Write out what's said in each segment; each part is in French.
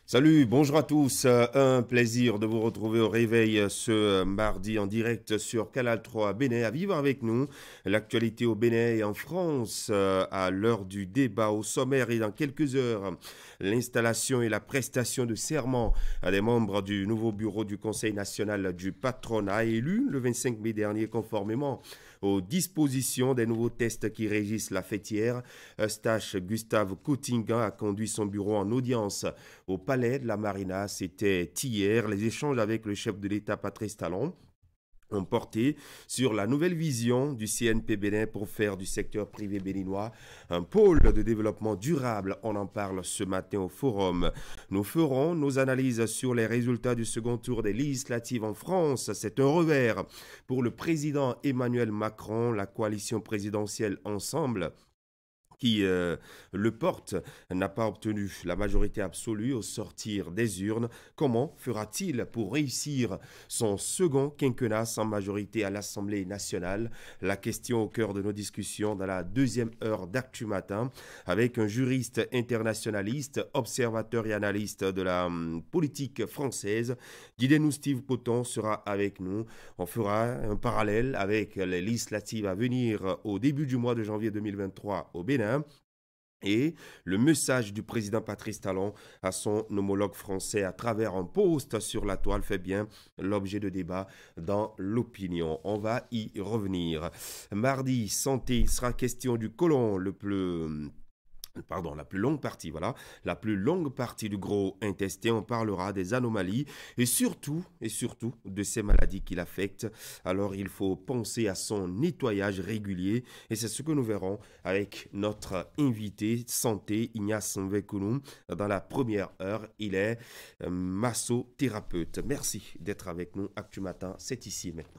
Salut, bonjour à tous. Un plaisir de vous retrouver au réveil ce mardi en direct sur Canal 3 Bénin à vivre avec nous. L'actualité au Bénin et en France à l'heure du débat au sommaire et dans quelques heures. L'installation et la prestation de serment à des membres du nouveau bureau du Conseil national du patronat élu le 25 mai dernier conformément aux dispositions des nouveaux tests qui régissent la fêtière. Eustache Gustave Coutingan a conduit son bureau en audience au palais de la Marina. C'était hier. Les échanges avec le chef de l'État, Patrice Talon, ont porté sur la nouvelle vision du CNP Bénin pour faire du secteur privé béninois un pôle de développement durable. On en parle ce matin au forum. Nous ferons nos analyses sur les résultats du second tour des législatives en France. C'est un revers pour le président Emmanuel Macron. La coalition présidentielle Ensemble qui le porte n'a pas obtenu la majorité absolue au sortir des urnes. Comment fera-t-il pour réussir son second quinquennat sans majorité à l'Assemblée nationale? La question au cœur de nos discussions dans la deuxième heure d'Actu Matin avec un juriste internationaliste, observateur et analyste de la politique française. Guidez-nous Steve Poton sera avec nous. On fera un parallèle avec les législatives à venir au début du mois de janvier 2023 au Bénin. Et le message du président Patrice Talon à son homologue français à travers un post sur la toile fait bien l'objet de débat dans l'opinion. On va y revenir. Mardi, santé, il sera question du côlon la plus longue partie du gros intestin. On parlera des anomalies et surtout de ces maladies qui l'affectent. Alors il faut penser à son nettoyage régulier et c'est ce que nous verrons avec notre invité santé Ignace Mvekounou. Dans la première heure, il est massothérapeute. Merci d'être avec nous. Actu Matin, c'est ici et maintenant.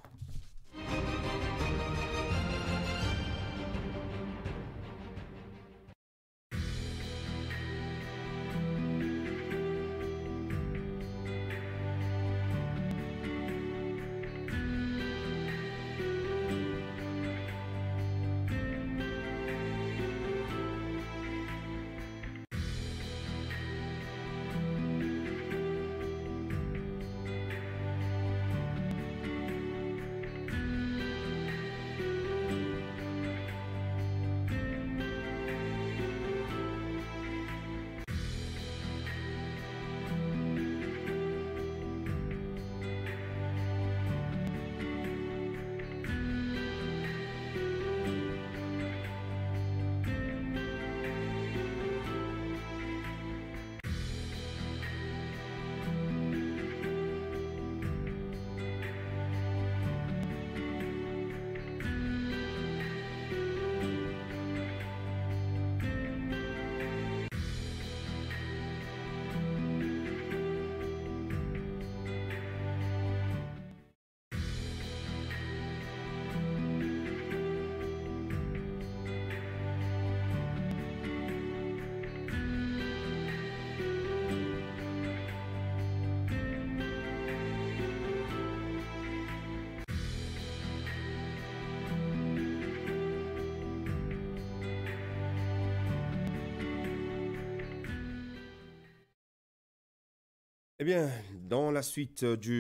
Eh bien, dans la suite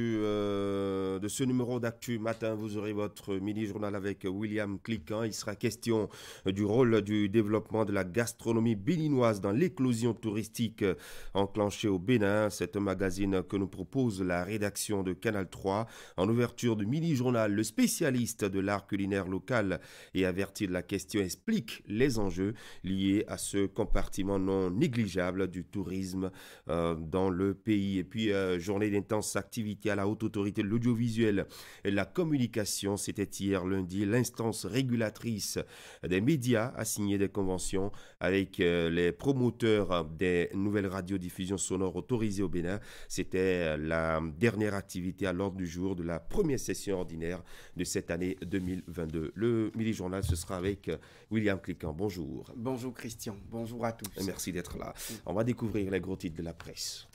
de ce numéro d'Actu Matin, vous aurez votre mini-journal avec William Cliquant. Il sera question du rôle du développement de la gastronomie béninoise dans l'éclosion touristique enclenchée au Bénin. C'est un magazine que nous propose la rédaction de Canal 3. En ouverture du mini-journal, le spécialiste de l'art culinaire local et averti de la question explique les enjeux liés à ce compartiment non négligeable du tourisme dans le pays. Et puis, journée d'intense activité à la haute autorité de l'audiovisuel et de la communication. C'était hier lundi. L'instance régulatrice des médias a signé des conventions avec les promoteurs des nouvelles radiodiffusions sonores autorisées au Bénin. C'était la dernière activité à l'ordre du jour de la première session ordinaire de cette année 2022. Le mini-journal, ce sera avec William Cliquant. Bonjour. Bonjour Christian, bonjour à tous. Merci d'être là. On va découvrir les gros titres de la presse.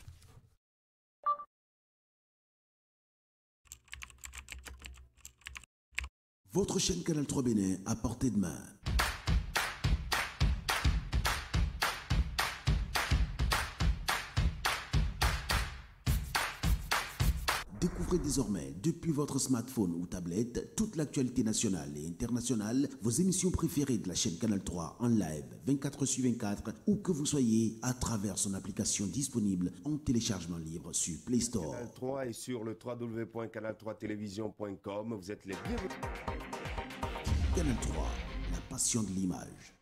Votre chaîne Canal 3 Bénin à portée de main. Découvrez désormais, depuis votre smartphone ou tablette, toute l'actualité nationale et internationale, vos émissions préférées de la chaîne Canal 3 en live 24/24, où que vous soyez, à travers son application disponible en téléchargement libre sur Play Store. Canal 3 et sur le www.canal3television.com. Vous êtes les bienvenus. Canal 3, la passion de l'image.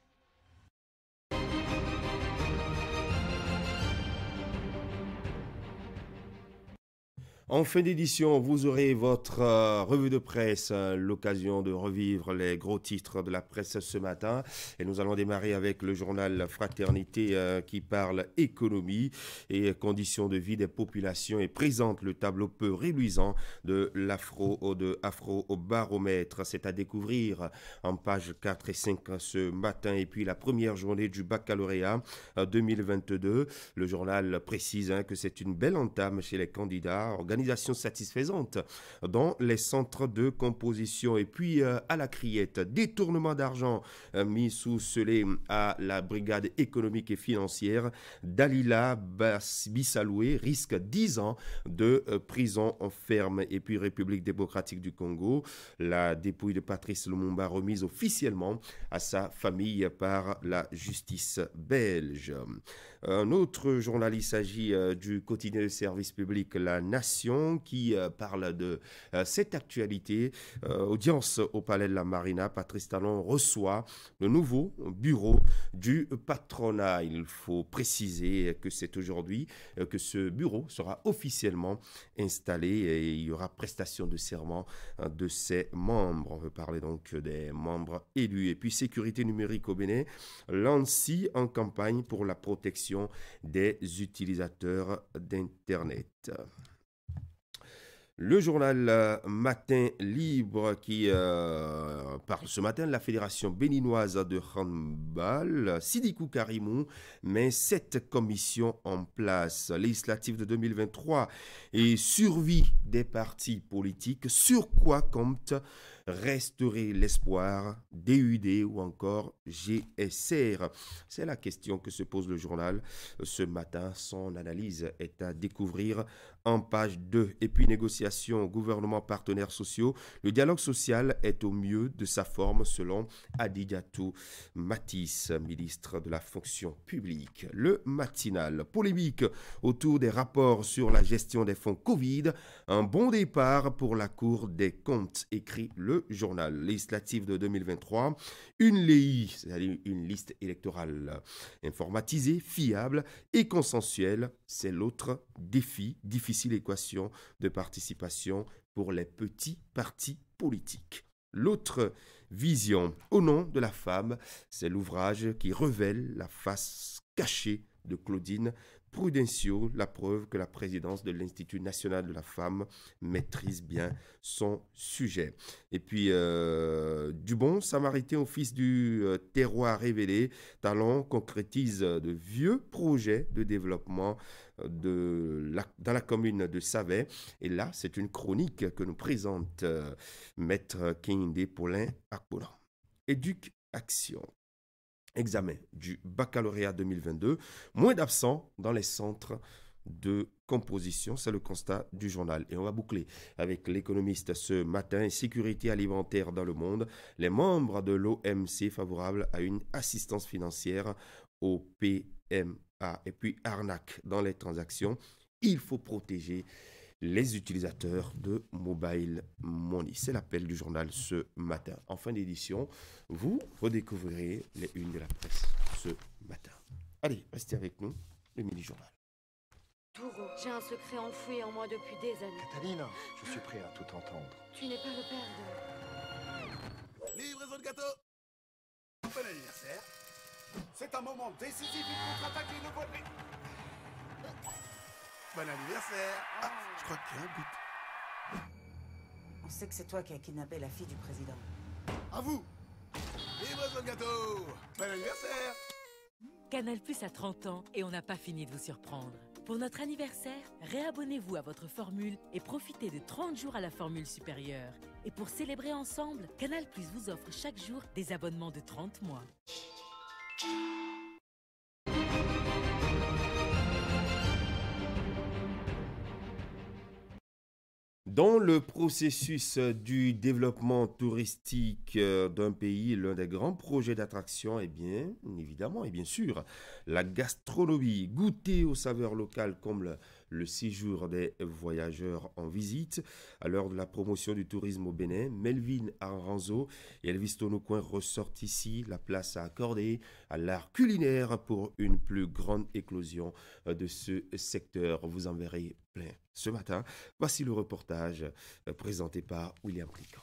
En fin d'édition, vous aurez votre revue de presse, l'occasion de revivre les gros titres de la presse ce matin. Et nous allons démarrer avec le journal Fraternité qui parle économie et conditions de vie des populations et présente le tableau peu réluisant de l'Afro-Baromètre. C'est à découvrir en pages 4 et 5 ce matin. Et puis la première journée du baccalauréat 2022. Le journal précise que c'est une belle entame chez les candidats. Organisation satisfaisante dans les centres de composition. Et puis à la criette, détournement d'argent mis sous scellé à la brigade économique et financière. Dalila Bissaloué risque 10 ans de prison ferme. Et puis République démocratique du Congo, la dépouille de Patrice Lumumba remise officiellement à sa famille par la justice belge. Un autre journal, il s'agit du quotidien de service public La Nation qui parle de cette actualité. Audience au Palais de la Marina, Patrice Talon reçoit le nouveau bureau du patronat. Il faut préciser que c'est aujourd'hui que ce bureau sera officiellement installé et il y aura prestation de serment de ses membres. On veut parler donc des membres élus. Et puis sécurité numérique au Bénin, l'ANSSI en campagne pour la protection des utilisateurs d'Internet. Le journal Matin Libre qui parle ce matin de la Fédération béninoise de handball. Sidikou Karimou met 7 commissions en place. Législative de 2023 et survie des partis politiques. Sur quoi compte restaurer l'espoir, DUD ou encore GSR? C'est la question que se pose le journal ce matin. Son analyse est à découvrir en page 2. Et puis négociation gouvernement partenaires sociaux. Le dialogue social est au mieux de sa forme selon Adidiatou Matisse, ministre de la fonction publique. Le matinal, polémique autour des rapports sur la gestion des fonds Covid. Un bon départ pour la Cour des comptes, écrit le journal. Législative de 2023, une LEI, c'est-à-dire une liste électorale informatisée, fiable et consensuelle. C'est l'autre défi, difficile équation de participation pour les petits partis politiques. L'autre vision, au nom de la femme, c'est l'ouvrage qui révèle la face cachée de Claudine Prudencio, la preuve que la présidence de l'Institut national de la femme maîtrise bien son sujet. Et puis, du bon samaritain au fils du terroir révélé, Talon concrétise de vieux projets de développement dans la commune de Savet. Et là, c'est une chronique que nous présente Maître Kinde Paulin Akpola. Éduc Action. Examen du baccalauréat 2022, moins d'absents dans les centres de composition, c'est le constat du journal. Et on va boucler avec l'économiste ce matin, sécurité alimentaire dans le monde, les membres de l'OMC favorables à une assistance financière au PMA. Et puis arnaque dans les transactions, il faut protéger les utilisateurs de Mobile Money. C'est l'appel du journal ce matin. En fin d'édition, vous redécouvrirez les unes de la presse ce matin. Allez, restez avec nous, le mini-journal. Touro, j'ai un secret enfoui en moi depuis des années. Catalina, je suis prêt à tout entendre. Tu n'es pas le père de... Livraison de gâteau. Bon anniversaire. C'est un moment décisif, il contre-attaque les nouveaux prix. Bon anniversaire. Ah, je crois qu'il y a un but. On sait que c'est toi qui as kidnappé la fille du président. À vous. Livraison de gâteau. Bon anniversaire. Canal+ a 30 ans et on n'a pas fini de vous surprendre. Pour notre anniversaire, réabonnez-vous à votre formule et profitez de 30 jours à la formule supérieure. Et pour célébrer ensemble, Canal+ vous offre chaque jour des abonnements de 30 mois. Dans le processus du développement touristique d'un pays, l'un des grands projets d'attraction est bien évidemment et bien sûr la gastronomie. Goûter aux saveurs locales comme le séjour des voyageurs en visite. À l'heure de la promotion du tourisme au Bénin, Melvin Aranzo et Elvis Tonocoin ressortent ici la place à accorder à l'art culinaire pour une plus grande éclosion de ce secteur. Vous en verrez plein ce matin. Voici le reportage présenté par William Plican.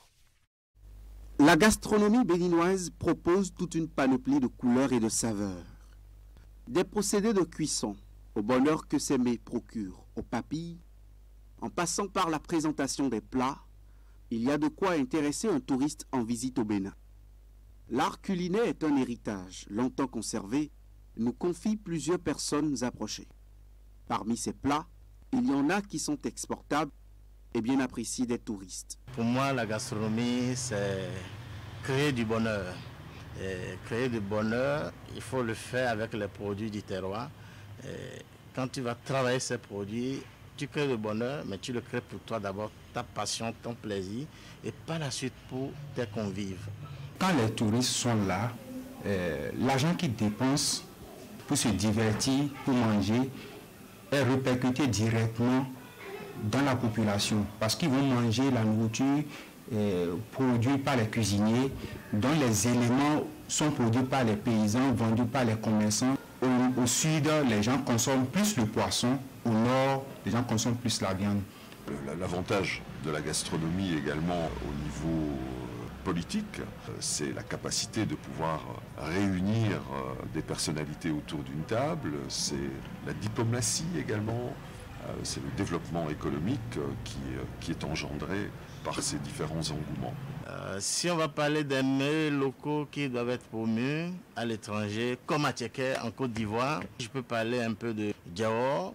La gastronomie béninoise propose toute une panoplie de couleurs et de saveurs. Des procédés de cuisson, au bonheur que ces mets procurent aux papilles, en passant par la présentation des plats, il y a de quoi intéresser un touriste en visite au Bénin. L'art culinaire est un héritage longtemps conservé, nous confient plusieurs personnes approchées. Parmi ces plats, il y en a qui sont exportables et bien appréciés des touristes. Pour moi, la gastronomie, c'est créer du bonheur. Et créer du bonheur, il faut le faire avec les produits du terroir. Et quand tu vas travailler ces produits, tu crées le bonheur, mais tu le crées pour toi d'abord, ta passion, ton plaisir, et par la suite pour tes convives. Quand les touristes sont là, l'argent qu'ils dépensent pour se divertir, pour manger, est répercuté directement dans la population. Parce qu'ils vont manger la nourriture produite par les cuisiniers, dont les éléments sont produits par les paysans, vendus par les commerçants. Au sud, les gens consomment plus le poisson. Au nord, les gens consomment plus la viande. L'avantage de la gastronomie également au niveau politique, c'est la capacité de pouvoir réunir des personnalités autour d'une table, c'est la diplomatie également, c'est le développement économique qui est engendré par ces différents engouements. Si on va parler des mets locaux qui doivent être promus à l'étranger, comme à Tchéké en Côte d'Ivoire, je peux parler un peu de Diao,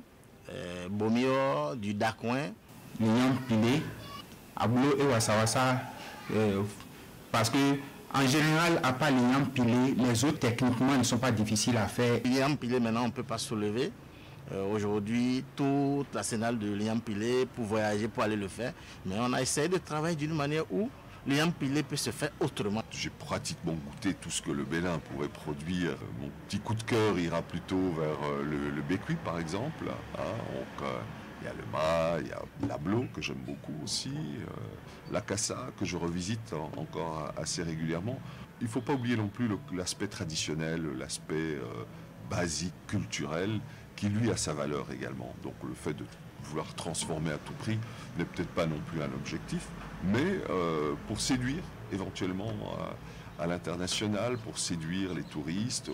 Bomio, du Dacoin. L'igname pilé, Ablo et Wassawassa, parce que en général, à part l'igname pilé, les autres techniquement ne sont pas difficiles à faire. L'igname pilé, maintenant, on ne peut pas soulever. Aujourd'hui, toute l'arsenal de l'igname pilé pour voyager, pour aller le faire. Mais on a essayé de travailler d'une manière où l'igname pilé peut se faire autrement. J'ai pratiquement goûté tout ce que le Bénin pourrait produire. Mon petit coup de cœur ira plutôt vers le bécuit, par exemple. Donc, il y a le ma, il y a l'ablo que j'aime beaucoup aussi, la cassa que je revisite encore assez régulièrement. Il ne faut pas oublier non plus l'aspect traditionnel, l'aspect basique, culturel, qui lui a sa valeur également. Donc le fait de vouloir transformer à tout prix n'est peut-être pas non plus un objectif, mais pour séduire éventuellement à l'international, pour séduire les touristes.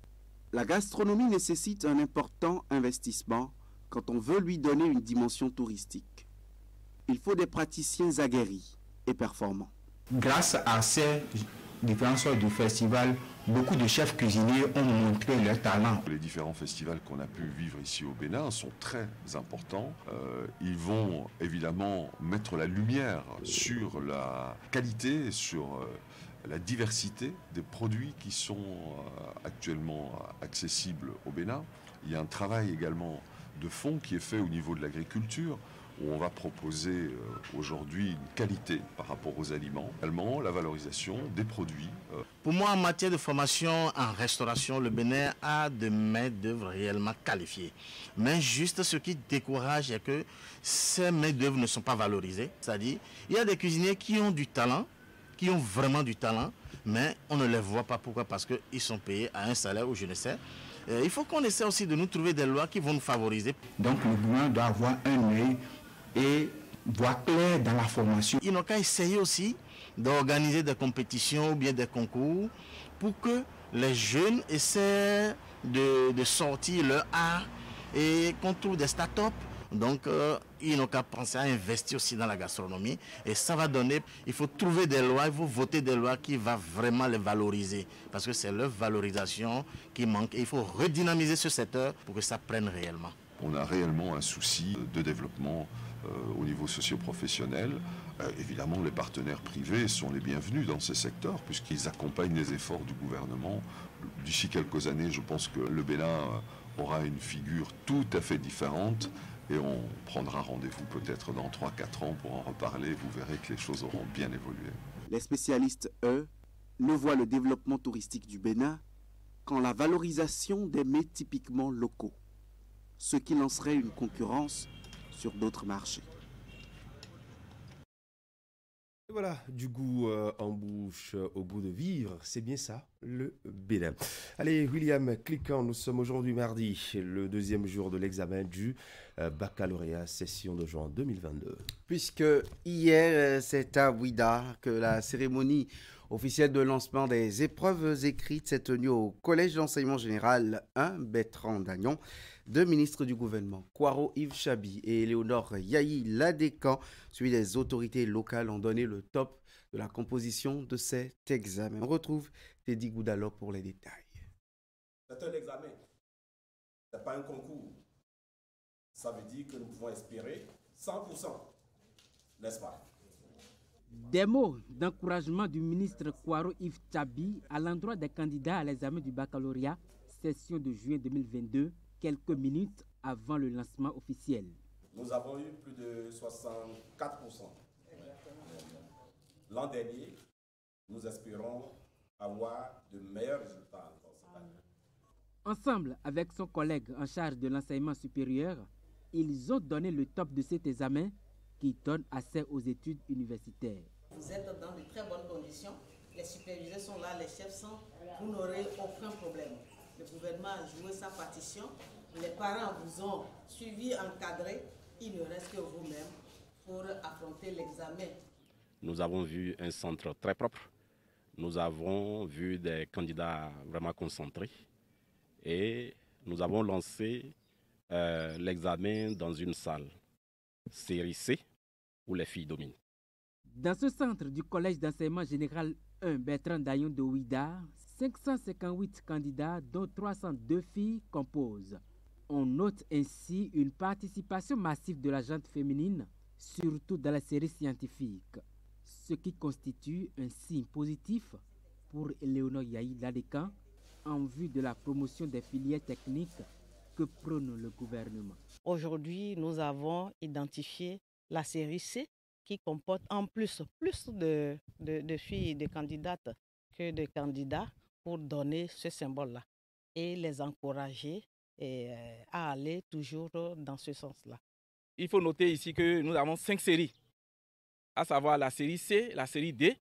La gastronomie nécessite un important investissement quand on veut lui donner une dimension touristique. Il faut des praticiens aguerris et performants. Grâce à ces différentes sortes de festivals, beaucoup de chefs cuisiniers ont montré leur talent. Les différents festivals qu'on a pu vivre ici au Bénin sont très importants. Ils vont évidemment mettre la lumière sur la qualité, sur la diversité des produits qui sont actuellement accessibles au Bénin. Il y a un travail également de fond qui est fait au niveau de l'agriculture, où on va proposer aujourd'hui une qualité par rapport aux aliments, également la valorisation des produits. Pour moi, en matière de formation en restauration, le Bénin a des main-d'œuvre réellement qualifiées. Mais juste ce qui décourage est que ces main-d'œuvre ne sont pas valorisées. C'est-à-dire, il y a des cuisiniers qui ont du talent, qui ont vraiment du talent, mais on ne les voit pas. Pourquoi? Parce qu'ils sont payés à un salaire ou je ne sais. Il faut qu'on essaie aussi de nous trouver des lois qui vont nous favoriser. Donc le gouvernement doit avoir un œil et voir clair dans la formation. Ils n'ont qu'à essayer aussi d'organiser des compétitions ou bien des concours pour que les jeunes essaient de sortir leur art et qu'on trouve des start-up. Donc, ils n'ont qu'à penser à investir aussi dans la gastronomie. Et ça va donner, il faut trouver des lois, il faut voter des lois qui vont vraiment les valoriser. Parce que c'est leur valorisation qui manque. Et il faut redynamiser ce secteur pour que ça prenne réellement. On a réellement un souci de développement au niveau socio-professionnel. Évidemment, les partenaires privés sont les bienvenus dans ces secteurs puisqu'ils accompagnent les efforts du gouvernement. D'ici quelques années, je pense que le Bénin aura une figure tout à fait différente Et on prendra rendez-vous peut-être dans 3-4 ans pour en reparler. Vous verrez que les choses auront bien évolué. Les spécialistes, eux, ne voient le développement touristique du Bénin qu'en la valorisation des mets typiquement locaux, ce qui lancerait une concurrence sur d'autres marchés. Et voilà, du goût en bouche au goût de vivre, c'est bien ça, le Bénin. Allez, William Cliquant, nous sommes aujourd'hui mardi, le deuxième jour de l'examen du baccalauréat session de juin 2022. Puisque hier, c'est à Ouida que la cérémonie officielle de lancement des épreuves écrites s'est tenue au Collège d'enseignement général 1, Bertrand Dagnon. Deux ministres du gouvernement, Kwaro Yves Chabi et Léonore Yahi Ladécan, suivi des autorités locales, ont donné le top de la composition de cet examen. On retrouve Teddy Goudalo pour les détails. C'est un examen, ce n'est pas un concours. Ça veut dire que nous pouvons espérer 100%, n'est-ce pas? Des mots d'encouragement du ministre Kwaro Yves Chabi à l'endroit des candidats à l'examen du baccalauréat, session de juin 2022, quelques minutes avant le lancement officiel. Nous avons eu plus de 64%. L'an dernier, nous espérons avoir de meilleurs résultats encore cette année. Ensemble avec son collègue en charge de l'enseignement supérieur, ils ont donné le top de cet examen qui donne accès aux études universitaires. Vous êtes dans de très bonnes conditions, les superviseurs sont là, les chefs sont, vous n'aurez aucun problème. Le gouvernement a joué sa partition, les parents vous ont suivi, encadré, il ne reste que vous-même pour affronter l'examen. Nous avons vu un centre très propre, nous avons vu des candidats vraiment concentrés et nous avons lancé l'examen dans une salle, série C, où les filles dominent. Dans ce centre du Collège d'enseignement général 1 Bertrand Dagnon de Ouida, 558 candidats, dont 302 filles, composent. On note ainsi une participation massive de la gente féminine, surtout dans la série scientifique, ce qui constitue un signe positif pour Léonore Yahi Ladécan en vue de la promotion des filières techniques que prône le gouvernement. Aujourd'hui, nous avons identifié la série C qui comporte en plus de filles et de candidates que de candidats pour donner ce symbole-là et les encourager à aller toujours dans ce sens-là. Il faut noter ici que nous avons 5 séries, à savoir la série C, la série D,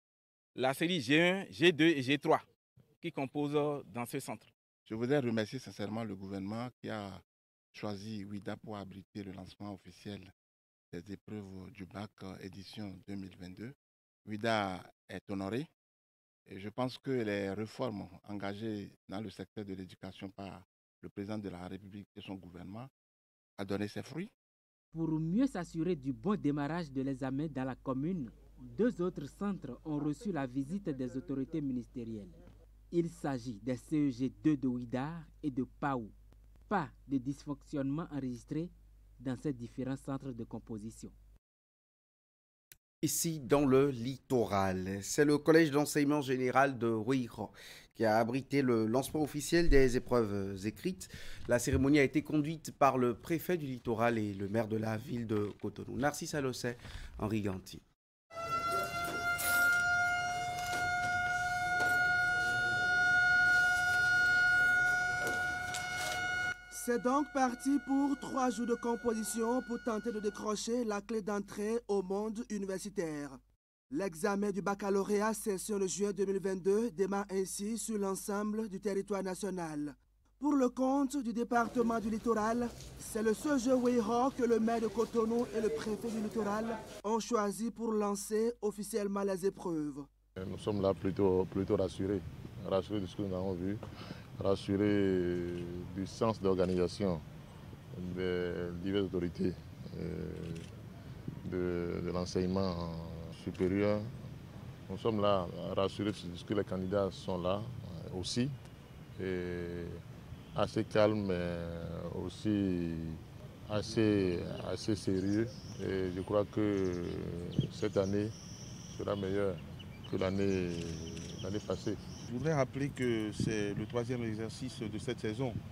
la série G1, G2 et G3 qui composent dans ce centre. Je voudrais remercier sincèrement le gouvernement qui a choisi Ouida pour abriter le lancement officiel des épreuves du bac édition 2022. Ouida est honoré et je pense que les réformes engagées dans le secteur de l'éducation par le président de la République et son gouvernement a donné ses fruits. Pour mieux s'assurer du bon démarrage de l'examen dans la commune, 2 autres centres ont reçu la visite des autorités ministérielles. Il s'agit des CEG 2 de Ouida et de Paou. Pas de dysfonctionnement enregistré dans ces différents centres de composition. Ici, dans le littoral, c'est le Collège d'enseignement général de Ouiro qui a abrité le lancement officiel des épreuves écrites. La cérémonie a été conduite par le préfet du littoral et le maire de la ville de Cotonou, Narcisse Alossé, Henri Ganti. C'est donc parti pour 3 jours de composition pour tenter de décrocher la clé d'entrée au monde universitaire. L'examen du baccalauréat session de juin 2022 démarre ainsi sur l'ensemble du territoire national. Pour le compte du département du littoral, c'est le CEG Ouiro que le maire de Cotonou et le préfet du littoral ont choisi pour lancer officiellement les épreuves. Nous sommes là plutôt rassurés de ce que nous avons vu. Rassurés du sens d'organisation des diverses autorités de l'enseignement supérieur. Nous sommes là rassurés de ce que les candidats sont là aussi, et assez calmes, mais aussi assez sérieux. Et je crois que cette année sera meilleure que l'année passée. Je voudrais rappeler que c'est le 3e exercice de cette saison.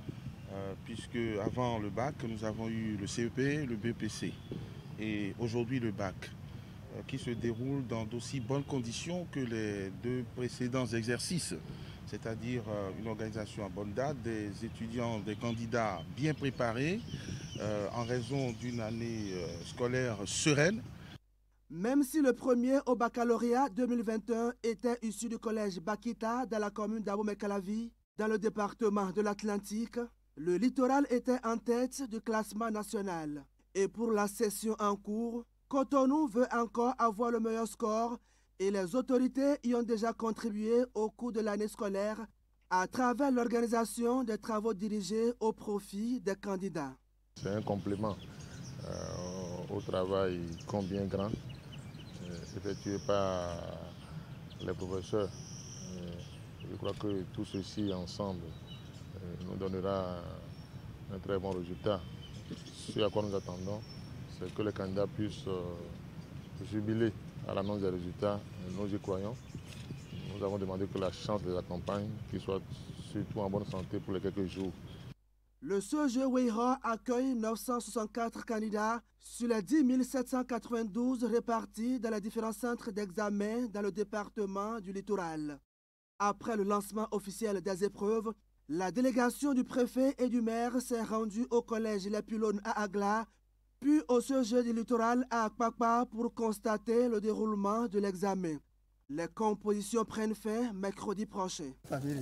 puisque avant le bac, nous avons eu le CEP, le BPC et aujourd'hui le bac, qui se déroule dans d'aussi bonnes conditions que les deux précédents exercices, c'est-à-dire une organisation à bonne date, des étudiants, des candidats bien préparés en raison d'une année scolaire sereine. Même si le premier au baccalauréat 2021 était issu du collège Bakita dans la commune d'Abomey-Calavi, dans le département de l'Atlantique, le littoral était en tête du classement national. Et pour la session en cours, Cotonou veut encore avoir le meilleur score et les autorités y ont déjà contribué au cours de l'année scolaire à travers l'organisation des travaux dirigés au profit des candidats. C'est un complément au travail combien grand effectué par les professeurs. Je crois que tout ceci ensemble nous donnera un très bon résultat. Ce à quoi nous attendons, c'est que les candidats puissent jubiler à l'annonce des résultats. Nous y croyons. Nous avons demandé que la chance les accompagne, qu'ils soient surtout en bonne santé pour les quelques jours. Le CEG Weira accueille 964 candidats sur les 10 792 répartis dans les différents centres d'examen dans le département du littoral. Après le lancement officiel des épreuves, la délégation du préfet et du maire s'est rendue au collège Les Pylones à Agla, puis au CEG du littoral à Akpakpa pour constater le déroulement de l'examen. Les compositions prennent fin mercredi prochain.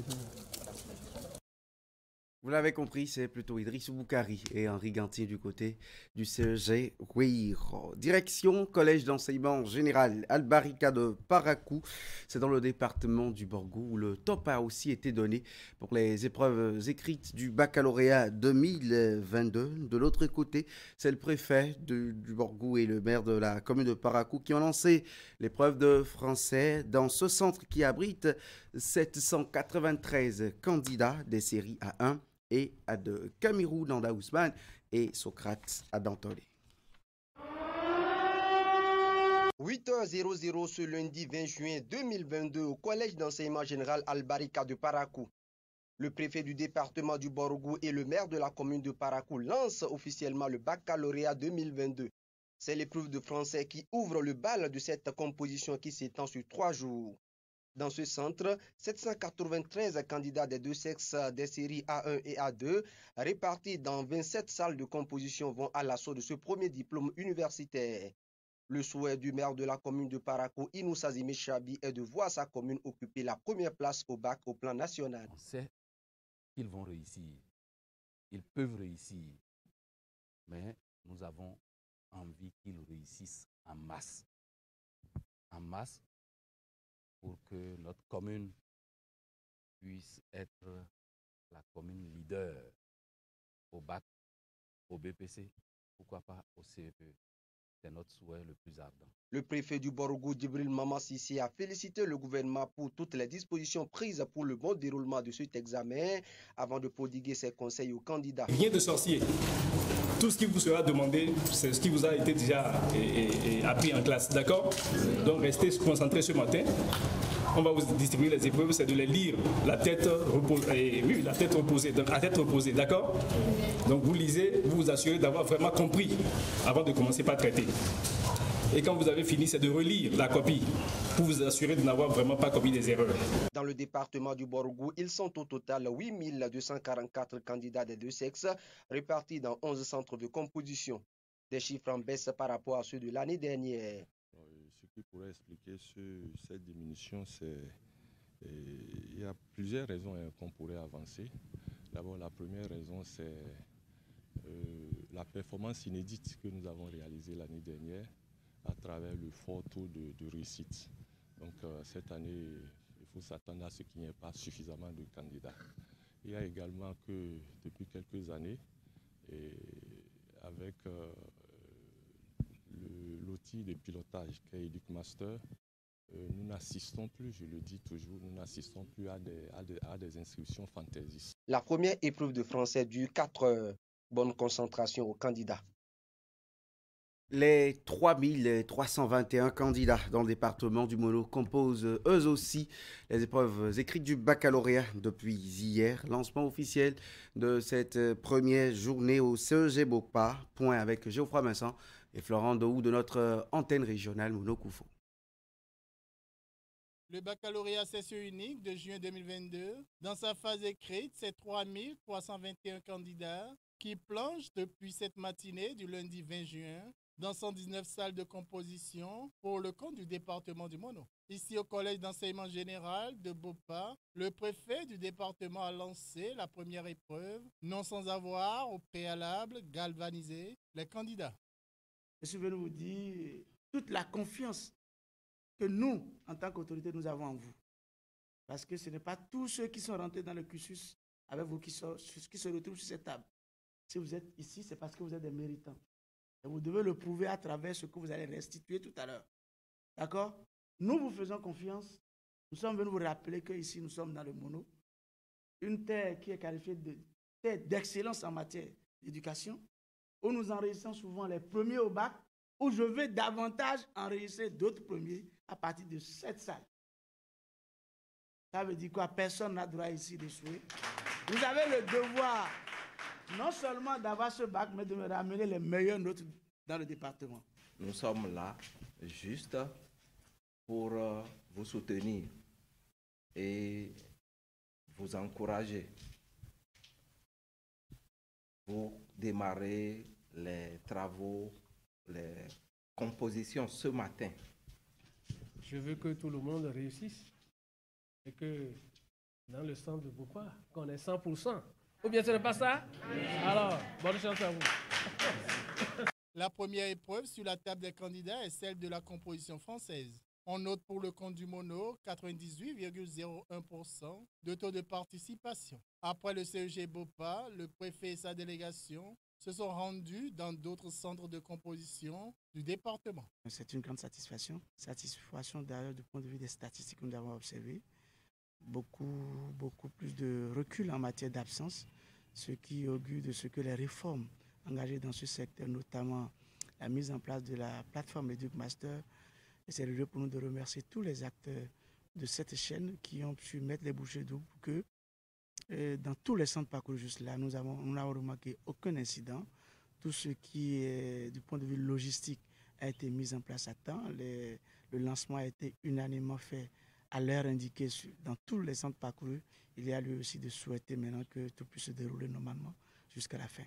Vous l'avez compris, c'est plutôt Idriss Boukari et Henri Gantier du côté du CEG Weiro. Direction Collège d'enseignement général Albarika de Parakou. C'est dans le département du Borgou où le top a aussi été donné pour les épreuves écrites du baccalauréat 2022. De l'autre côté, c'est le préfet du Borgou et le maire de la commune de Parakou qui ont lancé l'épreuve de français dans ce centre qui abrite 793 candidats des séries A1 et A2. Camirou Nanda Ousmane et Socrate à Dantolé. 8h00 ce lundi 20 juin 2022 au Collège d'enseignement général Albarika de Parakou. Le préfet du département du Borgou et le maire de la commune de Parakou lancent officiellement le baccalauréat 2022. C'est l'épreuve de français qui ouvre le bal de cette composition qui s'étend sur 3 jours. Dans ce centre, 793 candidats des deux sexes des séries A1 et A2, répartis dans 27 salles de composition, vont à l'assaut de ce premier diplôme universitaire. Le souhait du maire de la commune de Parakou, Inoussa Zime Chabi, est de voir sa commune occuper la première place au bac au plan national. On sait qu'ils vont réussir, ils peuvent réussir, mais nous avons envie qu'ils réussissent en masse. En masse, pour que notre commune puisse être la commune leader au bac, au BPC, pourquoi pas au CEP. C'est notre souhait le plus ardent. Le préfet du Borgou, Djibril Mamassissi, a félicité le gouvernement pour toutes les dispositions prises pour le bon déroulement de cet examen avant de prodiguer ses conseils aux candidats. Rien de sorcier. Tout ce qui vous sera demandé, c'est ce qui vous a été déjà appris en classe, d'accord? Donc restez concentrés ce matin. On va vous distribuer les épreuves, c'est de les lire la tête reposée, oui, la tête reposée, donc à tête reposée, d'accord? Donc vous lisez, vous vous assurez d'avoir vraiment compris avant de commencer par traiter. Et quand vous avez fini, c'est de relire la copie pour vous assurer de n'avoir vraiment pas commis des erreurs. Dans le département du Borgou, ils sont au total 8244 candidats des deux sexes répartis dans 11 centres de composition. Des chiffres en baisse par rapport à ceux de l'année dernière. Ce qui pourrait expliquer cette diminution, c'est il y a plusieurs raisons qu'on pourrait avancer. D'abord, la première raison, c'est la performance inédite que nous avons réalisée l'année dernière à travers le fort taux de réussite. Donc cette année, il faut s'attendre à ce qu'il n'y ait pas suffisamment de candidats. Il y a également que depuis quelques années, avec l'outil de pilotage qu'est EducMaster, nous n'assistons plus, je le dis toujours, nous n'assistons plus à des inscriptions fantaisistes. La première épreuve de français dure 4 heures. Bonne concentration aux candidats. Les 3321 candidats dans le département du Mono composent eux aussi les épreuves écrites du baccalauréat depuis hier. Lancement officiel de cette première journée au CEG Bopa. Point avec Geoffroy Vincent et Florent Dohou de notre antenne régionale Mono Koufo. Le baccalauréat session unique de juin 2022, dans sa phase écrite, c'est 3321 candidats qui plongent depuis cette matinée du lundi 20 juin dans 119 salles de composition pour le compte du département du Mono. Ici au collège d'enseignement général de Bopa, le préfet du département a lancé la première épreuve, non sans avoir au préalable galvanisé les candidats. Je suis venu vous dire toute la confiance que nous, en tant qu'autorité, nous avons en vous. Parce que ce n'est pas tous ceux qui sont rentrés dans le cursus avec vous qui se retrouvent sur cette table. Si vous êtes ici, c'est parce que vous êtes des méritants. Et vous devez le prouver à travers ce que vous allez restituer tout à l'heure. D'accord? Nous vous faisons confiance. Nous sommes venus vous rappeler qu'ici, nous sommes dans le Mono. Une terre qui est qualifiée de terre d'excellence en matière d'éducation, où nous enregistrons souvent les premiers au bac, où je vais davantage enregistrer d'autres premiers à partir de cette salle. Ça veut dire quoi? Personne n'a droit ici d'échouer. Vous avez le devoir non seulement d'avoir ce bac, mais de me ramener les meilleures notes dans le département. Nous sommes là juste pour vous soutenir et vous encourager. Vous démarrez les travaux, les compositions ce matin. Je veux que tout le monde réussisse et que dans le centre de Bopa, qu'on ait 100%. Ou bien ce n'est pas ça? Alors, bonne chance à vous. La première épreuve sur la table des candidats est celle de la composition française. On note pour le compte du Mono 98,01% de taux de participation. Après le CEG Bopa, le préfet et sa délégation se sont rendus dans d'autres centres de composition du département. C'est une grande satisfaction. Satisfaction d'ailleurs du point de vue des statistiques que nous avons observées. Beaucoup plus de recul en matière d'absence, ce qui augure de ce que les réformes engagées dans ce secteur, notamment la mise en place de la plateforme EducMaster, et c'est le lieu pour nous de remercier tous les acteurs de cette chaîne qui ont pu mettre les bouchées doubles pour que dans tous les centres parcourus juste là, nous n'avons remarqué aucun incident. Tout ce qui est du point de vue logistique a été mis en place à temps. Le lancement a été unanimement fait à l'heure indiquée dans tous les centres parcourus. Il y a lieu aussi de souhaiter maintenant que tout puisse se dérouler normalement jusqu'à la fin.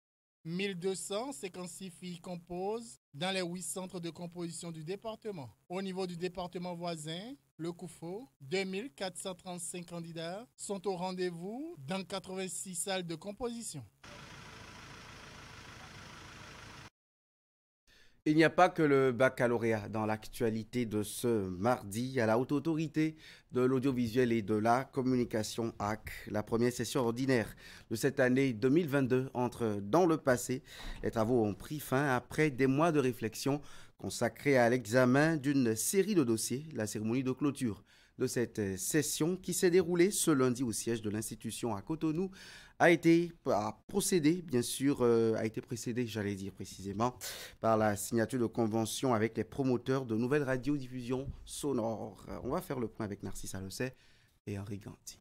1256 filles composent dans les 8 centres de composition du département. Au niveau du département voisin, le Koufo, 2435 candidats sont au rendez-vous dans 86 salles de composition. Il n'y a pas que le baccalauréat dans l'actualité de ce mardi à la Haute Autorité de l'audiovisuel et de la communication HAC. La première session ordinaire de cette année 2022 entre dans le passé. Les travaux ont pris fin après des mois de réflexion consacrés à l'examen d'une série de dossiers. La cérémonie de clôture de cette session qui s'est déroulée ce lundi au siège de l'institution à Cotonou a été précédée, j'allais dire précisément, par la signature de convention avec les promoteurs de nouvelles radiodiffusions sonores. On va faire le point avec Narcisse Alocet et Henri Ganti.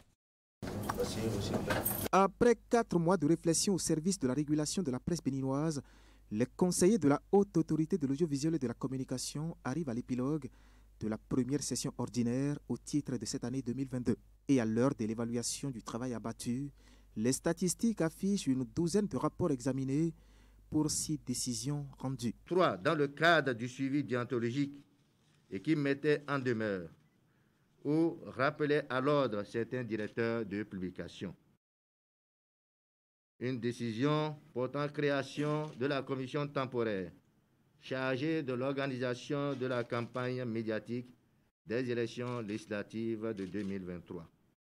Après 4 mois de réflexion au service de la régulation de la presse béninoise, les conseillers de la Haute Autorité de l'audiovisuel et de la communication arrivent à l'épilogue de la première session ordinaire au titre de cette année 2022. Et à l'heure de l'évaluation du travail abattu, les statistiques affichent une douzaine de rapports examinés pour 6 décisions rendues. 3. Dans le cadre du suivi déontologique et qui mettait en demeure ou rappelait à l'ordre certains directeurs de publication. Une décision portant création de la commission temporaire chargée de l'organisation de la campagne médiatique des élections législatives de 2023.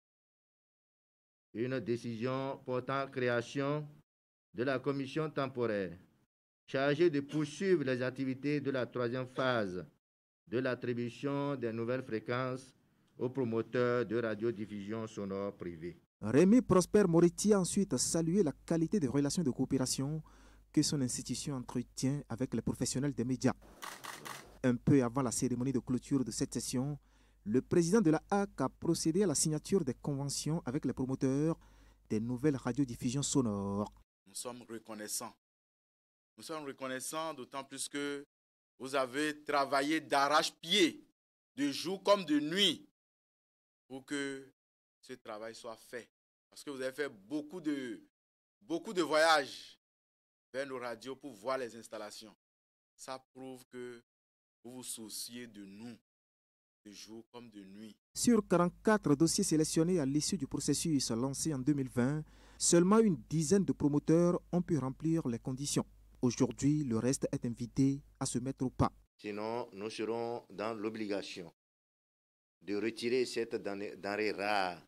Une décision portant création de la commission temporaire chargée de poursuivre les activités de la 3e phase de l'attribution des nouvelles fréquences aux promoteurs de radiodiffusion sonore privée. Rémi Prosper Moretti a ensuite salué la qualité des relations de coopération que son institution entretient avec les professionnels des médias. Un peu avant la cérémonie de clôture de cette session, le président de la HAC a procédé à la signature des conventions avec les promoteurs des nouvelles radiodiffusions sonores. Nous sommes reconnaissants. Nous sommes reconnaissants d'autant plus que vous avez travaillé d'arrache-pied, de jour comme de nuit, pour que ce travail soit fait. Parce que vous avez fait beaucoup de voyages vers nos radios pour voir les installations. Ça prouve que vous vous souciez de nous, de jour comme de nuit. Sur 44 dossiers sélectionnés à l'issue du processus lancé en 2020, seulement une dizaine de promoteurs ont pu remplir les conditions. Aujourd'hui, le reste est invité à se mettre au pas. Sinon, nous serons dans l'obligation de retirer cette denrée rare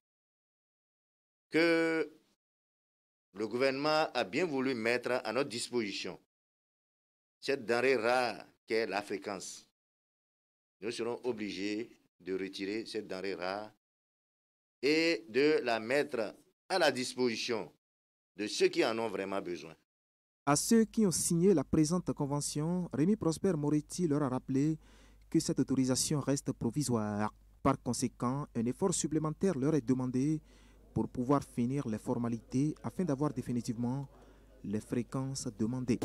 que le gouvernement a bien voulu mettre à notre disposition. Cette denrée rare qu'est la fréquence. Nous serons obligés de retirer cette denrée rare et de la mettre à la disposition de ceux qui en ont vraiment besoin. À ceux qui ont signé la présente convention, Rémi Prosper Moretti leur a rappelé que cette autorisation reste provisoire. Par conséquent, un effort supplémentaire leur est demandé pour pouvoir finir les formalités afin d'avoir définitivement les fréquences demandées.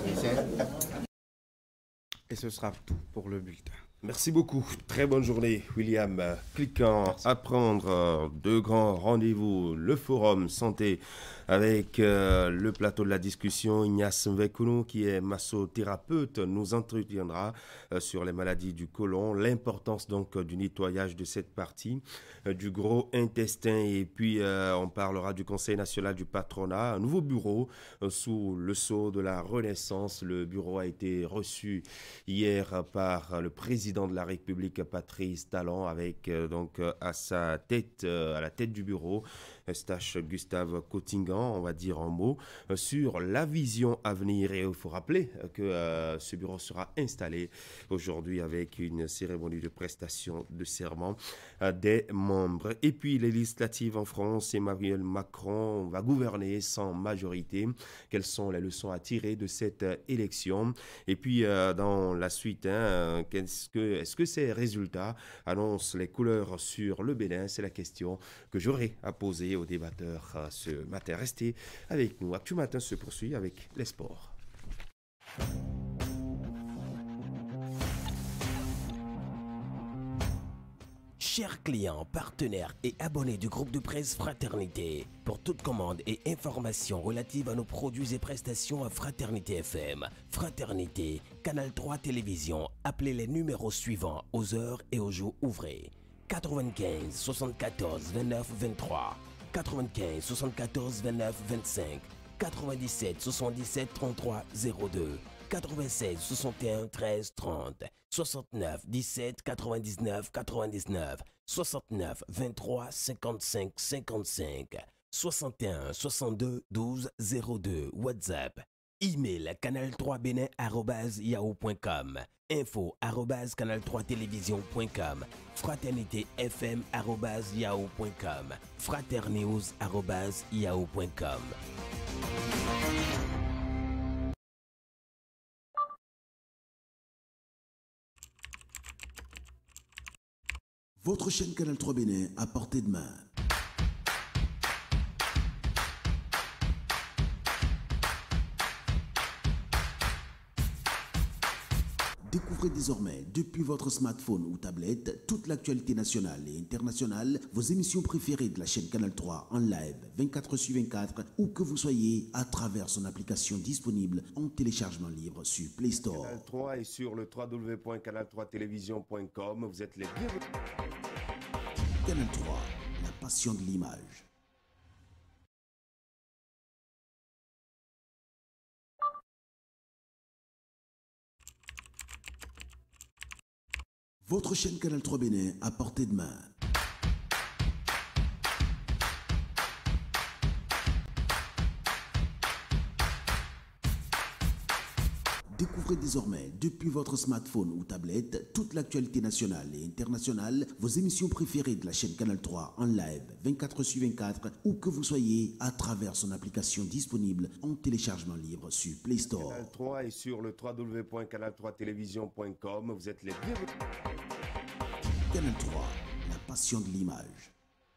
Et ce sera tout pour le bulletin. Merci beaucoup. Très bonne journée, William. Cliquant à prendre deux grands rendez-vous, le forum santé avec le plateau de la discussion. Ignace Mvekounou, qui est massothérapeute, nous entretiendra sur les maladies du côlon, l'importance donc du nettoyage de cette partie du gros intestin. Et puis, on parlera du Conseil national du patronat, un nouveau bureau sous le sceau de la Renaissance. Le bureau a été reçu hier par le président de la République, Patrice Talon, avec donc à la tête du bureau, Stache Gustave Cottingan, on va dire en mots, sur la vision à venir. Et il faut rappeler que ce bureau sera installé aujourd'hui avec une cérémonie de prestation de serment des membres. Et puis les législatives en France, Emmanuel Macron va gouverner sans majorité. Quelles sont les leçons à tirer de cette élection? Et puis dans la suite, est-ce que ces résultats annoncent les couleurs sur le Bénin? C'est la question que j'aurai à poser aux débatteurs ce matin. Restez avec nous. Actu Matin se poursuit avec les sports. Chers clients, partenaires et abonnés du groupe de presse Fraternité, pour toute commande et information relative à nos produits et prestations à Fraternité FM, Fraternité, Canal 3 Télévision, appelez les numéros suivants aux heures et aux jours ouvrés. 95 74 29 23, 95 74 29 25, 97 77 33 02, 96 61 13 30, 69 17 99 99, 69 23 55 55, 61 62 12 02, WhatsApp, email canal3benin@yahoo.com, info@canal3télévision.com, fraternitéfm@yahoo.com, fraternews@yahoo.com. Votre chaîne Canal 3 Bénin à portée de main. Découvrez désormais, depuis votre smartphone ou tablette, toute l'actualité nationale et internationale, vos émissions préférées de la chaîne Canal 3 en live 24/24, où que vous soyez, à travers son application disponible en téléchargement libre sur Play Store. Canal 3 est sur le www.canal3télévision.com. Vous êtes les bienvenus. Canal 3, la passion de l'image. Votre chaîne Canal 3 Bénin à portée de main. Découvrez désormais depuis votre smartphone ou tablette toute l'actualité nationale et internationale, vos émissions préférées de la chaîne Canal 3 en live 24/24, où que vous soyez, à travers son application disponible en téléchargement libre sur Play Store. Canal 3 et sur le www.canal3television.com. Vous êtes les bienvenus. Canal 3, la passion de l'image.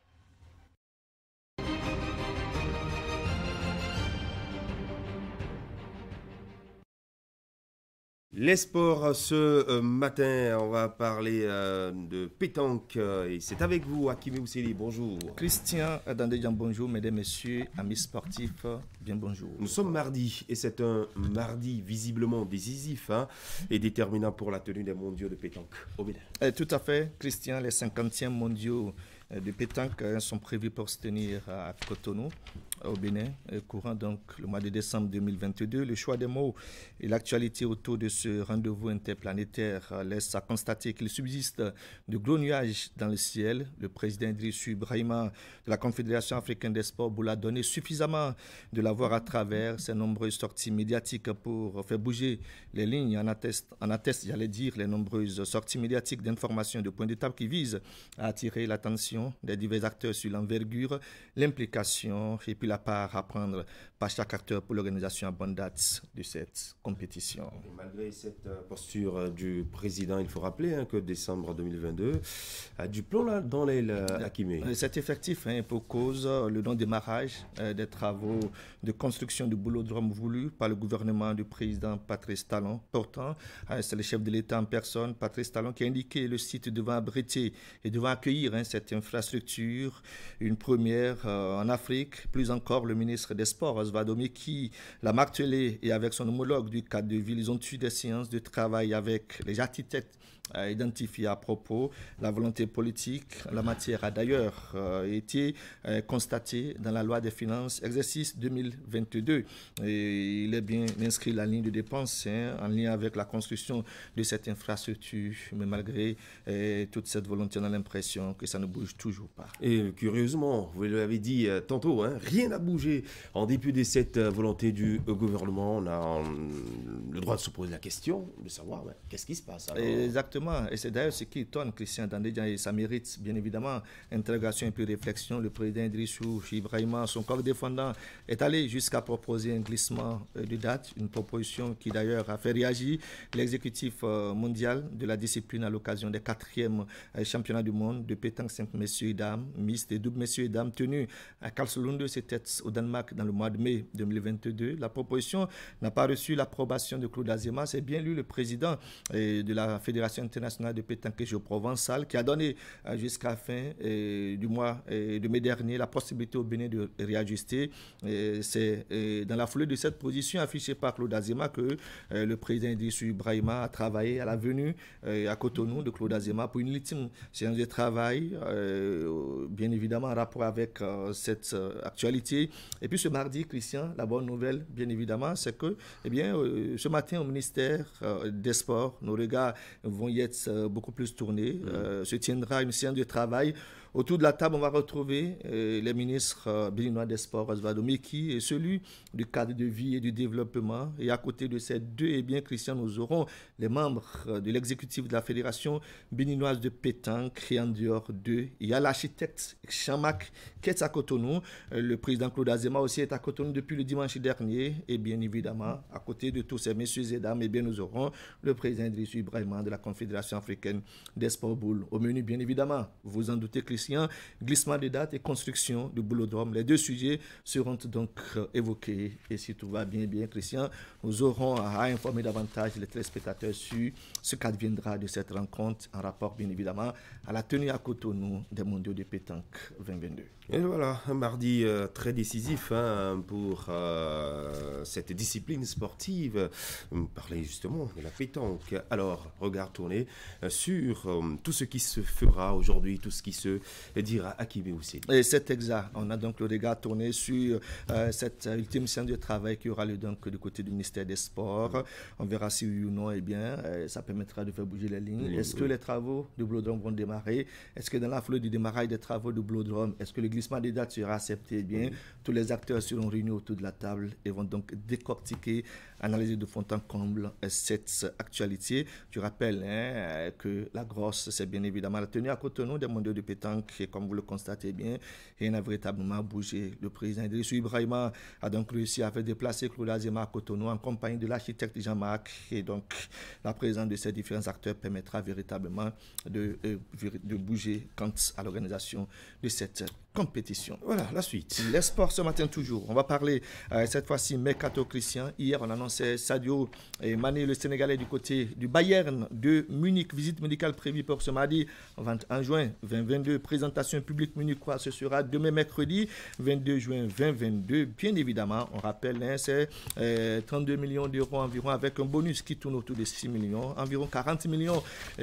Les sports ce matin, on va parler de pétanque et c'est avec vous, Hakimi Ousseli, bonjour. Christian Dandéjan, bonjour, mesdames, messieurs, amis sportifs, bien bonjour. Nous sommes mardi et c'est un mardi visiblement décisif et déterminant pour la tenue des mondiaux de pétanque au Bénin. Tout à fait, Christian, les 50e mondiaux de pétanque sont prévus pour se tenir à Cotonou, au Bénin, courant donc le mois de décembre 2022. Le choix des mots et l'actualité autour de ce rendez-vous interplanétaire laissent à constater qu'il subsiste de gros nuages dans le ciel. Le président Idrissou Ibrahima de la Confédération africaine des sports Boula a donné suffisamment de la voir à travers ses nombreuses sorties médiatiques pour faire bouger les lignes. En atteste, j'allais dire, les nombreuses sorties médiatiques d'informations de points d'étape qui visent à attirer l'attention des divers acteurs sur l'envergure, l'implication et puis la part à prendre par chaque acteur pour l'organisation à bonne date de cette compétition. Et malgré cette posture du président, il faut rappeler que décembre 2022 a du plomb dans l'aile, Hakimi. C'est effectif pour cause le non-démarrage des travaux de construction du boulodrome voulu par le gouvernement du président Patrice Talon. Pourtant, c'est le chef de l'État en personne, Patrice Talon, qui a indiqué le site devant abriter et devant accueillir cette infrastructure, une première en Afrique. Plus encore, le ministre des Sports, Osvaldo Meki, l'a martelé et avec son homologue du cadre de ville, ils ont eu des séances de travail avec les architectes identifié à propos. La volonté politique, la matière a d'ailleurs été constatée dans la loi des finances exercice 2022. Et il est bien inscrit la ligne de dépenses en lien avec la construction de cette infrastructure. Mais malgré toute cette volonté, on a l'impression que ça ne bouge toujours pas. Et curieusement, vous l'avez dit tantôt, rien n'a bougé. En dépit de cette volonté du gouvernement, on a le droit de se poser la question, de savoir qu'est-ce qui se passe alors. Exactement. Et c'est d'ailleurs ce qui étonne Christian Dandéjan et ça mérite bien évidemment interrogation et puis réflexion. Le président Idrissou Ibrahima, son corps défendant, est allé jusqu'à proposer un glissement de date, une proposition qui d'ailleurs a fait réagir l'exécutif mondial de la discipline à l'occasion des 4e championnats du monde de pétanque 5 messieurs et dames, mixte et double messieurs et dames tenus à Karlslunde, c'était au Danemark dans le mois de mai 2022. La proposition n'a pas reçu l'approbation de Claude Azéma. C'est bien lui le président de la Fédération internationale de pétanque géoprovençale qui a donné jusqu'à la fin du mois de mai dernier la possibilité au Bénin de réajuster. C'est dans la foulée de cette position affichée par Claude Azéma que le président Idrissou Ibrahima a travaillé à la venue à Cotonou de Claude Azéma pour une ultime séance de travail, bien évidemment en rapport avec cette actualité. Et puis ce mardi, Christian, la bonne nouvelle, bien évidemment, c'est que ce matin au ministère des Sports, nos regards vont y être beaucoup plus tournés. Se tiendra une séance de travail. Autour de la table, on va retrouver les ministres béninois des Sports, Osvaldo Meki, et celui du cadre de vie et du développement. Et à côté de ces deux, Christian, nous aurons les membres de l'exécutif de la Fédération béninoise de pétanque. Et en dehors d'eux, il y a l'architecte Chamak qui est à Cotonou. Le président Claude Azéma aussi est à Cotonou depuis le dimanche dernier. Et bien évidemment, à côté de tous ces messieurs et dames, nous aurons le président Idrissou Ibrahima de la Confédération africaine des sports boules. Au menu, bien évidemment, vous en doutez, Christian, glissement de date et construction du boulodrome. Les deux sujets seront donc évoqués. Et si tout va bien, Christian, nous aurons à informer davantage les téléspectateurs sur ce qu'adviendra de cette rencontre en rapport, bien évidemment, à la tenue à Cotonou des mondiaux de pétanque 2022. Et voilà, un mardi très décisif pour cette discipline sportive. Vous parlez justement de la pétanque. Alors, regard tourné sur tout ce qui se fera aujourd'hui, tout ce qui se dira Akibé Ousseini. Et c'est exact. On a donc le regard tourné sur cette ultime séance de travail qui aura lieu donc du côté du ministère des Sports. On verra si oui ou non, eh bien, ça permettra de faire bouger les lignes. Est-ce que les travaux du Blodrome vont démarrer? Est-ce que dans la foulée du démarrage des travaux du Blodrome, est-ce que le glissement des dates sera accepté? Eh bien, tous les acteurs seront réunis autour de la table et vont donc décortiquer, analyser de fond en comble cette actualité. Je rappelle que la grosse, c'est bien évidemment la tenue à Cotonou des mondiaux de pétanque et comme vous le constatez bien, rien n'a véritablement bougé. Le président Idrissou Ibrahima a donc réussi à faire déplacer Claude Azema à Cotonou en compagnie de l'architecte Jean-Marc et donc la présence de ces différents acteurs permettra véritablement de bouger quant à l'organisation de cette compétition. Voilà, la suite. Les sports ce matin toujours. On va parler cette fois-ci Mercato Christian. Hier, on annonçait Sadio Mané, le Sénégalais du côté du Bayern de Munich. Visite médicale prévue pour ce mardi 21 juin 2022. Présentation publique munichoise, ce sera demain mercredi 22 juin 2022. Bien évidemment, on rappelle, c'est 32 millions d'euros environ avec un bonus qui tourne autour de 6 millions. Environ 40 millions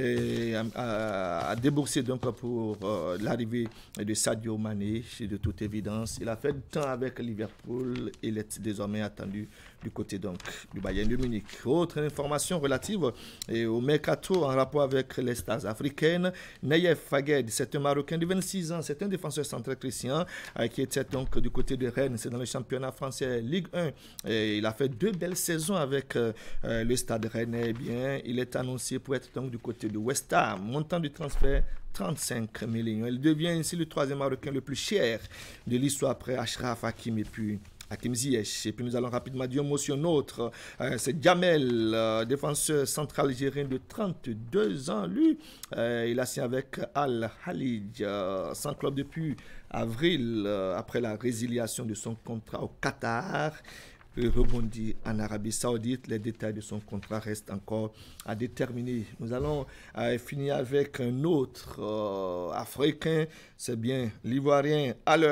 à débourser donc pour l'arrivée de Sadio Mané. De toute évidence, il a fait du temps avec Liverpool. Il est désormais attendu du côté donc du Bayern de Munich. Autre information relative au mercato en rapport avec les stars africaines. Nayef Faghed, c'est un Marocain de 26 ans, c'est un défenseur central christian qui était donc du côté de Rennes, c'est dans le championnat français Ligue 1. Et il a fait 2 belles saisons avec le Stade Rennais. Eh bien, il est annoncé pour être donc du côté de West Ham. Montant du transfert 35 millions. Il devient ainsi le 3e Marocain le plus cher de l'histoire après Achraf Hakimi et puis Hakim Ziyech. Et puis nous allons rapidement dire un mot sur notre. C'est Djamel, défenseur central algérien de 32 ans. Lui, il a signé avec Al-Khalij, sans club depuis avril, après la résiliation de son contrat au Qatar. Rebondit en Arabie Saoudite. Les détails de son contrat restent encore à déterminer. Nous allons finir avec un autre Africain. C'est bien l'Ivoirien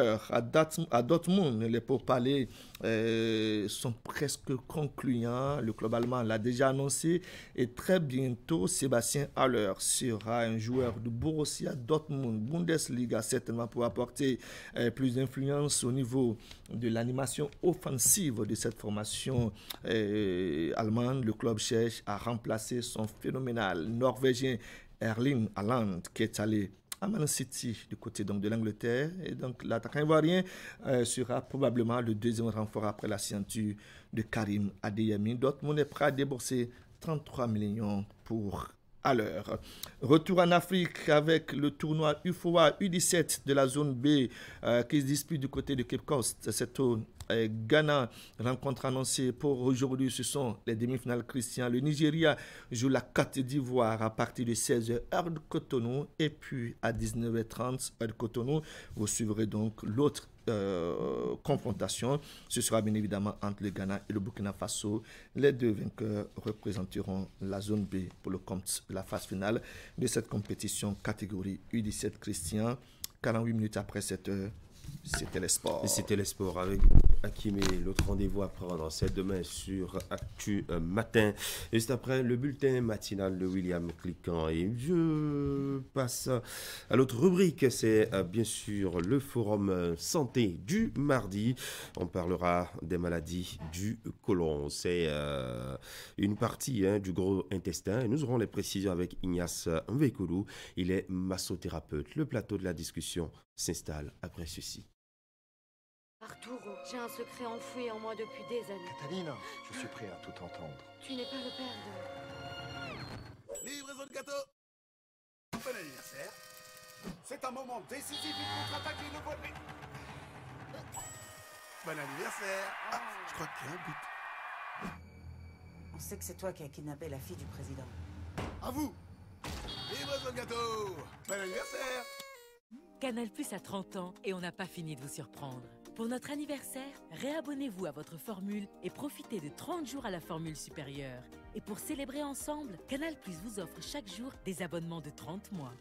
à Dortmund. Les pourparlers sont presque concluants. Le club allemand l'a déjà annoncé. Et très bientôt, Sébastien Haller sera un joueur de Borussia Dortmund, Bundesliga, certainement pour apporter plus d'influence au niveau de l'animation offensive de cette formation allemande. Le club cherche à remplacer son phénoménal Norvégien Erling Haaland qui est allé à Man City du côté donc de l'Angleterre. Et donc l'attaquant ivoirien sera probablement le 2e renfort après la signature de Karim Adeyemi. Dortmund est prêt à débourser 33 millions pour à l'heure. Retour en Afrique avec le tournoi UFOA U17 de la zone B qui se dispute du côté de Cape Coast. C'est au Ghana. Rencontre annoncée pour aujourd'hui, ce sont les demi-finales Christian. Le Nigeria joue la Côte d'Ivoire à partir de 16h heure de Cotonou et puis à 19h30 heure de Cotonou. Vous suivrez donc l'autre confrontation. Ce sera bien évidemment entre le Ghana et le Burkina Faso. Les deux vainqueurs représenteront la zone B pour le compte de la phase finale de cette compétition catégorie U17 Christian. 48 minutes après cette heure, c'était les sports. Et c'était les sports avec Hakim et l'autre rendez-vous à prendre, c'est demain sur Actu Matin. Et juste après, le bulletin matinal de William Cliquant. Et je passe à l'autre rubrique, c'est bien sûr le forum santé du mardi. On parlera des maladies du côlon. C'est une partie du gros intestin. Et nous aurons les précisions avec Ignace Mvekoulou. Il est massothérapeute. Le plateau de la discussion s'installe après ceci. Arturo, j'ai un secret enfoui en moi depuis des années. Catalina, je suis prêt à tout entendre. Tu n'es pas le père de... Livraison de gâteau. Bon anniversaire. C'est un moment décisif, il contre-attaque et le volet. Bon anniversaire. Ah, je crois qu'il y a un but. On sait que c'est toi qui as kidnappé la fille du président. À vous. Livraison de gâteau. Bon anniversaire. Canal+ a 30 ans et on n'a pas fini de vous surprendre. Pour notre anniversaire, réabonnez-vous à votre formule et profitez de 30 jours à la formule supérieure. Et pour célébrer ensemble, Canal+ vous offre chaque jour des abonnements de 30 mois.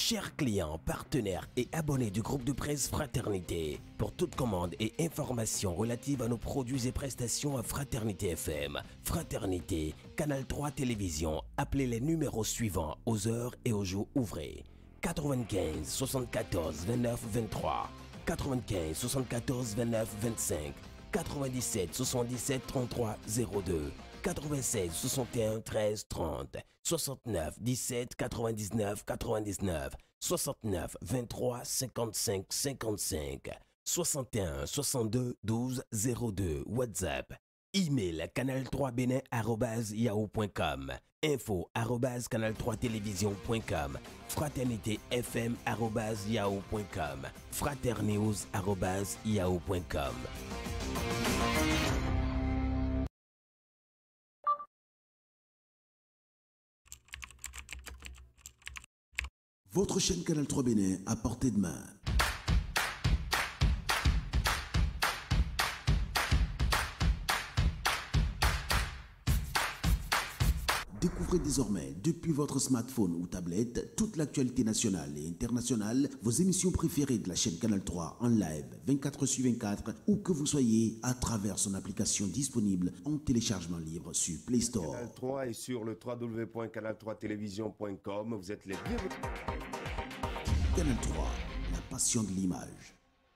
Chers clients, partenaires et abonnés du groupe de presse Fraternité, pour toute commande et information relative à nos produits et prestations à Fraternité FM, Fraternité, Canal 3 Télévision, appelez les numéros suivants aux heures et aux jours ouvrés. 95 74 29 23, 95 74 29 25, 97 77 33 02, 96 61 13 30, 69 17 99 99, 69 23 55 55, 61 62 12 02, WhatsApp, email canal3benin@yahoo.com, info@canal3télévision.com, fraternitéfm@yahoo.com, fraternews@yahoo.com. Votre chaîne Canal 3 Bénin à portée de main. Découvrez désormais, depuis votre smartphone ou tablette, toute l'actualité nationale et internationale, vos émissions préférées de la chaîne Canal 3 en live 24/24, où que vous soyez, à travers son application disponible en téléchargement libre sur Play Store. Canal 3 et sur le www.canal3télévision.com. Vous êtes les bienvenus. Canal 3, la passion de l'image.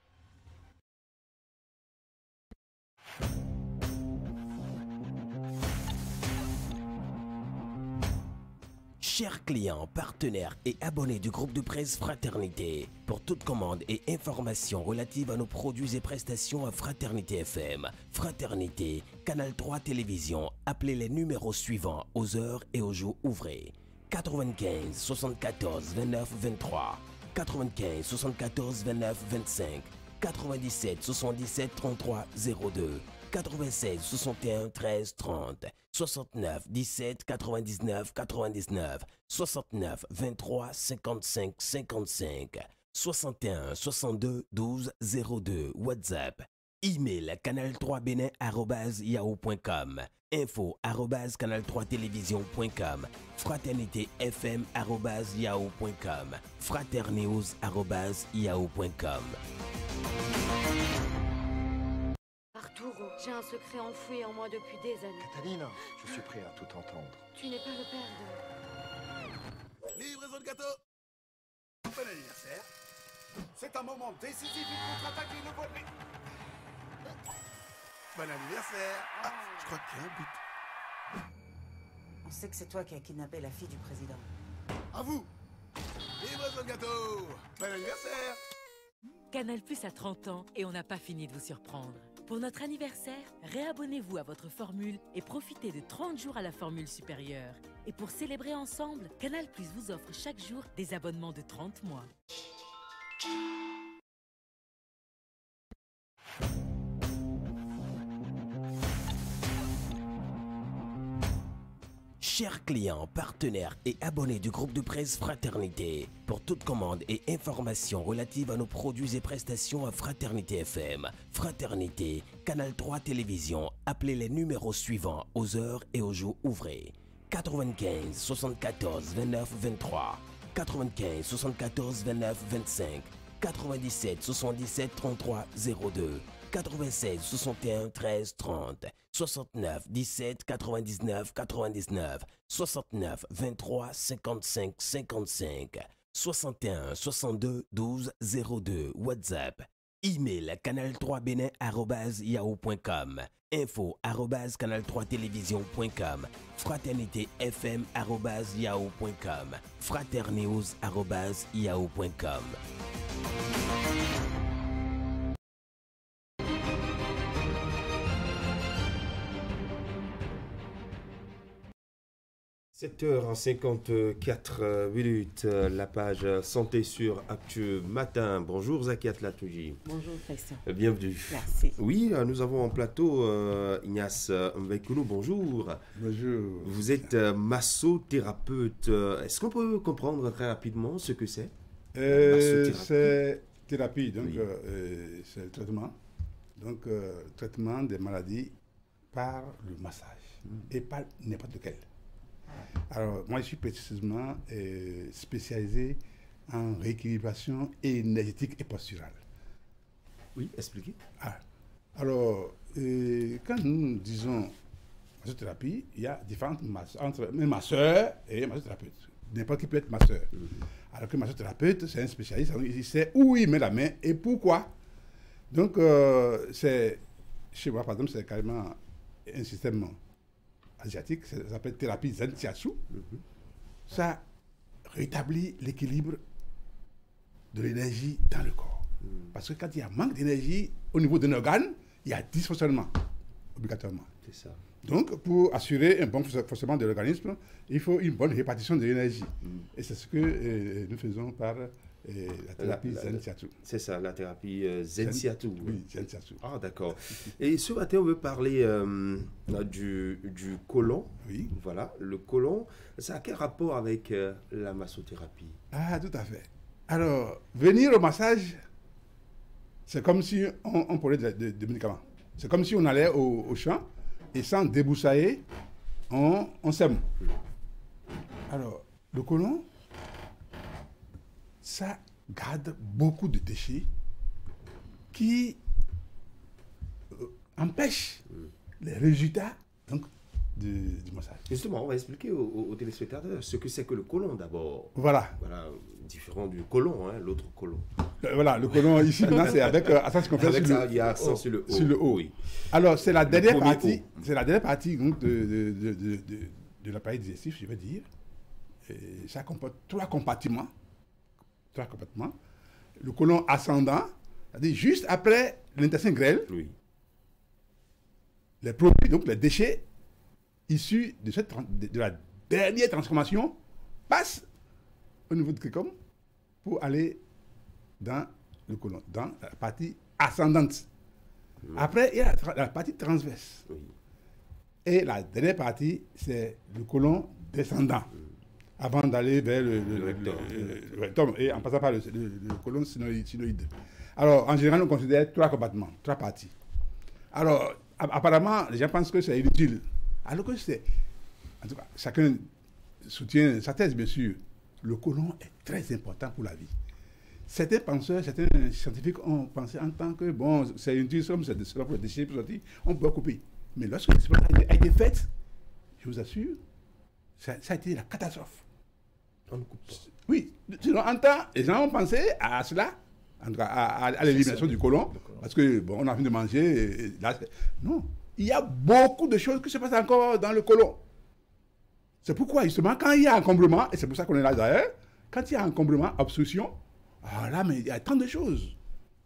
Chers clients, partenaires et abonnés du groupe de presse Fraternité, pour toute commande et information relative à nos produits et prestations à Fraternité FM, Fraternité, Canal 3 Télévision, appelez les numéros suivants aux heures et aux jours ouvrés. 95 74 29 23, 95 74 29 25, 97 77 33 02, 96 61 13 30, 69 17 99 99, 69 23 55 55, 61 62 12 02, WhatsApp, email canal3benin@yahoo.com, info@canal3télévision.com, fraternitéfm@yahoo.com, fraternews@yahoo.com. Arturo, j'ai un secret enfoui en moi depuis des années. Catalina, je suis prêt à tout entendre. Tu n'es pas le père de... Livraison de gâteau. Bon anniversaire. C'est un moment décisif, il contre-attaque et le volet. Bon anniversaire. Ah, je crois qu'il y a un but. On sait que c'est toi qui as kidnappé la fille du président. À vous. Livraison de gâteau. Bon anniversaire. Canal Plus a 30 ans et on n'a pas fini de vous surprendre. Pour notre anniversaire, réabonnez-vous à votre formule et profitez de 30 jours à la formule supérieure. Et pour célébrer ensemble, Canal Plus vous offre chaque jour des abonnements de 30 mois. Chers clients, partenaires et abonnés du groupe de presse Fraternité, pour toute commande et information relative à nos produits et prestations à Fraternité FM, Fraternité, Canal 3 Télévision, appelez les numéros suivants aux heures et aux jours ouvrés. 95 74 29 23, 95 74 29 25, 97 77 33 02, 96 61 13 30, 69 17 99 99, 69 23 55 55, 61 62 12 02, WhatsApp, email canal3benin@yahoo.com, info@canal3télévision.com, fraternitéfm@yahoo.com, fraternews@yahoo.com. 7h54, la page santé sur Actu Matin. Bonjour Zakiat Latouji. Bonjour Christian. Bienvenue. Merci. Oui, nous avons en plateau Ignace Mvekoulou, bonjour. Bonjour. Vous êtes massothérapeute. Est-ce qu'on peut comprendre très rapidement ce que c'est? C'est thérapie, donc oui. C'est le traitement. Donc, traitement des maladies par le massage et pas n'importe lequel. Alors, moi, je suis précisément spécialisé en rééquilibration énergétique et posturale. Oui, expliquez. Alors, quand nous disons massothérapie, il y a différentes entre masseur et massothérapeute. N'importe qui peut être masseur. Alors que massothérapeute, c'est un spécialiste, il sait où il met la main et pourquoi. Donc, chez moi, par exemple, c'est carrément un système asiatique, ça s'appelle thérapie Zen Shiatsu. Ça rétablit l'équilibre de l'énergie dans le corps. Parce que quand il y a manque d'énergie au niveau d'un organe, il y a dysfonctionnement, obligatoirement. C'est ça. Donc, pour assurer un bon fonctionnement de l'organisme, il faut une bonne répartition de l'énergie. Et c'est ce que nous faisons par la thérapie Zen Shiatsu. C'est ça, la thérapie Zen Shiatsu. Oui, Zen Shiatsu. Ah, d'accord. Et ce matin, on veut parler du côlon. Oui. Voilà, le côlon, ça a quel rapport avec la massothérapie? Ah, tout à fait. Alors, venir au massage, c'est comme si on prenait des médicaments. C'est comme si on allait au champ et sans débroussailler, on sème. Alors, le côlon, ça garde beaucoup de déchets qui empêchent les résultats donc, du massage. Justement, on va expliquer aux téléspectateurs ce que c'est que le côlon d'abord. Voilà. Voilà, différent du côlon, hein, l'autre côlon. Voilà, le côlon ici, maintenant, c'est avec accent circonflexe avec sur ça, il y a accent sur le haut. Sur le haut. Oui. Alors, c'est la dernière premier partie, haut. c'est la dernière partie donc, de l'appareil digestif, je vais dire. Et ça comporte trois compartiments. Le côlon ascendant, c'est-à-dire juste après l'intestin grêle, les produits, donc les déchets issus de la dernière transformation passent au niveau du cricum pour aller dans le côlon, dans la partie ascendante. Après, il y a la partie transverse. Et la dernière partie, c'est le côlon descendant. Avant d'aller vers le rectum et en passant par le côlon sinoïde. Alors, en général, on considère trois compartiments, trois parties. Alors, apparemment, les gens pensent que c'est inutile. Alors que c'est... En tout cas, chacun soutient sa thèse, bien sûr. Le côlon est très important pour la vie. Certains penseurs, certains scientifiques ont pensé en tant que, bon, c'est inutile, comme c'est pour le déchet, pour sortir, on peut couper. Mais lorsque l'expérience a été faite, je vous assure, ça a été la catastrophe. On ne coupe pas. Oui, sinon, en temps, les gens ont pensé à cela, en tout cas, à l'élimination du côlon, parce que, bon, on a envie de manger, et là, non, il y a beaucoup de choses qui se passent encore dans le côlon. C'est pourquoi, justement, quand il y a encombrement, et c'est pour ça qu'on est là d'ailleurs, quand il y a encombrement, obstruction, ah là, mais il y a tant de choses.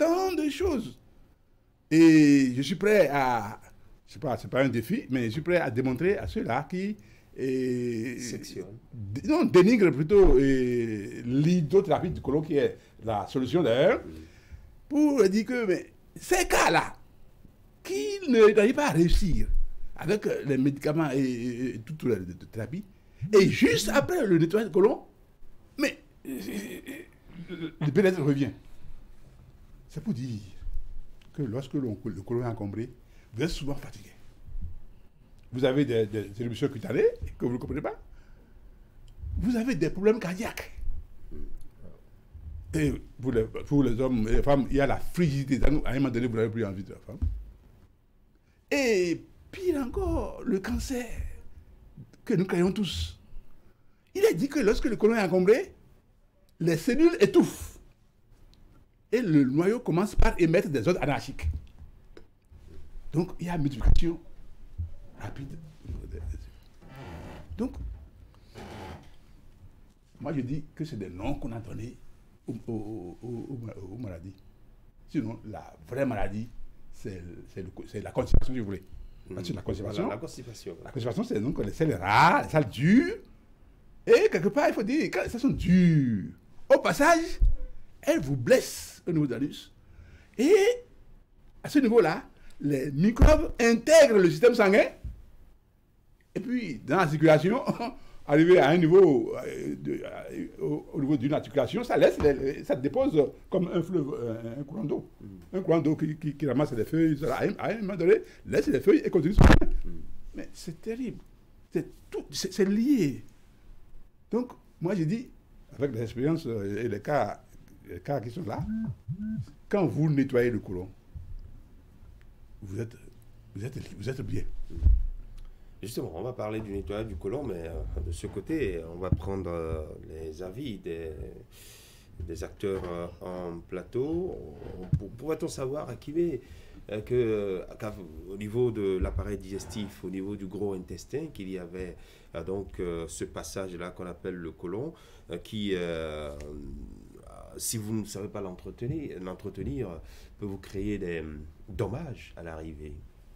Et je suis prêt à, je sais pas, c'est pas un défi, mais je suis prêt à démontrer à ceux-là qui dénigrent plutôt l'hydrothérapie du côlon, qui est la solution d'ailleurs, pour dire que mais, ces cas-là, qui n'arrivent pas à réussir avec les médicaments et toute la thérapie, et juste après le nettoyage du côlon, mais le bien-être revient. C'est pour dire que lorsque le côlon est encombré, vous êtes souvent fatigué. Vous avez des éruptions cutanées que vous ne comprenez pas. Vous avez des problèmes cardiaques. Et pour les hommes et les femmes, il y a la frigidité. À un moment donné, vous n'avez plus envie de la femme. Et pire encore, le cancer que nous craignons tous. Il est dit que lorsque le côlon est encombré, les cellules étouffent. Et le noyau commence par émettre des ondes anarchiques. Donc, il y a une multiplication rapide. Donc, moi je dis que c'est des noms qu'on a donnés aux maladies. Sinon, la vraie maladie, c'est la constipation, si vous voulez. Parce que la constipation, Voilà, la constipation. La constipation, c'est donc les selles rares, les salles dures. Et quelque part, il faut dire, quand elles sont dures, au passage, elles vous blessent au niveau de l'anus. Et à ce niveau-là, les microbes intègrent le système sanguin. Et puis, dans la circulation, arriver à un niveau, au niveau d'une articulation, ça dépose comme un fleuve, un courant d'eau. Un courant d'eau qui ramasse les feuilles, à un moment donné, laisse les feuilles et continue son chemin. Mais c'est terrible. C'est lié. Donc, moi, j'ai dit, avec les expériences et les cas qui sont là, quand vous nettoyez le côlon, vous êtes bien. Justement, on va parler du nettoyage du côlon, mais de ce côté, on va prendre les avis des acteurs en plateau. Pourrait-on savoir qu'au niveau de l'appareil digestif, au niveau du gros intestin, qu'il y avait donc ce passage-là qu'on appelle le côlon, qui, si vous ne savez pas l'entretenir, peut vous créer des dommages à l'arrivée.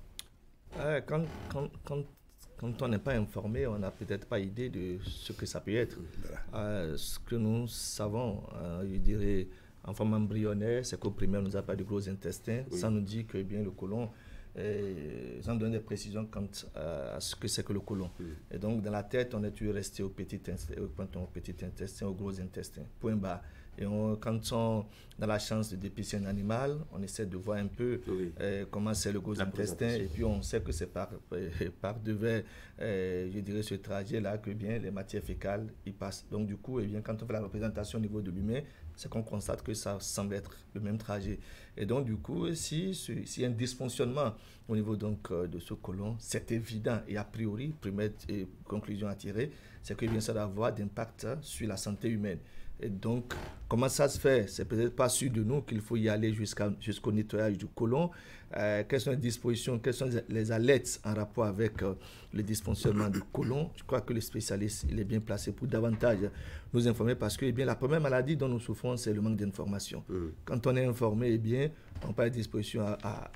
Quand on n'est pas informé, on n'a peut-être pas idée de ce que ça peut être. Ce que nous savons, je dirais, en forme embryonnaire, c'est qu'au primaire, on nous a pas de gros intestins. Oui. Ça nous dit que bien, le côlon, ça nous donne des précisions quant à ce que c'est que le côlon. Oui. Et donc, dans la tête, on est toujours resté au petit intestin, au gros intestin. Point barre. Et quand on a la chance de dépister un animal, on essaie de voir un peu comment c'est le gros intestin. Et puis, on sait que c'est par devers, je dirais, ce trajet-là que bien les matières fécales y passent. Donc, du coup, quand on fait la représentation au niveau de l'humain, c'est qu'on constate que ça semble être le même trajet. Et donc, du coup, s'il y a un dysfonctionnement au niveau donc, de ce côlon, c'est évident. Et a priori, première conclusion à tirer, c'est que bien, ça doit avoir d'impact sur la santé humaine. Et donc, comment ça se fait? C'est peut-être pas sûr de nous qu'il faut y aller jusqu'au nettoyage du côlon. Quelles sont les dispositions, quelles sont les alertes en rapport avec le dysfonctionnement du côlon? Je crois que le spécialiste il est bien placé pour davantage nous informer parce que la première maladie dont nous souffrons, c'est le manque d'information. Quand on est informé, on prend des dispositions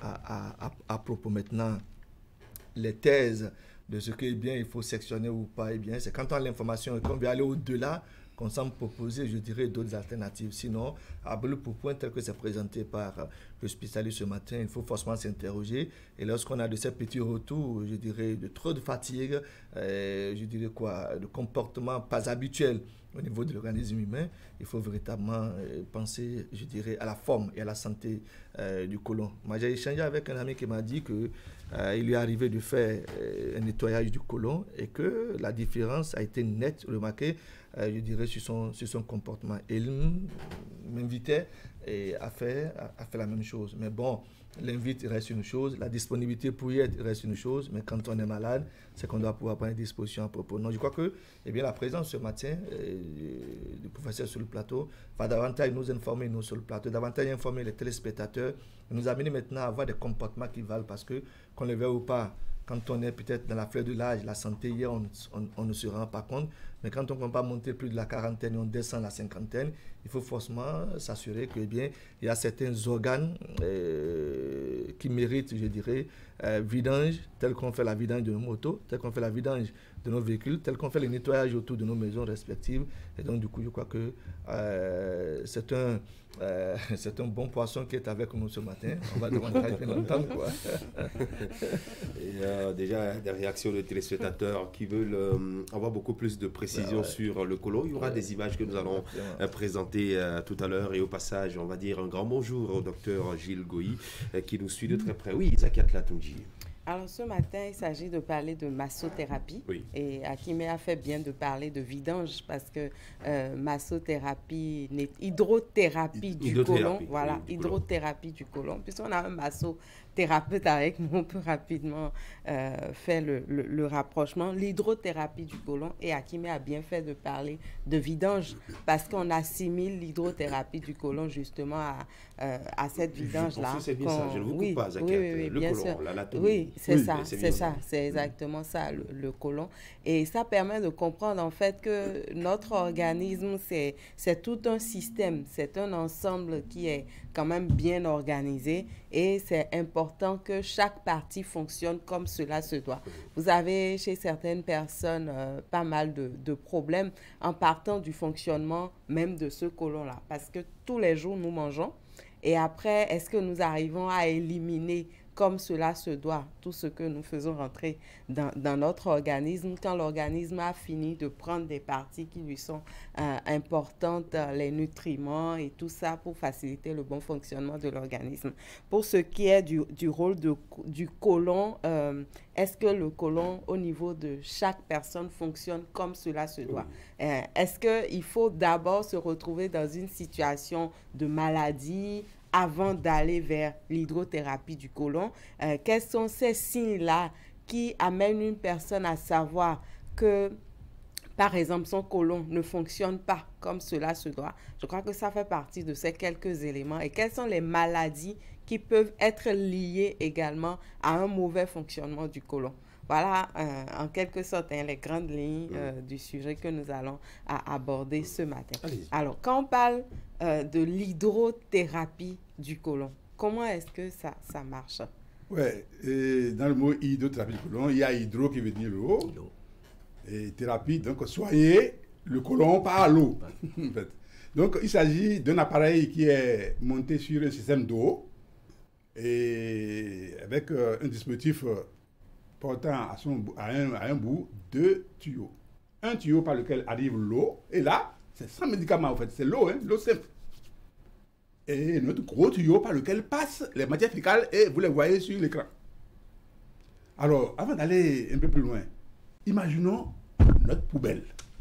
à propos maintenant. Les thèses de ce que il faut sectionner ou pas, c'est quand on a l'information et qu'on veut aller au-delà, qu'on semble proposer, je dirais, d'autres alternatives. Sinon, à brûle pour point tel que c'est présenté par le spécialiste ce matin, il faut forcément s'interroger. Et lorsqu'on a de ces petits retours, je dirais, de trop de fatigue, je dirais de comportement pas habituel au niveau de l'organisme humain, il faut véritablement penser, je dirais, à la forme et à la santé du côlon. Moi, j'ai échangé avec un ami qui m'a dit que il lui est arrivé de faire un nettoyage du côlon et que la différence a été nette, remarquée, je dirais, sur son comportement. Et il m'invitait à faire la même chose. Mais bon, l'invite reste une chose, la disponibilité pour y être reste une chose, mais quand on est malade, c'est qu'on doit pouvoir prendre des dispositions à propos. Non, je crois que la présence ce matin du professeur sur le plateau va davantage nous informer, nous sur le plateau, davantage informer les téléspectateurs, nous amener maintenant à avoir des comportements qui valent parce que, qu'on le veuille ou pas, quand on est peut-être dans la fleur de l'âge, la santé, hier, on ne se rend pas compte. Mais quand on ne peut pas monter plus de la quarantaine et on descend la cinquantaine, il faut forcément s'assurer que, il y a certains organes qui méritent, je dirais, vidange, tel qu'on fait la vidange de nos motos, tel qu'on fait la vidange de nos véhicules, tel qu'on fait le nettoyage autour de nos maisons respectives. Et donc, du coup, je crois que c'est un bon poisson qui est avec nous ce matin. On va davantage l'entendre, quoi. Il y a déjà des réactions de téléspectateurs qui veulent avoir beaucoup plus de précision sur le côlon. Il y aura des images que nous allons présenter tout à l'heure. Et au passage, on va dire un grand bonjour au docteur Gilles Goyi qui nous suit de très près. Oui, Zakiat Latunji. Alors ce matin, il s'agit de parler de massothérapie. Oui. Et Akimé a fait bien de parler de vidange parce que massothérapie, hydrothérapie du côlon, voilà, hydrothérapie du côlon. Puisqu'on a un massothérapeute avec moi, on peut rapidement faire le rapprochement. L'hydrothérapie du côlon, et Akimé a bien fait de parler de vidange parce qu'on assimile l'hydrothérapie du côlon justement à cette vidange-là. C'est bien ça, je ne vous coupe pas, Zakiat. Oui, le bien côlon, sûr. l'anatomie. Oui, c'est exactement ça, le côlon. Et ça permet de comprendre en fait que notre organisme, c'est tout un système, c'est un ensemble qui est quand même bien organisé et c'est important que chaque partie fonctionne comme cela se doit. Vous avez chez certaines personnes pas mal de problèmes en partant du fonctionnement même de ce côlon-là parce que tous les jours nous mangeons et après, est-ce que nous arrivons à éliminer comme cela se doit, tout ce que nous faisons rentrer dans notre organisme, quand l'organisme a fini de prendre des parties qui lui sont importantes, les nutriments et tout ça pour faciliter le bon fonctionnement de l'organisme. Pour ce qui est du rôle du côlon, est-ce que le côlon au niveau de chaque personne fonctionne comme cela se doit? Est-ce qu'il faut d'abord se retrouver dans une situation de maladie avant d'aller vers l'hydrothérapie du côlon? Quels sont ces signes-là qui amènent une personne à savoir que, par exemple, son côlon ne fonctionne pas comme cela se doit? Je crois que ça fait partie de ces quelques éléments. Et quelles sont les maladies qui peuvent être liées également à un mauvais fonctionnement du côlon? Voilà, en quelque sorte, les grandes lignes du sujet que nous allons aborder ce matin. Alors, quand on parle de l'hydrothérapie du côlon, comment est-ce que ça marche? Oui, dans le mot hydrothérapie du côlon, il y a hydro qui veut dire l'eau. Et thérapie, donc soigner le côlon par l'eau. En fait. Donc, il s'agit d'un appareil qui est monté sur un système d'eau et avec un dispositif portant à un bout 2 tuyaux. Un tuyau par lequel arrive l'eau, et là, c'est sans médicament en fait, c'est l'eau, hein, l'eau simple. Et notre gros tuyau par lequel passent les matières fécales, et vous les voyez sur l'écran. Alors, avant d'aller un peu plus loin, imaginons notre poubelle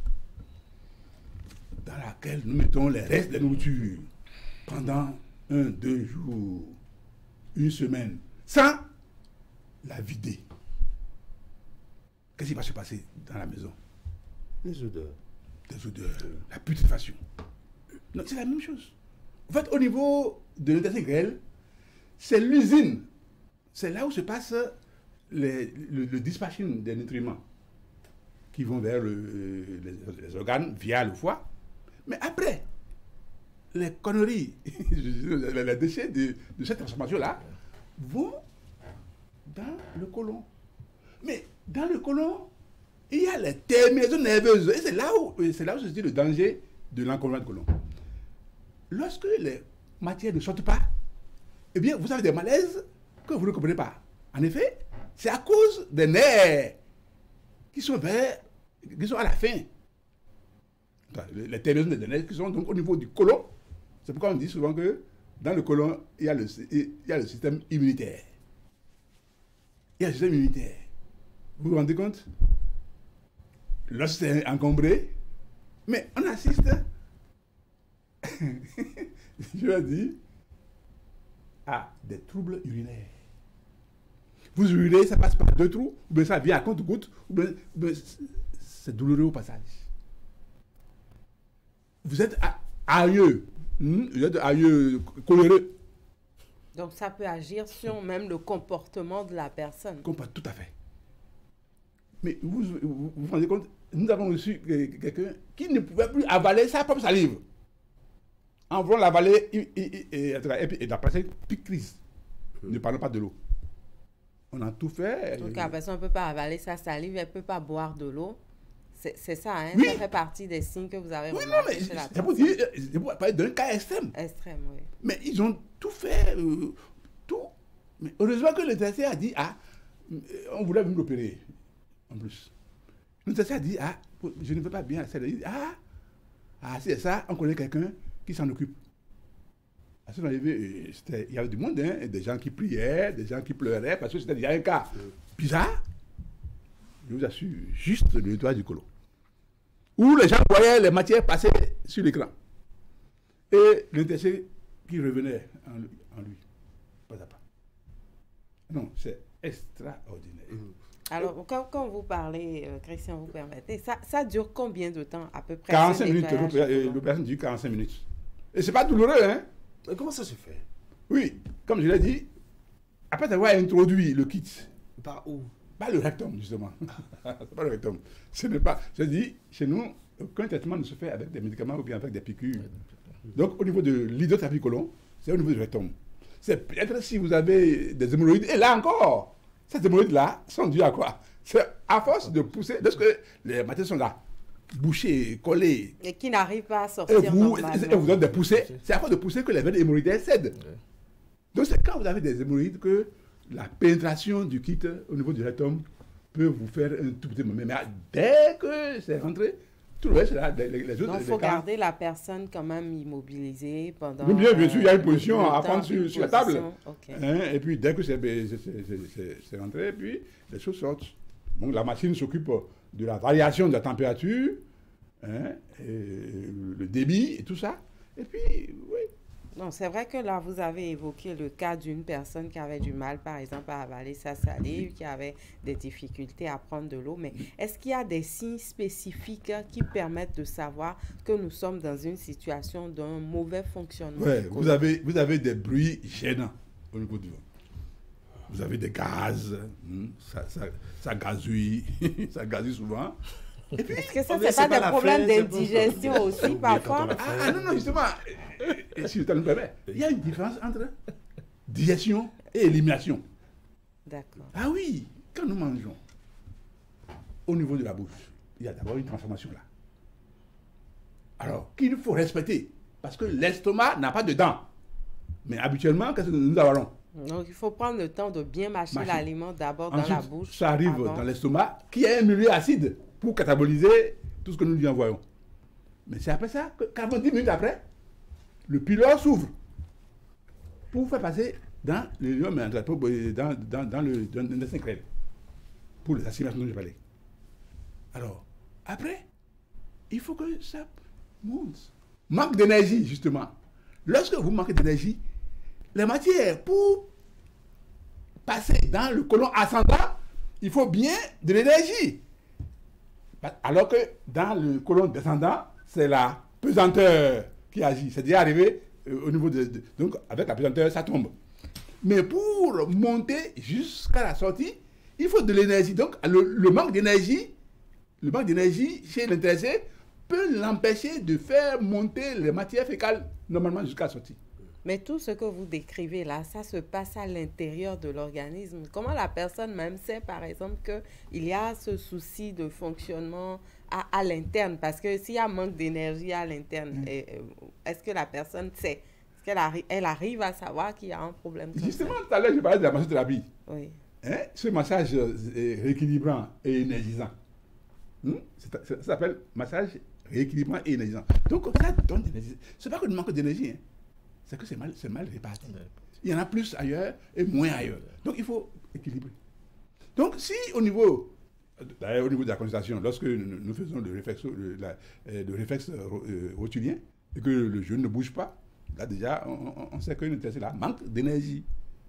dans laquelle nous mettons les restes de nourriture pendant 1, 2 jours, 1 semaine, sans la vider. Qu'est-ce qui va se passer dans la maison? Les odeurs. Des odeurs, la putréfaction. C'est la même chose. En fait, au niveau de l'intestin grêle, c'est l'usine. C'est là où se passe le dispatching des nutriments qui vont vers les organes via le foie. Mais après, les conneries, les déchets de cette transformation-là vont dans le côlon. Mais dans le côlon, il y a les terminaisons nerveuses. Et c'est là où se dit le danger de l'encombrement du côlon. Lorsque les matières ne sortent pas, eh bien, vous avez des malaises que vous ne comprenez pas. En effet, c'est à cause des nerfs qui sont à la fin. Les terminaisons des nerfs qui sont donc au niveau du côlon. C'est pourquoi on dit souvent que dans le côlon, il y a le système immunitaire. Il y a le système immunitaire. Vous vous rendez compte? Lorsque c'est encombré, mais on assiste, je l'ai dit, à des troubles urinaires. Vous urinez, ça passe par 2 trous, ou bien ça vient à compte-gouttes, ou bien c'est douloureux au passage. Vous êtes aïeux, vous êtes aïeux, coléreux. Donc ça peut agir sur même le comportement de la personne. Tout à fait. Mais vous vous rendez compte, nous avons reçu quelqu'un qui ne pouvait plus avaler sa propre salive. En voulant l'avaler, et la personne pique crise. Ne parlons pas de l'eau. On a tout fait. Donc la personne ne peut pas avaler sa salive, elle ne peut pas boire de l'eau. C'est ça, hein? Oui. Ça fait partie des signes que vous avez remarqués. Non, mais c'est pour parler d'un cas extrême. Extrême, oui. Mais ils ont tout fait, tout. Mais heureusement que le TC a dit, on voulait me l'opérer. En plus. Le TC a dit, je ne veux pas bien. Il dit, c'est ça, on connaît quelqu'un qui s'en occupe. À ce moment-là, il y avait du monde, hein, des gens qui priaient, des gens qui pleuraient, parce que c'était déjà un cas bizarre. Je vous assure, juste le nettoyage du côlon. Où les gens voyaient les matières passer sur l'écran. Et le TC qui revenait en lui. Pas à pas. Non, c'est extraordinaire. Alors, quand vous parlez, Christian, vous permettez, ça dure combien de temps à peu près? 45 minutes. L'opération dure 45 minutes. Et c'est pas douloureux, hein? Mais comment ça se fait? Oui, comme je l'ai dit, après avoir introduit le kit. Par où? Pas le rectum, justement. C'est pas le rectum. Ce n'est pas. Je dis, chez nous, aucun traitement ne se fait avec des médicaments ou bien avec des piqûres. Donc, au niveau de l'hydrothérapie du côlon, c'est au niveau du rectum. C'est peut-être si vous avez des hémorroïdes. Et là encore, ces hémorroïdes-là sont dues à quoi? C'est à force de pousser, lorsque les matières sont là, bouchées, collées. Et qui n'arrivent pas à sortir normalement. Et vous donnez des poussées. C'est à force de pousser que les veines hémorroïdaires cèdent. Donc, c'est quand vous avez des hémorroïdes que la pénétration du kit au niveau du rectum peut vous faire un tout petit moment. Mais dès que c'est rentré, tout le reste, là, les autres... Donc, il faut garder la personne quand même immobilisée pendant... Oui, bien sûr, il y a une position à prendre sur la table. Okay. Hein, et puis, dès que c'est rentré, puis les choses sortent. Donc, la machine s'occupe de la variation de la température, hein, et le débit et tout ça. Et puis, oui. Non, c'est vrai que là, vous avez évoqué le cas d'une personne qui avait du mal, par exemple, à avaler sa salive, qui avait des difficultés à prendre de l'eau. Mais est-ce qu'il y a des signes spécifiques qui permettent de savoir que nous sommes dans une situation d'un mauvais fonctionnement? Ouais, vous avez des bruits gênants au niveau du ventre. Vous avez des gaz, ça gazouille, ça gazouille souvent. Est-ce que ça, c'est pas des problèmes d'indigestion aussi, parfois? Ah non, justement, si le temps nous permet, il y a une différence entre digestion et élimination. D'accord. Ah oui, quand nous mangeons, au niveau de la bouche, il y a d'abord une transformation là. Alors, qu'il faut respecter, parce que l'estomac n'a pas de dents. Mais habituellement, qu'est-ce que nous avalons? Donc, il faut prendre le temps de bien mâcher l'aliment d'abord dans la bouche. Ça arrive dans l'estomac, qui a un milieu acide pour cataboliser tout ce que nous lui envoyons. Mais c'est après ça que 40 minutes après, le pylore s'ouvre pour faire passer dans l'intestin grêle, pour les assimilations dont je parlais. Alors, après, il faut que ça monte. Manque d'énergie, justement. Lorsque vous manquez d'énergie, les matières, pour passer dans le côlon ascendant, il faut bien de l'énergie. Alors que dans le côlon descendant, c'est la pesanteur qui agit. C'est déjà arrivé au niveau donc, avec la pesanteur, ça tombe. Mais pour monter jusqu'à la sortie, il faut de l'énergie. Donc, le manque d'énergie chez l'intéressé peut l'empêcher de faire monter les matières fécales normalement jusqu'à la sortie. Mais tout ce que vous décrivez là, ça se passe à l'intérieur de l'organisme. Comment la personne même sait, par exemple, qu'il y a ce souci de fonctionnement à l'interne? Parce que s'il y a manque d'énergie à l'interne, est-ce que la personne sait? Est-ce qu'elle arrive à savoir qu'il y a un problème? Justement, tout à l'heure, je parlais de la massothérapie. Oui. Hein? Ce massage rééquilibrant et énergisant. Ça s'appelle massage rééquilibrant et énergisant. Donc, ça donne de l'énergie. Ce n'est pas que nous manquons d'énergie, hein. C'est que c'est mal réparti. Il y en a plus ailleurs et moins ailleurs. Donc, il faut équilibrer. Donc, si au niveau de la consultation, lorsque nous faisons le réflexe rotulien et que le genou ne bouge pas, là déjà, on sait qu'une intéressée là manque d'énergie.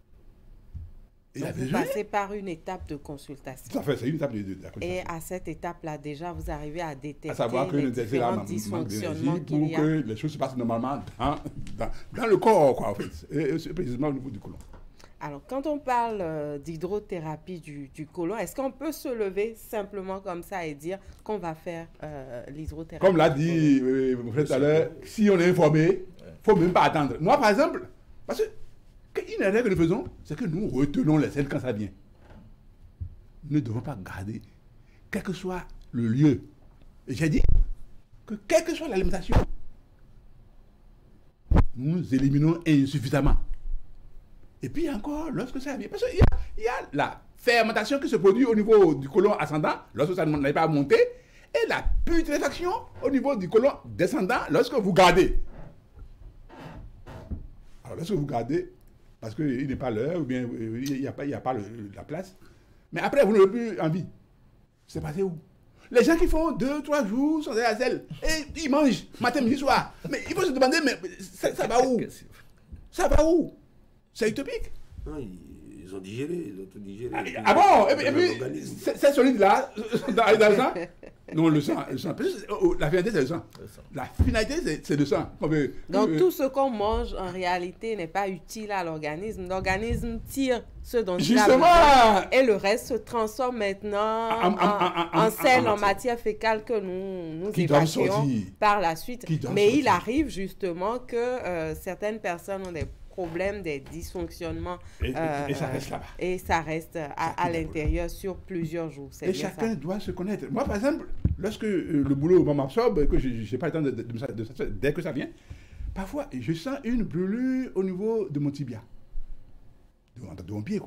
Donc, vous passez par une étape de consultation. Tout à fait, c'est une étape de la consultation. Et à cette étaple-là, déjà, vous arrivez à détecter les différents dysfonctionnements qu'il y a. Pour que les choses se passent normalement dans le corps, quoi, en fait, et précisément au niveau du côlon. Alors, quand on parle d'hydrothérapie du côlon, est-ce qu'on peut se lever simplement comme ça et dire qu'on va faire l'hydrothérapie? Comme l'a dit mon frère tout à l'heure, si on est informé, il ne faut même pas attendre. Moi, par exemple, parce que une erreur que nous faisons, c'est que nous retenons les selles quand ça vient. Nous ne devons pas garder, quel que soit le lieu. Et j'ai dit que quelle que soit l'alimentation, nous éliminons insuffisamment. Et puis encore, lorsque ça vient, parce qu'il y a la fermentation qui se produit au niveau du côlon ascendant, lorsque ça n'arrive pas à monter, et la putréfaction au niveau du côlon descendant, lorsque vous gardez. Alors, lorsque vous gardez, parce qu'il n'est pas l'heure, ou bien il n'y a pas la place. Mais après, vous n'avez plus envie. C'est passé où? Les gens qui font 2-3 jours sans la selle, et ils mangent matin, midi, soir. Mais il faut se demander, mais ça va où? Ça va où? C'est utopique. Non, ils ont digéré, ils ont tout digéré. Ah bon? Et puis, c'est solide là, dans le sang? Non, le sang. La finalité, c'est le sang. La finalité, c'est le sang. Donc, tout ce qu'on mange, en réalité, n'est pas utile à l'organisme. L'organisme tire ce dont il a besoin. Et le reste se transforme maintenant en sel, en matière fécale que nous évacuons par la suite. Mais il arrive justement que certaines personnes ont des problèmes, des dysfonctionnements. Et ça reste là-bas. Et ça reste à l'intérieur sur plusieurs jours. Et chacun doit se connaître. Moi, par exemple, lorsque le boulot m'absorbe et que je n'ai pas le temps de dès que ça vient, parfois, je sens une brûlure au niveau de mon tibia. De mon pied, quoi.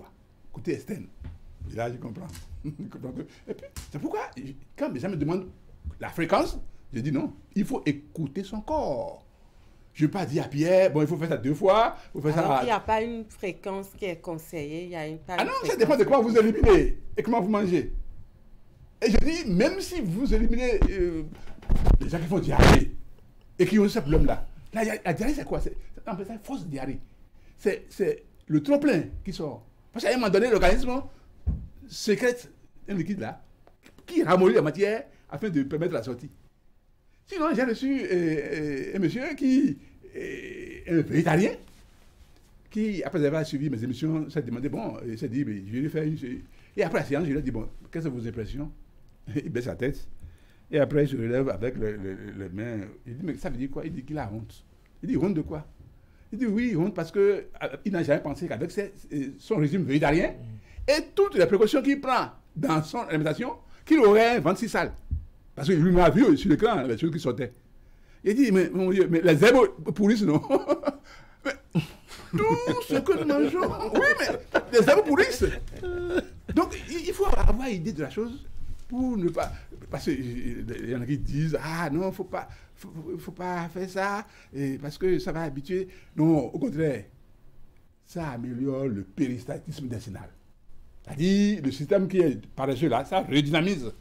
côté externe. Et là, je comprends. Et puis, c'est pourquoi, quand les gens me demandent la fréquence, je dis non, il faut écouter son corps. Je ne vais pas dire à Pierre, bon, il faut faire ça 2 fois. Il faut faire Alors ça... il n'y a pas une fréquence qui est conseillée. Il y a une non, ça dépend de comment vous éliminez et comment vous mangez. Et je dis, même si vous éliminez les gens qui font diarrhée et qui ont ce problème-là, la diarrhée, c'est quoi? On appelle ça fausse diarrhée. C'est le trop-plein qui sort. Parce qu'à un moment donné, l'organisme sécrète un liquide là qui ramollit la matière afin de permettre la sortie. Sinon, j'ai reçu un monsieur qui est un végétarien qui, après avoir suivi mes émissions, s'est demandé, bon, il s'est dit, mais je vais lui faire une... Et après la séance, je lui ai dit, bon, quelles sont vos impressions? Il baisse la tête. Et après, je relève avec les mains. Il dit, mais ça veut dire quoi? Il dit qu'il a honte. Il dit, honte de quoi? Il dit, oui, honte parce qu'il n'a jamais pensé qu'avec son régime végétarien et toutes les précautions qu'il prend dans son alimentation, qu'il aurait un ventre si sale. Parce qu'il m'a vu sur l'écran les choses qui sortaient. Il dit, mais mon Dieu, mais les herbes pourrissent, non? Mais tout ce que nous mangeons, oui, mais les herbes pourrissent. Donc, il faut avoir idée de la chose pour ne pas... Parce qu'il y en a qui disent, ah non, faut pas faire ça, parce que ça va habituer. Non, au contraire, ça améliore le péristaltisme décennal. C'est-à-dire, le système qui est paresseux là, ça redynamise.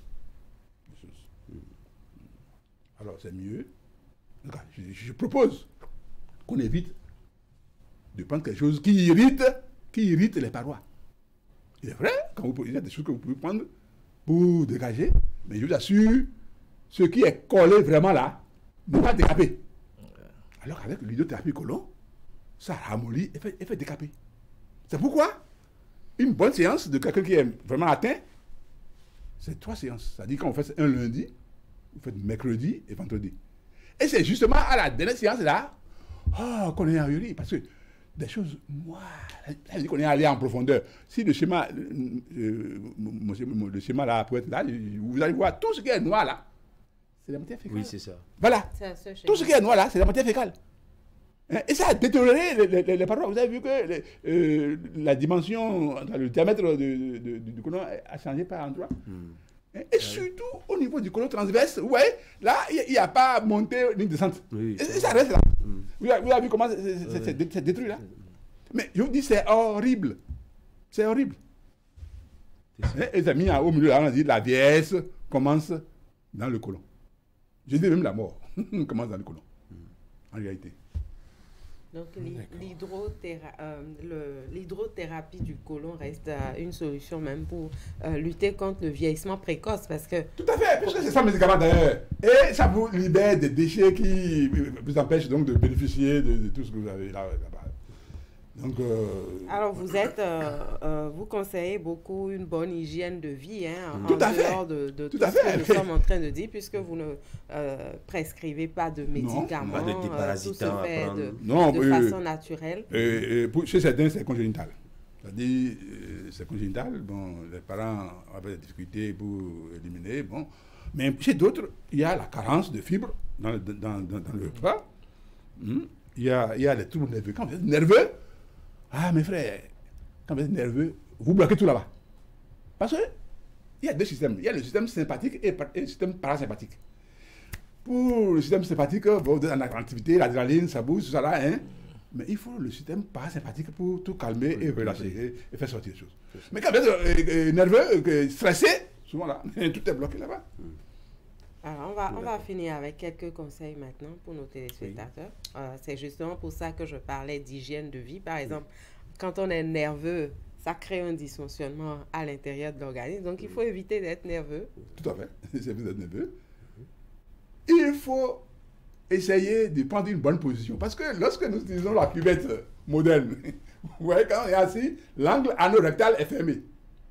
Alors, c'est mieux. Je propose qu'on évite de prendre quelque chose qui irrite les parois. Il est vrai, il y a des choses que vous pouvez prendre pour dégager, mais je vous assure, ce qui est collé vraiment là, ne pas décaper. Alors qu'avec l'hydrothérapie colon, ça ramollit et fait décaper. C'est pourquoi une bonne séance de quelqu'un qui est vraiment atteint, c'est 3 séances. C'est-à-dire qu'on fait un lundi, vous faites mercredi et vendredi. Et c'est justement à la dernière séance là, qu'on est arrivé. Parce que des choses noires, ça veut dire qu'on est allé en profondeur. Si le schéma, le schéma là peut être là, vous allez voir tout ce qui est noir là, c'est la matière fécale. Oui, c'est ça. Voilà. Tout ce qui est noir là, c'est la matière fécale. Et ça a détérioré les parois. Vous avez vu que la dimension, le diamètre du colon a changé par endroit. Et surtout au niveau du colon transverse, vous voyez, là, il n'y a pas montée ni descente. Oui, et ça reste là. Vous avez vu comment c'est détruit là? Mais je vous dis, c'est horrible. C'est horrible. Et les amis, au milieu, là, on a dit la vieillesse commence dans le colon. Je dis même la mort commence dans le colon. En réalité. Donc l'hydrothérapie du côlon reste une solution même pour lutter contre le vieillissement précoce parce que... Tout à fait, puisque c'est ça le médicament d'ailleurs. Et ça vous libère des déchets qui vous empêchent donc de bénéficier de tout ce que vous avez là-bas. Donc, alors vous conseillez beaucoup une bonne hygiène de vie, hein, tout à dehors de tout ce que nous sommes en train de dire, puisque vous ne prescrivez pas de médicaments, pas de déparasitants, tout se fait de façon naturelle. Chez certains, c'est congénital. C'est-à-dire, c'est congénital, bon, les parents avaient des difficultés pour éliminer, bon. Mais chez d'autres, il y a la carence de fibres dans le repas. Il y a les troubles nerveux. Quand vous êtes nerveux, mes frères, quand vous êtes nerveux, vous bloquez tout là-bas. Parce qu'il y a 2 systèmes. Il y a le système sympathique et le système parasympathique. Pour le système sympathique, vous êtes en activité, l'adrénaline, ça bouge, tout ça là, hein. Mais il faut le système parasympathique pour tout calmer et relâcher et faire sortir les choses. Mais quand vous êtes nerveux, stressé, souvent là, tout est bloqué là-bas. Alors, on va finir avec quelques conseils maintenant pour nos téléspectateurs. C'est justement pour ça que je parlais d'hygiène de vie. Par exemple, quand on est nerveux, ça crée un dysfonctionnement à l'intérieur de l'organisme. Donc, il faut éviter d'être nerveux. Tout à fait. C'est vous êtes nerveux. Il faut essayer de prendre une bonne position. Parce que lorsque nous utilisons la cuvette moderne, vous voyez, quand on est assis, l'angle anorectal est fermé.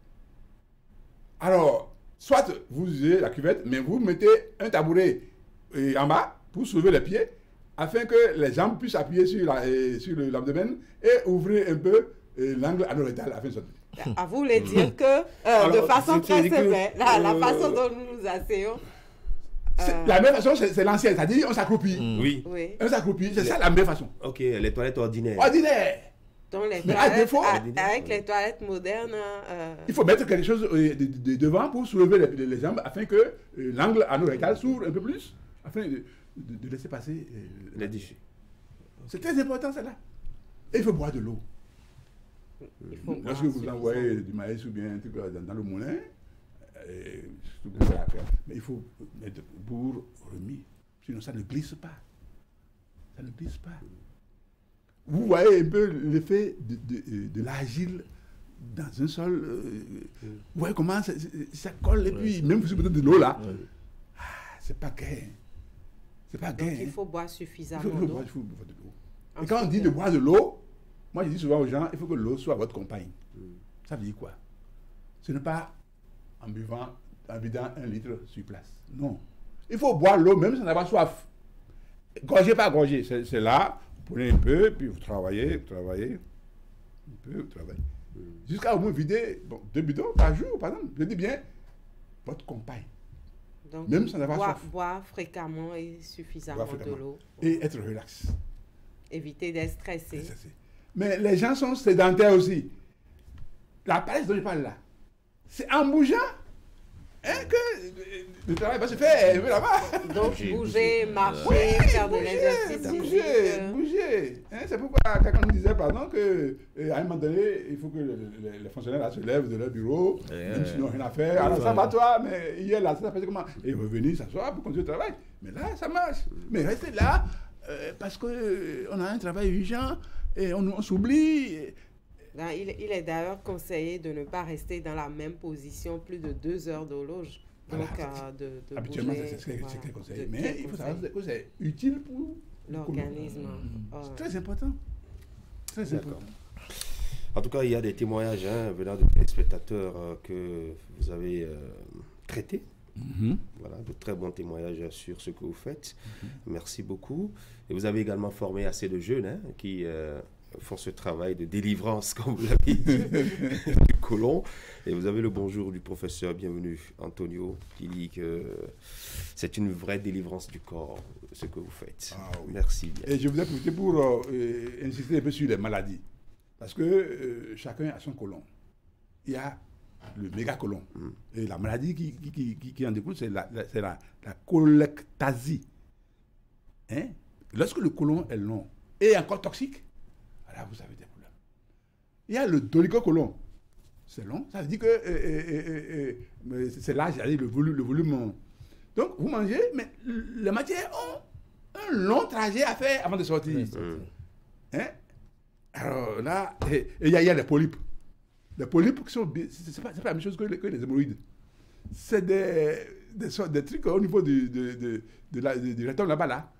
Alors, soit vous utilisez la cuvette, mais vous mettez un tabouret en bas pour soulever les pieds, afin que les jambes puissent appuyer sur l'abdomen et ouvrir un peu l'angle anorectal afin de sortir. Vous voulez dire que, de façon très simple, la façon dont nous nous asseyons... La même façon, c'est l'ancienne, c'est-à-dire on s'accroupit. Oui. On s'accroupit, c'est ça la même façon. Ok, les toilettes ordinaires. Ordinaires. Donc, les Mais à défaut, avec les toilettes modernes... il faut mettre quelque chose devant pour soulever les jambes afin que l'angle anorectal s'ouvre un peu plus, afin de laisser passer les déchets. C'est très important, ça là. Et il faut boire de l'eau. Lorsque vous envoyez du maïs ou bien un truc dans le moulin, mais il faut mettre bourre remis, sinon ça ne glisse pas. Ça ne glisse pas. Vous voyez un peu l'effet de l'argile dans un sol. Vous voyez comment ça colle et puis même si vous mettez de l'eau là, c'est pas gain. C'est pas gain. Donc il faut boire suffisamment d'eau. d'eau. Il faut boire de l'eau. Et quand on dit de boire de l'eau, moi je dis souvent aux gens, il faut que l'eau soit votre compagne. Ça veut dire quoi? Ce n'est pas en vidant 1 litre sur place. Non. Il faut boire l'eau même sans avoir soif. Gorgez pas gorgez. C'est là. Vous prenez un peu, puis vous travaillez, un peu, vous travaillez. Jusqu'à au moins vider 2 bidons par jour, par exemple. Je dis bien, votre compagne. Donc, même sans avoir soif. Boire fréquemment et suffisamment de l'eau. Et être relax. Éviter d'être stressé. Mais les gens sont sédentaires aussi. La paresse dont je parle là, c'est en bougeant que le travail va se faire là-bas. Donc bouger, marcher, faire de l'exercice. Bouger. C'est pourquoi quelqu'un nous disait pardon qu'à un moment donné, il faut que les fonctionnaires là, se lèvent de leur bureau, même s'ils n'ont rien à faire. Alors ça va toi, mais hier là, ça fait comment? Et revenir s'asseoir pour continuer le travail. Mais là, ça marche. Mais restez là parce qu'on a un travail urgent et on s'oublie. Il est d'ailleurs conseillé de ne pas rester dans la même position plus de 2 heures d'horloge. Donc, habituellement, c'est ce qui est conseillé. Mais il faut savoir que c'est utile pour l'organisme. C'est très important. Très important. En tout cas, il y a des témoignages venant de téléspectateurs que vous avez traités. Voilà, de très bons témoignages sur ce que vous faites. Merci beaucoup. Et vous avez également formé assez de jeunes qui font ce travail de délivrance, comme vous l'avez dit, du côlon. Et vous avez le bonjour du professeur, bienvenue, Antonio, qui dit que c'est une vraie délivrance du corps, ce que vous faites. Oui. Merci bien. Et je vous ai profité pour insister un peu sur les maladies. Parce que chacun a son côlon. Il y a le mégacolon. Et la maladie qui en découle, c'est la cholectasie. Lorsque le côlon est long et encore toxique, là, vous avez des problèmes. Il y a le dolichocolon. C'est long. Ça veut dire que c'est là, le volume. Donc, vous mangez, mais les matières ont un long trajet à faire avant de sortir. Alors là, il y a les polypes. Les polypes, c'est pas la même chose que les hémorroïdes. C'est des trucs au niveau du rectum là-bas, là.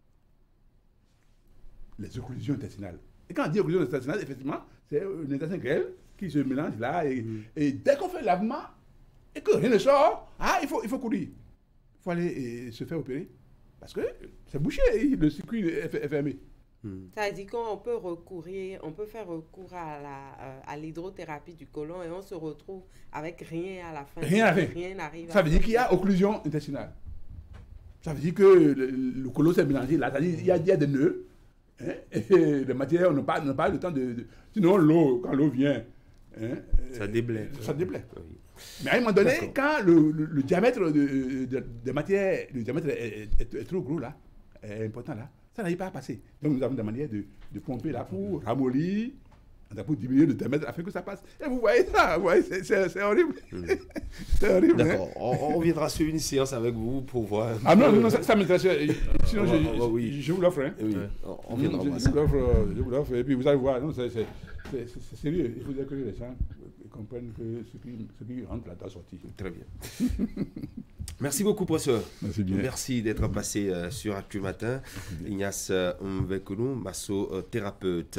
Les occlusions intestinales. Et quand on dit occlusion intestinale, effectivement, c'est une intestin grêle qui se mélange là. Et dès qu'on fait le lavement et que rien ne sort, il faut courir. Il faut aller se faire opérer. Parce que c'est bouché, le circuit est fermé. Ça veut dire qu'on peut faire recours à l'hydrothérapie du côlon et on se retrouve avec rien à la fin. Rien n'arrive. Ça veut dire qu'il y a occlusion intestinale. Ça veut dire que le côlon s'est mélangé là. C'est-à-dire qu'il y a des nœuds. Et les matières, on n'a pas le temps de... Sinon, quand l'eau vient... ça déblaye. Ça déblaye. Oui. Mais à un moment donné, quand le diamètre des matières, le diamètre est trop gros là, est important là, ça n'arrive pas à passer. Donc nous avons des manières de pomper là pour ramollir, pour diminuer le diamètre afin que ça passe. Et vous voyez ça, c'est horrible. C'est horrible. D'accord, on viendra sur une séance avec vous pour voir. Ah non, ça m'intéresse. Sinon, je vous l'offre. Oui, on viendra voir ça. Je vous l'offre, et puis vous allez voir, c'est sérieux. Il faut dire que les gens comprennent que ce qui rentre là doit sortir. Très bien. Merci beaucoup, professeur. Merci bien. Merci d'être passé sur Actu Matin. Ignace Mvekounou, massothérapeute,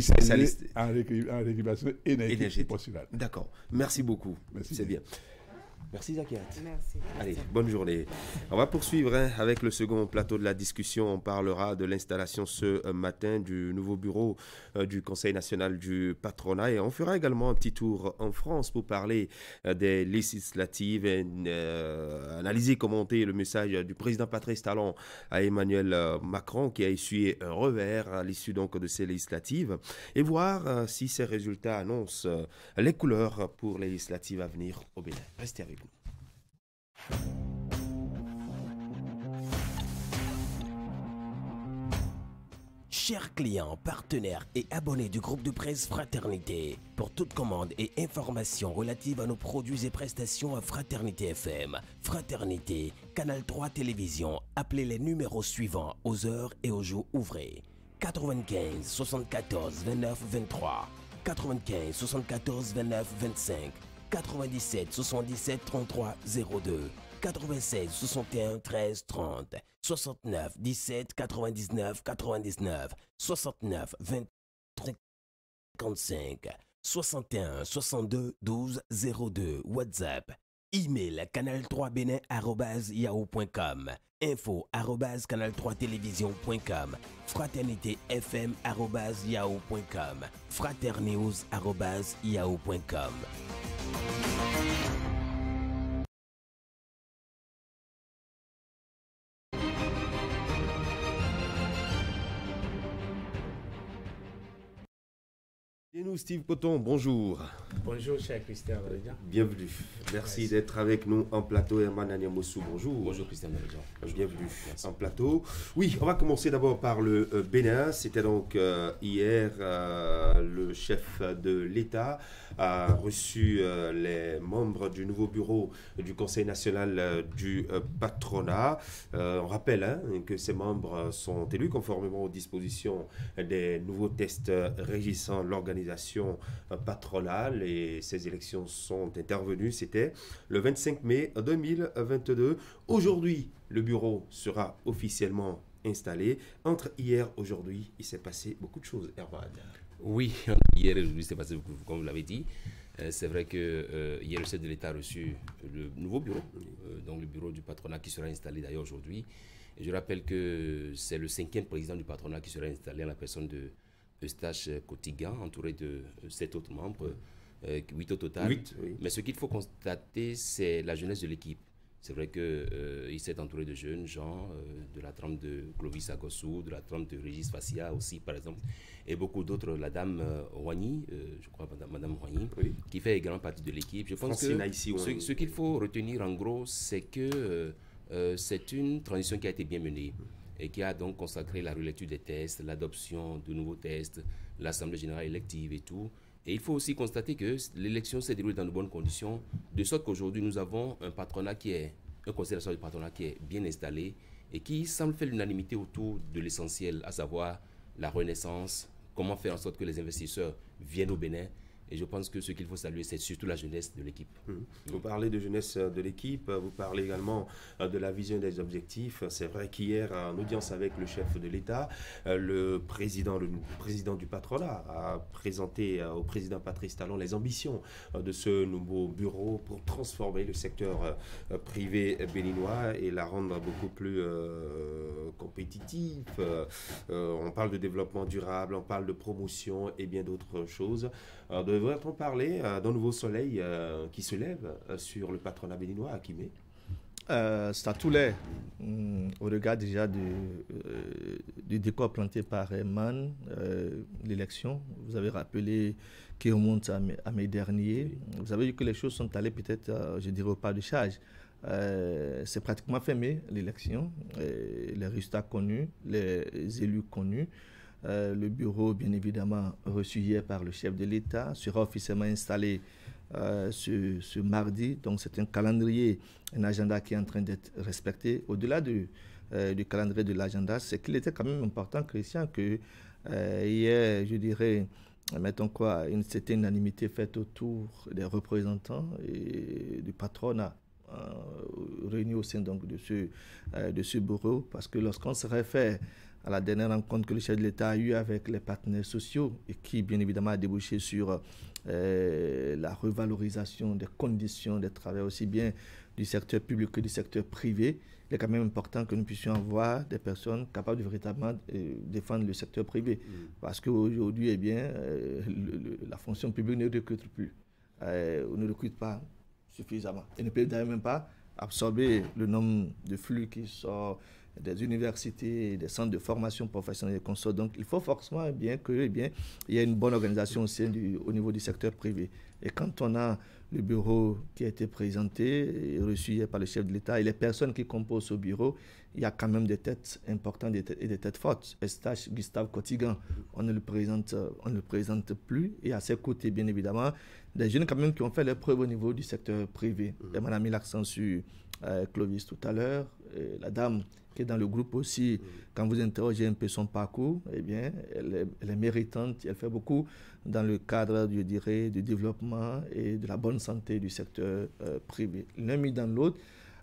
spécialiste en récupération énergétique. D'accord. Merci beaucoup. Merci c'est bien. Merci Zakiat. Merci. Allez, bonne journée. On va poursuivre avec le second plateau de la discussion. On parlera de l'installation ce matin du nouveau bureau du Conseil national du patronat et on fera également un petit tour en France pour parler des législatives et analyser, commenter le message du président Patrice Talon à Emmanuel Macron qui a essuyé un revers à l'issue donc de ces législatives et voir si ces résultats annoncent les couleurs pour les législatives à venir au Bénin. Restez avec nous. Chers clients, partenaires et abonnés du groupe de presse Fraternité, pour toute commande et information relative à nos produits et prestations à Fraternité FM, Fraternité, Canal 3 Télévision, appelez les numéros suivants aux heures et aux jours ouvrés. 95 74 29 23, 95 74 29 25, 97 77 33 02, 96 61 13 30, 69 17 99 99, 69 23 55, 61 62 12 02, WhatsApp, email canal3benin@yahoo.com, info@canal3télévision.com, fraternitéfm@yahoo.com, fraternews@yahoo.com. Et nous, Steve Coton, bonjour. Bonjour, cher Christian Valédian. Bienvenue. Merci d'être avec nous en plateau. Herman Anyamosu, bonjour. Bonjour, Christian Valédian. Bienvenue en plateau. Oui, on va commencer d'abord par le Bénin. C'était donc hier, le chef de l'État a reçu les membres du nouveau bureau du Conseil national du patronat. On rappelle que ces membres sont élus conformément aux dispositions des nouveaux tests régissant l'organisation patronale et ces élections sont intervenues. C'était le 25 mai 2022. Aujourd'hui, le bureau sera officiellement installé. Entre hier et aujourd'hui, il s'est passé beaucoup de choses, Hervad. Oui, hier et aujourd'hui, c'est passé beaucoup, comme vous l'avez dit. C'est vrai que hier, le chef de l'État a reçu le nouveau bureau, donc le bureau du patronat qui sera installé d'ailleurs aujourd'hui. Et je rappelle que c'est le 5e président du patronat qui sera installé en la personne de Eustache Kotiga, entouré de 7 autres membres, 8 au total. 8, oui. Mais ce qu'il faut constater, c'est la jeunesse de l'équipe. C'est vrai qu'il s'est entouré de jeunes gens, de la trempe de Clovis Agossou, de la trempe de Régis Fassia aussi, par exemple, et beaucoup d'autres. La dame Ouani, je crois, Madame Ouani, oui, qui fait également partie de l'équipe. Je pense que ce qu'il faut retenir en gros, c'est que c'est une transition qui a été bien menée et qui a donc consacré la relecture des tests, l'adoption de nouveaux tests, l'Assemblée générale élective et tout. Et il faut aussi constater que l'élection s'est déroulée dans de bonnes conditions, de sorte qu'aujourd'hui nous avons un patronat un conseil national du patronat qui est bien installé et qui semble faire l'unanimité autour de l'essentiel, à savoir la renaissance, comment faire en sorte que les investisseurs viennent au Bénin. Et je pense que ce qu'il faut saluer, c'est surtout la jeunesse de l'équipe. Vous parlez de jeunesse de l'équipe, vous parlez également de la vision des objectifs. C'est vrai qu'hier, en audience avec le chef de l'État, le président du patronat a présenté au président Patrice Talon les ambitions de ce nouveau bureau pour transformer le secteur privé béninois et la rendre beaucoup plus compétitif. On parle de développement durable, on parle de promotion et bien d'autres choses. Devrait-on parler d'un nouveau soleil qui se lève sur le patronat béninois à Kimé? C'est à tous les, au regard déjà du décor planté par Herman, l'élection. Vous avez rappelé qu'il remonte à mai dernier. Vous avez vu que les choses sont allées peut-être, je dirais, au pas de charge. C'est pratiquement fermé l'élection, les résultats connus, les élus connus. Le bureau, bien évidemment, reçu hier par le chef de l'État, sera officiellement installé ce mardi. Donc, c'est un calendrier, un agenda qui est en train d'être respecté. Au-delà du calendrier de l'agenda, c'est qu'il était quand même important, Christian, que hier, je dirais, mettons quoi, une certaine unanimité faite autour des représentants et du patronat réunis au sein donc de ce bureau, parce que lorsqu'on se réfère à la dernière rencontre que le chef de l'État a eue avec les partenaires sociaux et qui, bien évidemment, a débouché sur la revalorisation des conditions de travail aussi bien du secteur public que du secteur privé. Il est quand même important que nous puissions avoir des personnes capables de véritablement défendre le secteur privé. Parce qu'aujourd'hui, la fonction publique ne recrute plus. On ne recrute pas suffisamment. Et ne peut d'ailleurs même pas absorber le nombre de flux qui sort des universités, des centres de formation professionnelle et consorts. Donc, il faut forcément il y ait une bonne organisation au niveau du secteur privé. Et quand on a le bureau qui a été présenté et reçu par le chef de l'État et les personnes qui composent ce bureau, il y a quand même des têtes importantes et des têtes fortes. Estache Gustave Cotigan, on ne le présente plus. Et à ses côtés, bien évidemment, des jeunes quand même qui ont fait leurs preuves au niveau du secteur privé. Et on a mis l'accent sur Clovis tout à l'heure. La dame qui est dans le groupe aussi, quand vous interrogez un peu son parcours, elle est méritante. Elle fait beaucoup dans le cadre, je dirais, du développement et de la bonne santé du secteur privé. L'un mis dans l'autre.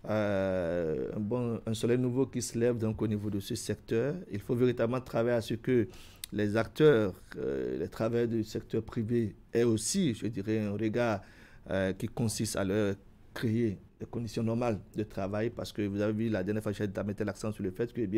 Un soleil nouveau qui se lève donc au niveau de ce secteur. Il faut véritablement travailler à ce que les acteurs, les travailleurs du secteur privé aient aussi, je dirais, un regard qui consiste à leur créer des conditions normales de travail, parce que vous avez vu la dernière fois que j'ai mis l'accent sur le fait que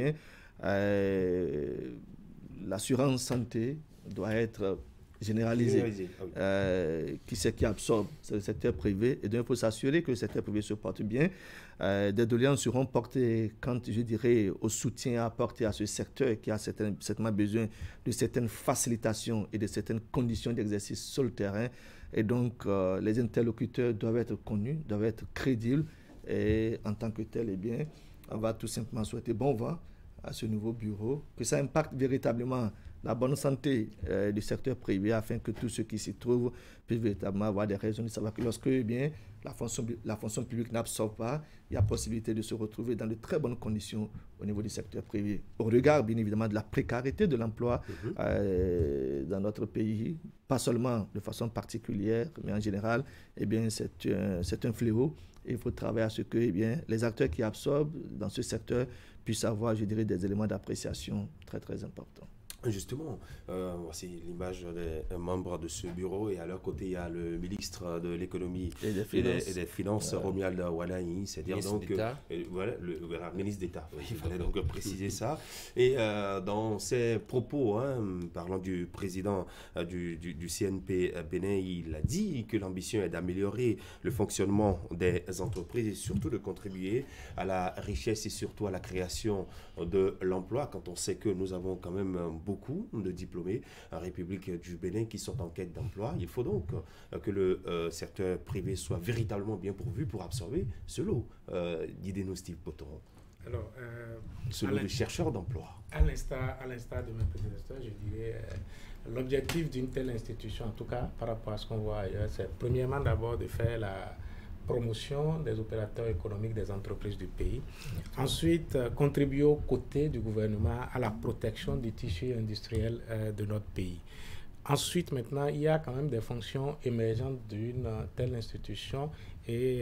l'assurance santé doit être généralisée. Qui c'est qui absorbe? C'est le secteur privé. Et donc, il faut s'assurer que le secteur privé se porte bien. Des doléances seront portées quant, je dirais, au soutien apporté à ce secteur qui a certainement besoin de certaines facilitations et de certaines conditions d'exercice sur le terrain. Et donc, les interlocuteurs doivent être connus, doivent être crédibles. Et en tant que tel, on va tout simplement souhaiter bon vent à ce nouveau bureau, que ça impacte véritablement la bonne santé du secteur privé, afin que tous ceux qui s'y trouvent puissent véritablement avoir des raisons de savoir que lorsque la fonction publique n'absorbe pas, il y a possibilité de se retrouver dans de très bonnes conditions au niveau du secteur privé. Au regard, bien évidemment, de la précarité de l'emploi dans notre pays, pas seulement de façon particulière, mais en général, c'est un fléau. Et il faut travailler à ce que les acteurs qui absorbent dans ce secteur puissent avoir, je dirais, des éléments d'appréciation très, très importants. Justement, voici l'image des membres de ce bureau, et à leur côté il y a le ministre de l'économie et des finances, Romuald Walahi, c'est-à-dire donc le ministre d'État. Il fallait donc préciser ça. Et dans ses propos, parlant du président du CNP Bénin, il a dit que l'ambition est d'améliorer le fonctionnement des entreprises et surtout de contribuer à la richesse et surtout à la création de l'emploi, quand on sait que nous avons quand même beaucoup de diplômés en République du Bénin qui sont en quête d'emploi. Il faut donc que le secteur privé soit véritablement bien pourvu pour absorber ce lot. Guidez-nous, Steve Poton. Alors, ce lot de chercheurs d'emploi. À l'instar de mes prédécesseurs, je dirais, l'objectif d'une telle institution, en tout cas par rapport à ce qu'on voit ailleurs, c'est premièrement d'abord de faire la promotion des opérateurs économiques des entreprises du pays. Ensuite, contribuer aux côtés du gouvernement à la protection du tissu industriel de notre pays. Ensuite, maintenant, il y a quand même des fonctions émergentes d'une telle institution, et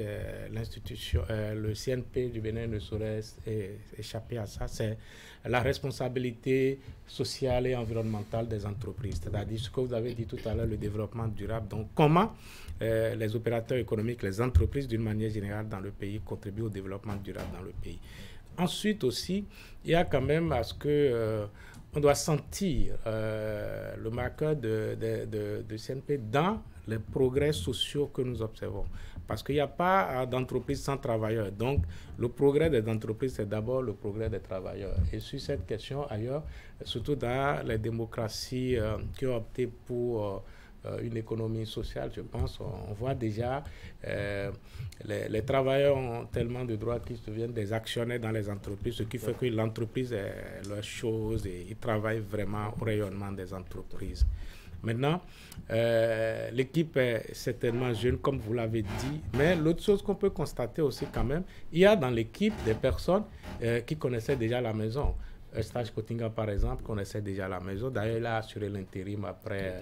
le CNP du Bénin ne saurait échapper à ça. C'est la responsabilité sociale et environnementale des entreprises, c'est-à-dire ce que vous avez dit tout à l'heure, le développement durable. Donc, comment les opérateurs économiques, les entreprises d'une manière générale dans le pays contribuent au développement durable dans le pays. Ensuite aussi, il y a quand même à ce que on doit sentir le marqueur de CNP dans les progrès sociaux que nous observons. Parce qu'il n'y a pas d'entreprise sans travailleurs. Donc, le progrès des entreprises, c'est d'abord le progrès des travailleurs. Et sur cette question, ailleurs, surtout dans les démocraties qui ont opté pour une économie sociale, je pense, on voit déjà les travailleurs ont tellement de droits qu'ils deviennent des actionnaires dans les entreprises, ce qui fait que l'entreprise est leur chose et ils travaillent vraiment au rayonnement des entreprises. Maintenant, l'équipe est certainement jeune, comme vous l'avez dit, mais l'autre chose qu'on peut constater aussi quand même, il y a dans l'équipe des personnes qui connaissaient déjà la maison. Eustache Cottinga, par exemple, connaissait déjà la maison. D'ailleurs, il a assuré l'intérim après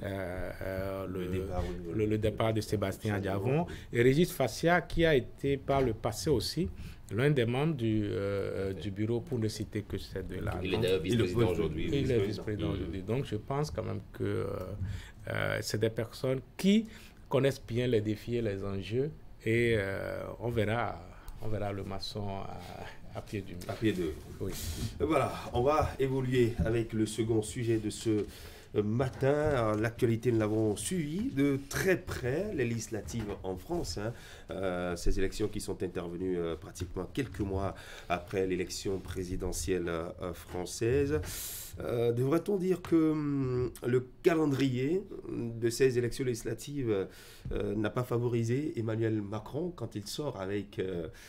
le départ de Sébastien Diavon. Et Régis Fassia, qui a été par le passé aussi l'un des membres du bureau, pour ne citer que ces deux-là. Il est d'ailleurs vice-président aujourd'hui. Il est vice-président aujourd'hui. Donc, je pense quand même que c'est des personnes qui connaissent bien les défis et les enjeux. Et on verra le maçon à pied du mur. À pied de... Oui. Voilà, on va évoluer avec le second sujet de ce matin. L'actualité, nous l'avons suivi de très près, les législatives en France. Ces élections qui sont intervenues pratiquement quelques mois après l'élection présidentielle française. Devrait-on dire que le calendrier de ces élections législatives n'a pas favorisé Emmanuel Macron quand il sort avec,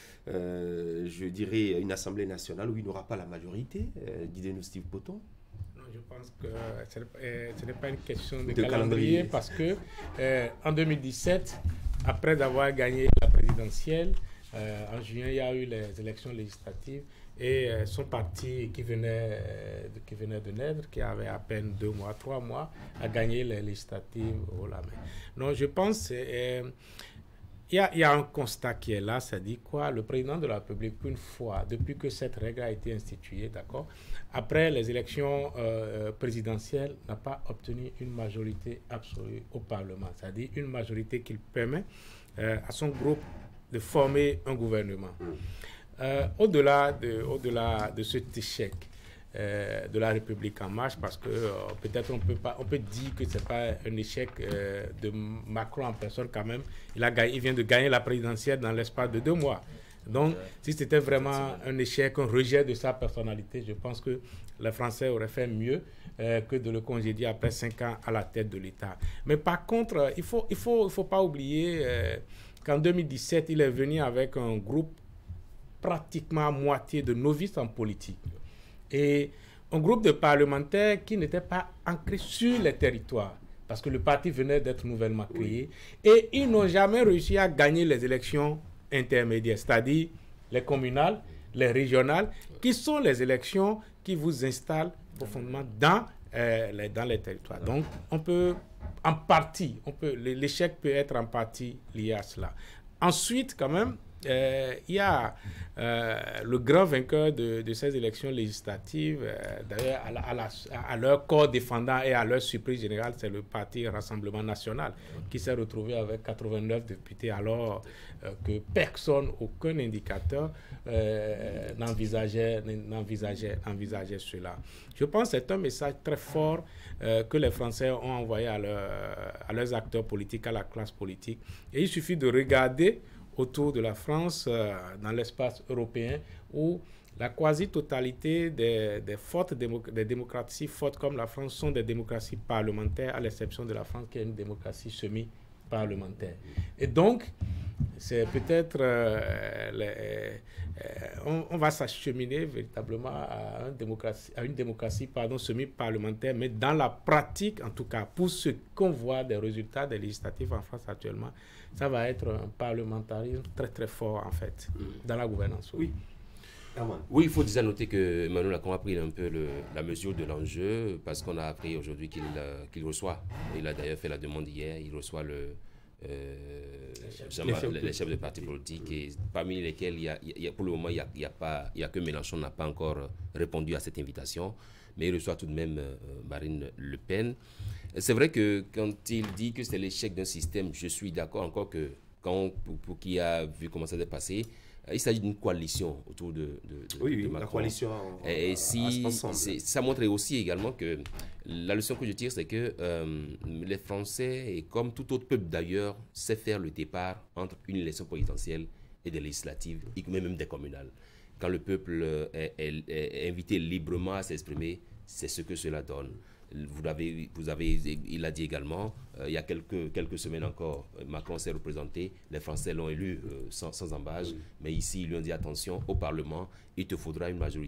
je dirais, une Assemblée nationale où il n'aura pas la majorité, dit-nous Steve Poton? Non, je pense que ce n'est pas une question de calendrier parce que en 2017, après avoir gagné la présidentielle, en juin, il y a eu les élections législatives. Et son parti qui venait de naître, qui avait à peine 2 mois, 3 mois, a gagné les législatives au la main. Donc je pense qu'il y a un constat qui est là, ça dit quoi? Le président de la République, une fois, depuis que cette règle a été instituée, d'accord, après les élections présidentielles, n'a pas obtenu une majorité absolue au Parlement, c'est-à-dire une majorité qui permet à son groupe de former un gouvernement. Au-delà de cet échec de la République en marche, parce que peut-être on peut dire que c'est pas un échec de Macron en personne quand même. Il vient de gagner la présidentielle dans l'espace de 2 mois. Donc, si c'était vraiment un échec, un rejet de sa personnalité, je pense que les Français auraient fait mieux que de le congédier après 5 ans à la tête de l'État. Mais par contre, il faut pas oublier qu'en 2017, il est venu avec un groupe pratiquement à moitié de novices en politique. Et un groupe de parlementaires qui n'étaient pas ancrés sur les territoires, parce que le parti venait d'être nouvellement créé, et ils n'ont jamais réussi à gagner les élections intermédiaires, c'est-à-dire les communales, les régionales, qui sont les élections qui vous installent profondément dans les territoires. Donc, l'échec peut être en partie lié à cela. Ensuite, quand même, il y a le grand vainqueur de ces élections législatives, d'ailleurs à leur corps défendant et à leur surprise générale, c'est le parti Rassemblement National qui s'est retrouvé avec 89 députés alors que personne, aucun indicateur n'envisageait cela. Je pense que c'est un message très fort que les Français ont envoyé à leurs acteurs politiques, à la classe politique. Et il suffit de regarder autour de la France, dans l'espace européen, où la quasi-totalité des démocraties fortes comme la France sont des démocraties parlementaires, à l'exception de la France qui est une démocratie semi-parlementaire. Et donc, c'est peut-être... on va s'acheminer véritablement à une démocratie semi-parlementaire, mais dans la pratique, en tout cas, pour ce qu'on voit des résultats des législatives en France actuellement, ça va être un parlementarisme très très fort en fait, dans la gouvernance. Oui. Oui, il faut déjà noter que Emmanuel Macron a pris un peu la mesure de l'enjeu, parce qu'on a appris aujourd'hui qu'il reçoit, il a d'ailleurs fait la demande hier, il reçoit les chefs de partis politiques, et parmi lesquels pour le moment il y a que Mélenchon n'a pas encore répondu à cette invitation, mais il reçoit tout de même Marine Le Pen. C'est vrai que quand il dit que c'est l'échec d'un système, je suis d'accord, encore que pour qui a vu comment ça s'est passé, il s'agit d'une coalition autour de Macron. La coalition. Et ça montre aussi également que la leçon que je tire, c'est que les Français, et comme tout autre peuple d'ailleurs, sait faire le départ entre une élection présidentielle et des législatives, et même des communales. Quand le peuple est invité librement à s'exprimer, c'est ce que cela donne. Il a dit également, il y a quelques semaines encore, Macron s'est représenté, les Français l'ont élu sans embâche, mais ici, ils lui ont dit attention, au Parlement, il te faudra une majorité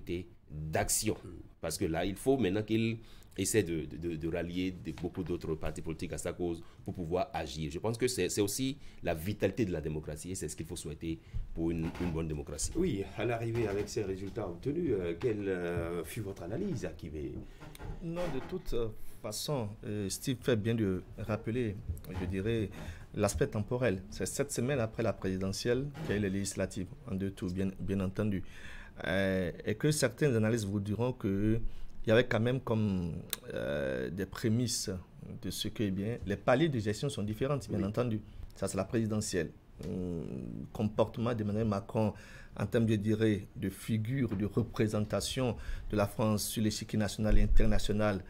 d'action. Parce que là, il faut maintenant qu'il essaie de rallier beaucoup d'autres partis politiques à sa cause pour pouvoir agir. Je pense que c'est aussi la vitalité de la démocratie et c'est ce qu'il faut souhaiter pour une bonne démocratie. Oui, à l'arrivée avec ces résultats obtenus, quelle fut votre analyse, Akibé? Non, de toute façon, Steve fait bien de rappeler, je dirais, l'aspect temporel. C'est 7 semaines après la présidentielle qu'il y a eu les législatives, en 2 tours, bien entendu. Et que certaines analyses vous diront qu'il y avait quand même comme des prémices de ce que, les paliers de gestion sont différents, bien entendu. Ça, c'est la présidentielle. Comportement d'Emmanuel Macron en termes, je dirais, de figure, de représentation de la France sur l'échiquier national et international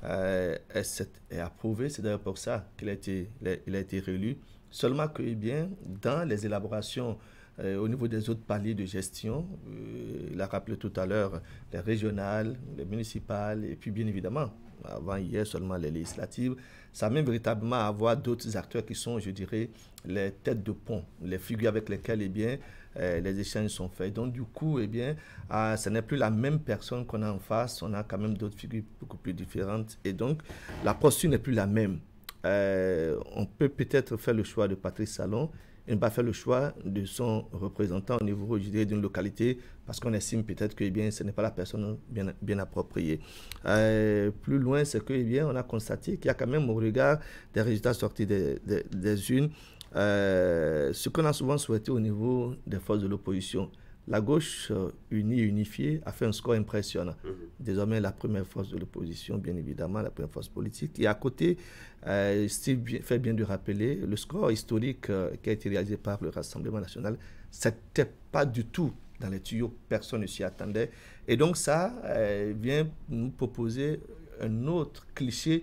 est approuvé. C'est d'ailleurs pour ça qu'il a été réélu. Seulement que, dans les élaborations au niveau des autres paliers de gestion, il a rappelé tout à l'heure les régionales, les municipales, et puis bien évidemment, avant hier seulement les législatives, ça amène véritablement à avoir d'autres acteurs qui sont, je dirais, les têtes de pont, les figures avec lesquelles les échanges sont faits. Donc du coup, ce n'est plus la même personne qu'on a en face, on a quand même d'autres figures beaucoup plus différentes, et donc la posture n'est plus la même. On peut peut-être faire le choix de Patrice Talon et ne pas faire le choix de son représentant au niveau, je dirais, d'une localité, parce qu'on estime peut-être que ce n'est pas la personne bien appropriée. Plus loin, c'est que on a constaté qu'il y a quand même, au regard des résultats sortis des urnes, ce qu'on a souvent souhaité au niveau des forces de l'opposition. La gauche unie et unifiée a fait un score impressionnant. Désormais, la première force de l'opposition, bien évidemment, la première force politique. Et à côté, Steve fait bien de rappeler le score historique qui a été réalisé par le Rassemblement national. Ce n'était pas du tout dans les tuyaux, personne ne s'y attendait. Et donc ça vient nous proposer un autre cliché,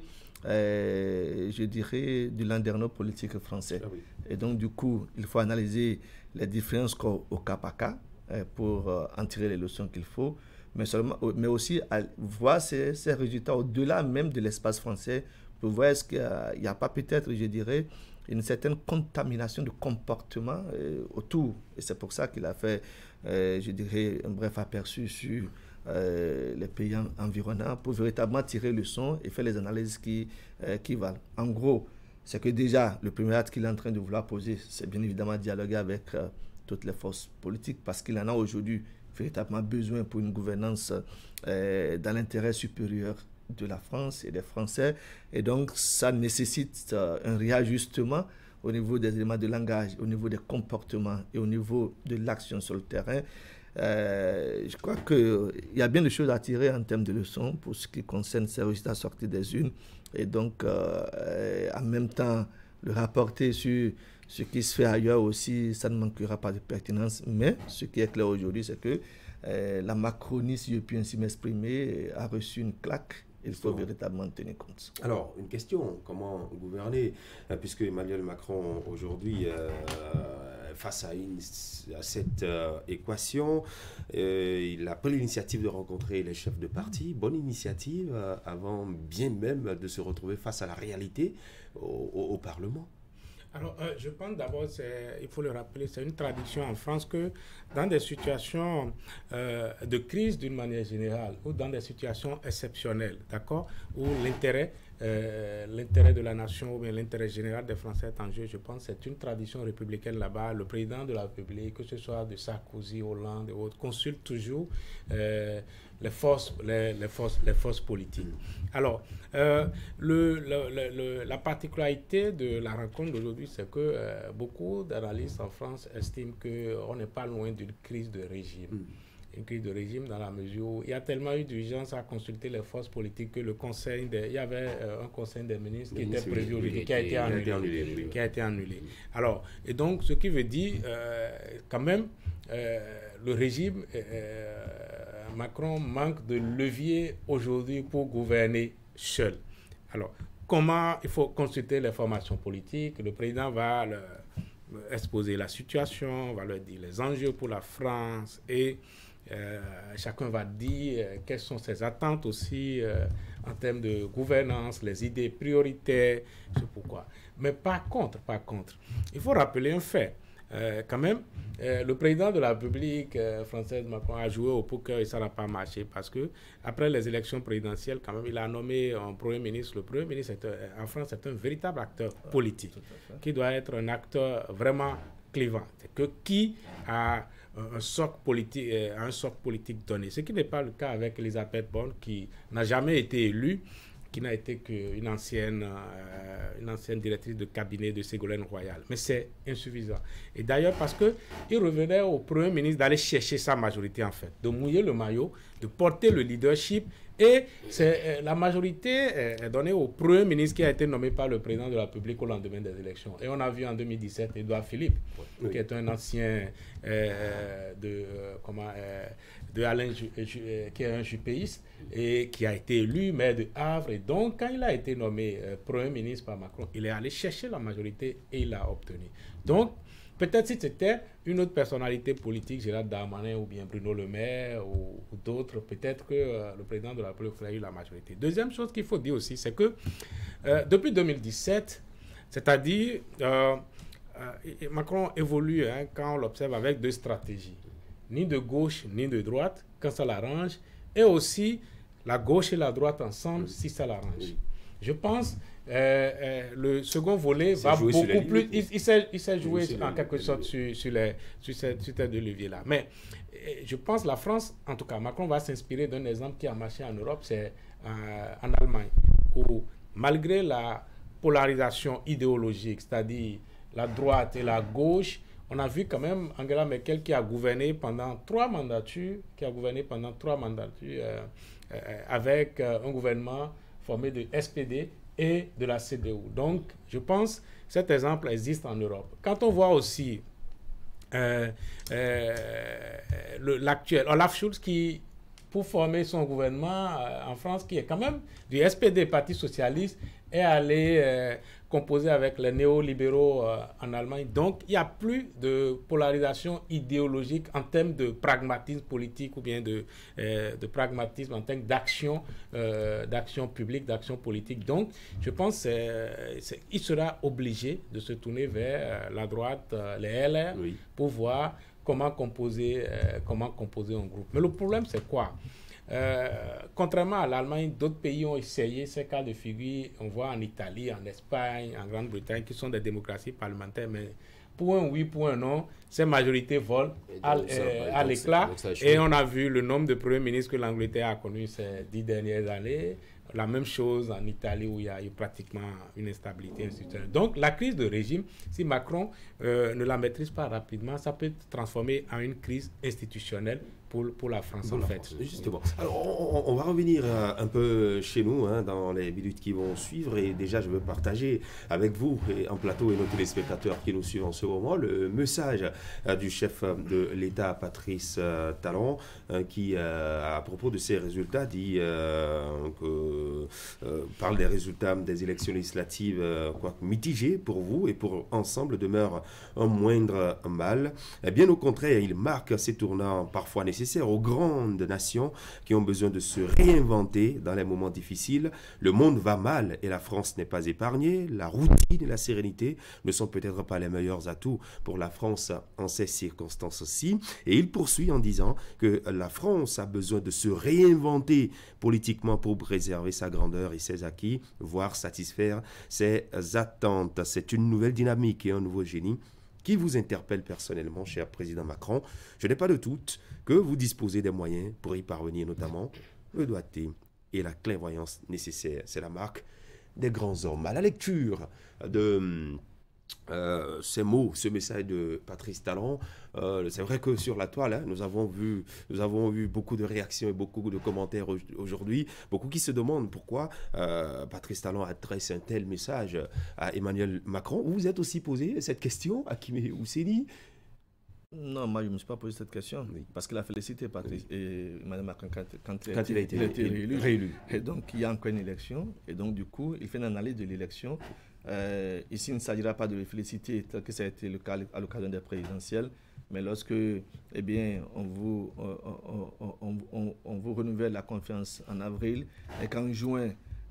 je dirais, du landerneau politique français. Ah oui. Et donc du coup, il faut analyser les différents scores au cas par cas, pour en tirer les leçons qu'il faut, mais aussi voir ces résultats au-delà même de l'espace français, pour voir est-ce qu'il n'y a pas peut-être, je dirais, une certaine contamination de comportement autour. Et c'est pour ça qu'il a fait, je dirais, un bref aperçu sur les pays environnants pour véritablement tirer le son et faire les analyses qui valent. En gros, c'est que déjà, le premier acte qu'il est en train de vouloir poser, c'est bien évidemment dialoguer avec toutes les forces politiques, parce qu'il en a aujourd'hui véritablement besoin pour une gouvernance dans l'intérêt supérieur de la France et des Français. Et donc, ça nécessite un réajustement au niveau des éléments de langage, au niveau des comportements et au niveau de l'action sur le terrain. Je crois qu'il y a bien des choses à tirer en termes de leçons pour ce qui concerne ces résultats sortis des urnes. Et donc, en même temps, le rapporter sur ce qui se fait ailleurs aussi, ça ne manquera pas de pertinence. Mais ce qui est clair aujourd'hui, c'est que la Macronie, si je puis ainsi m'exprimer, a reçu une claque. Il faut véritablement tenir compte. Alors, une question, comment gouverner, puisque Emmanuel Macron, aujourd'hui, face à cette équation, il a pris l'initiative de rencontrer les chefs de parti. Bonne initiative, avant bien même de se retrouver face à la réalité au Parlement. Alors, je pense d'abord, il faut le rappeler, c'est une tradition en France que dans des situations de crise d'une manière générale ou dans des situations exceptionnelles, d'accord, où l'intérêt de la nation ou bien l'intérêt général des Français est en jeu, je pense que c'est une tradition républicaine là-bas. Le président de la République, que ce soit de Sarkozy, Hollande et autres, consulte toujours les forces politiques. Alors, la particularité de la rencontre d'aujourd'hui, c'est que beaucoup d'analystes en France estiment qu'on n'est pas loin d'une crise de régime. Une crise de régime dans la mesure où il y a tellement eu d'urgence à consulter les forces politiques que il y avait un conseil des ministres qui était prévu aujourd'hui, qui a été annulé. Alors, et donc, ce qui veut dire, quand même, le régime, Macron manque de levier aujourd'hui pour gouverner seul. Alors, comment il faut consulter les formations politiques? Le président va exposer la situation, va leur dire les enjeux pour la France et chacun va dire quelles sont ses attentes aussi en termes de gouvernance, les idées prioritaires, c'est pourquoi. Mais par contre, il faut rappeler un fait. quand même, le président de la République française, Macron, a joué au poker et ça n'a pas marché parce que après les élections présidentielles, quand même, il a nommé un Premier ministre. Le Premier ministre, en France, c'est un véritable acteur politique qui doit être un acteur vraiment clivant. C'est que qui a un socle politique donné. Ce qui n'est pas le cas avec Elisabeth Borne, qui n'a jamais été élue, qui n'a été qu'une ancienne directrice de cabinet de Ségolène Royal. Mais c'est insuffisant. Et d'ailleurs, parce qu'il revenait au Premier ministre d'aller chercher sa majorité, en fait, de mouiller le maillot, de porter le leadership. Et la majorité est donnée au Premier ministre qui a été nommé par le président de la République au lendemain des élections. Et on a vu en 2017 Édouard Philippe, qui est un ancien de Alain, qui est un jupéiste et qui a été élu maire de Havre. Et donc, quand il a été nommé Premier ministre par Macron, il est allé chercher la majorité et il l'a obtenue. Donc, peut-être si c'était une autre personnalité politique, Gérald Darmanin ou bien Bruno Le Maire ou d'autres, peut-être que le président de la République aurait eu la majorité. Deuxième chose qu'il faut dire aussi, c'est que depuis 2017, c'est-à-dire Macron évolue, quand on l'observe, avec deux stratégies. Ni de gauche, ni de droite, quand ça l'arrange, et aussi la gauche et la droite ensemble, si ça l'arrange. Je pense le second volet va beaucoup plus... Il s'est joué en quelque sorte sur ces deux leviers-là. Mais je pense que la France, en tout cas, Macron va s'inspirer d'un exemple qui a marché en Europe, c'est en Allemagne, où malgré la polarisation idéologique, c'est-à-dire la droite et la gauche, on a vu quand même Angela Merkel qui a gouverné pendant 3 mandatures, avec un gouvernement formé de SPD et de la CDU. Donc, je pense que cet exemple existe en Europe. Quand on voit aussi l'actuel Olaf Scholz qui, pour former son gouvernement en France, qui est quand même du SPD, Parti Socialiste, est allé composer avec les néolibéraux en Allemagne. Donc, il n'y a plus de polarisation idéologique en termes de pragmatisme politique ou bien de pragmatisme en termes d'action publique, d'action politique. Donc, je pense qu'il sera obligé de se tourner vers la droite, les LR, pour voir comment composer un groupe. Mais le problème, c'est quoi? Contrairement à l'Allemagne, d'autres pays ont essayé ces cas de figure. On voit en Italie, en Espagne, en Grande-Bretagne, qui sont des démocraties parlementaires, mais pour un oui, pour un non, ces majorités volent à l'éclat. Et on a vu le nombre de premiers ministres que l'Angleterre a connu ces 10 dernières années. La même chose en Italie où il y a eu pratiquement une instabilité institutionnelle. Donc la crise de régime, si Macron ne la maîtrise pas rapidement, ça peut se transformer en une crise institutionnelle pour la France, en fait. Justement. Alors, on va revenir un peu chez nous dans les minutes qui vont suivre. Et déjà, je veux partager avec vous, et en plateau et nos téléspectateurs qui nous suivent en ce moment, le message du chef de l'État, Patrice Talon, qui, à propos de ses résultats, dit parle des résultats des élections législatives mitigés pour vous et pour ensemble demeure un moindre mal. Bien au contraire, il marque ces tournants parfois nécessaires aux grandes nations qui ont besoin de se réinventer dans les moments difficiles. Le monde va mal et la France n'est pas épargnée. La routine et la sérénité ne sont peut-être pas les meilleurs atouts pour la France en ces circonstances-ci. Et il poursuit en disant que la France a besoin de se réinventer politiquement pour préserver sa grandeur et ses acquis, voire satisfaire ses attentes. C'est une nouvelle dynamique et un nouveau génie qui vous interpelle personnellement, cher président Macron. Je n'ai pas de doute que vous disposez des moyens pour y parvenir, notamment le doigté et la clairvoyance nécessaires. C'est la marque des grands hommes. À la lecture de ces mots, ce message de Patrice Talon, c'est vrai que sur la toile, nous avons vu beaucoup de réactions et beaucoup de commentaires aujourd'hui, beaucoup qui se demandent pourquoi Patrice Talon adresse un tel message à Emmanuel Macron. Vous vous êtes aussi posé cette question, Hakim Ousseni? Non, moi je ne me suis pas posé cette question, parce qu'il a félicité Patrice et Mme Macron quand il a été réélu. Et donc il y a encore une élection, et donc du coup il fait une analyse de l'élection. Ici, il ne s'agira pas de le féliciter tel que ça a été le cas à l'occasion des présidentielles, mais lorsque on vous renouvelle la confiance en avril et qu'en juin,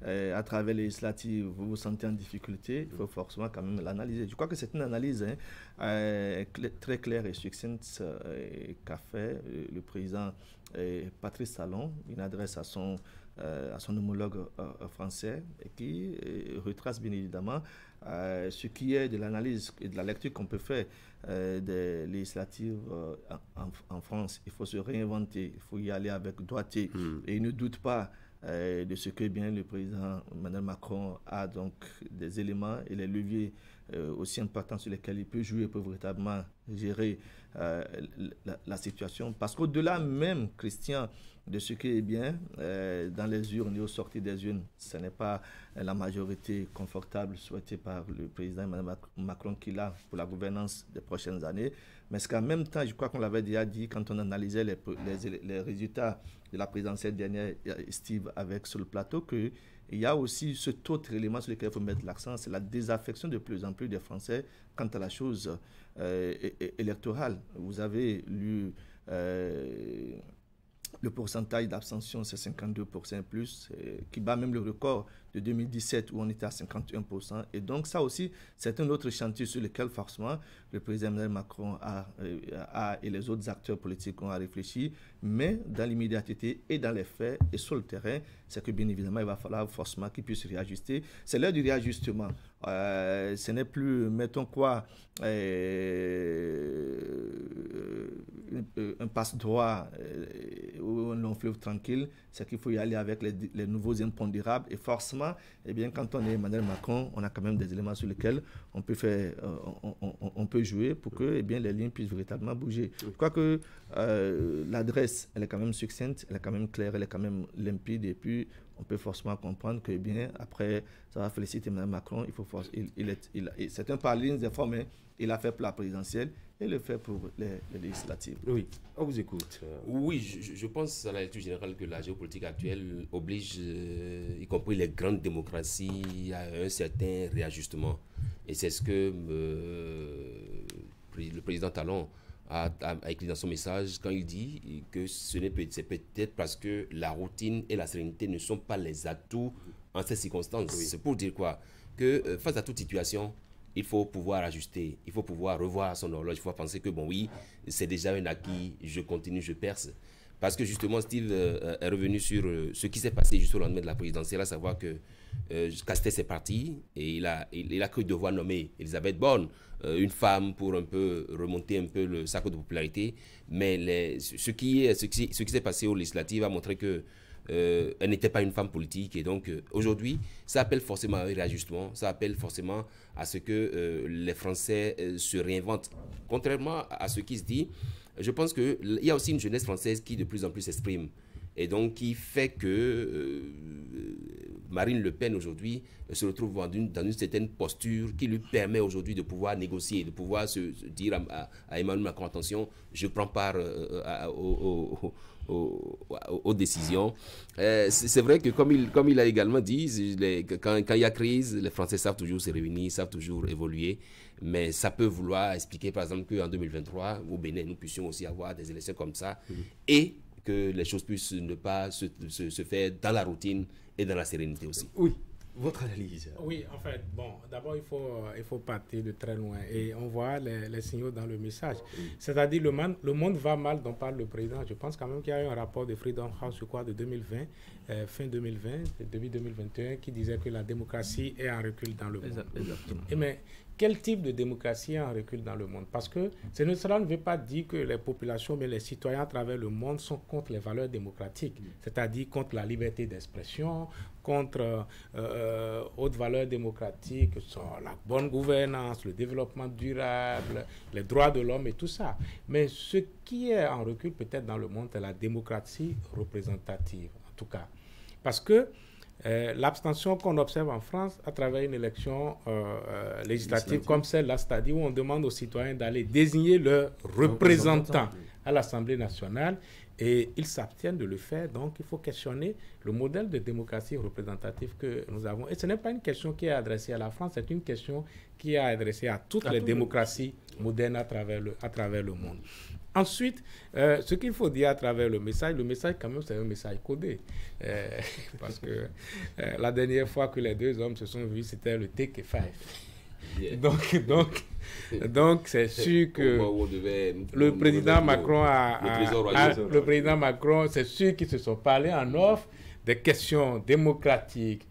à travers les législatives, vous vous sentez en difficulté, il faut forcément quand même l'analyser. Je crois que c'est une analyse très claire et succincte qu'a fait le président Patrice Talon, une adresse à son homologue français, et qui retrace bien évidemment ce qui est de l'analyse et de la lecture qu'on peut faire des législatives en France. Il faut se réinventer, il faut y aller avec droiture. Et il ne doute pas de ce que bien le président Emmanuel Macron a donc des éléments et les leviers aussi importants sur lesquels il peut jouer pour véritablement gérer la situation. Parce qu'au-delà même, Christian, de ce qui est bien dans les urnes et aux sorties des urnes, ce n'est pas la majorité confortable souhaitée par le président Emmanuel Macron qu'il a pour la gouvernance des prochaines années, mais c'est qu'en même temps, je crois qu'on l'avait déjà dit quand on analysait les résultats de la présidentielle dernière, Steve, avec sur le plateau, qu'il y a aussi cet autre élément sur lequel il faut mettre l'accent, c'est la désaffection de plus en plus des Français quant à la chose électorale. Vous avez lu le pourcentage d'abstention, c'est 52% et plus, qui bat même le record de 2017 où on était à 51%. Et donc ça aussi, c'est un autre chantier sur lequel forcément le président Emmanuel Macron et les autres acteurs politiques ont à réfléchir. Mais dans l'immédiateté et dans les faits et sur le terrain, c'est que bien évidemment, il va falloir forcément qu'ils puissent réajuster. C'est l'heure du réajustement. Ce n'est plus, mettons quoi, un passe-droit ou un long fleuve tranquille, c'est qu'il faut y aller avec les nouveaux impondérables. Et forcément, eh bien, quand on est Emmanuel Macron, on a quand même des éléments sur lesquels on peut faire, on peut jouer pour que eh bien, les lignes puissent véritablement bouger. Je crois que l'adresse, elle est quand même succincte, elle est quand même claire, elle est quand même limpide. Et puis, on peut forcément comprendre que, eh bien, après, ça va féliciter Emmanuel Macron. Il faut c'est un parler des formes, hein. Il a fait pour la présidentielle et le fait pour les législatives. Oui, on vous écoute. Oui, je pense à la lecture générale que la géopolitique actuelle oblige, y compris les grandes démocraties, à un certain réajustement. Et c'est ce que le président Talon a écrit dans son message quand il dit que c'est peut-être parce que la routine et la sérénité ne sont pas les atouts en ces circonstances. Oui. C'est pour dire quoi? Que face à toute situation, il faut pouvoir ajuster, il faut pouvoir revoir son horloge, il faut penser que bon oui, c'est déjà un acquis, je continue, je perce. Parce que justement, Steve est revenu sur ce qui s'est passé juste au lendemain de la présidentielle, à savoir que Castex est parti et il a cru devoir nommer Elisabeth Borne, une femme pour un peu remonter un peu le sac de popularité. Mais ce qui s'est passé aux législatives a montré que elle n'était pas une femme politique. Et donc, aujourd'hui, ça appelle forcément un réajustement, ça appelle forcément à ce que les Français se réinventent. Contrairement à ce qui se dit, je pense qu'il y a aussi une jeunesse française qui de plus en plus s'exprime. Et donc, qui fait que Marine Le Pen, aujourd'hui, se retrouve dans une certaine posture qui lui permet aujourd'hui de pouvoir négocier, de pouvoir se dire à Emmanuel Macron, attention, je prends part aux décisions. C'est vrai que, comme il a également dit, quand il y a crise, les Français savent toujours se réunir, savent toujours évoluer. Mais ça peut vouloir expliquer, par exemple, qu'en 2023, au Bénin, nous puissions aussi avoir des élections comme ça. Et que les choses puissent ne pas se faire dans la routine et dans la sérénité aussi. Oui, votre analyse. Oui, en fait, bon, d'abord, il faut partir de très loin. Et on voit les signaux dans le message. C'est-à-dire, le monde va mal, dont parle le président. Je pense quand même qu'il y a eu un rapport de Freedom House, je crois, de 2020, fin 2020, début 2021, qui disait que la démocratie est en recul dans le monde. Exactement. Mais quel type de démocratie est en recul dans le monde? Parce que cela ne veut pas dire que les populations, mais les citoyens à travers le monde sont contre les valeurs démocratiques, c'est-à-dire contre la liberté d'expression, contre autres valeurs démocratiques, que sont la bonne gouvernance, le développement durable, les droits de l'homme et tout ça. Mais ce qui est en recul peut-être dans le monde, c'est la démocratie représentative, en tout cas. Parce que l'abstention qu'on observe en France à travers une élection législative comme celle-là, c'est-à-dire où on demande aux citoyens d'aller désigner leurs représentants à l'Assemblée nationale et ils s'abstiennent de le faire. Donc, il faut questionner le modèle de démocratie représentative que nous avons. Et ce n'est pas une question qui est adressée à la France, c'est une question qui est adressée à toutes les démocraties modernes à travers le monde. Ensuite, ce qu'il faut dire à travers le message quand même, c'est un message codé. Parce que la dernière fois que les deux hommes se sont vus, c'était le Take Five. Yeah. Donc c'est sûr que le président Macron c'est sûr qu'ils se sont parlé en off des questions démocratiques,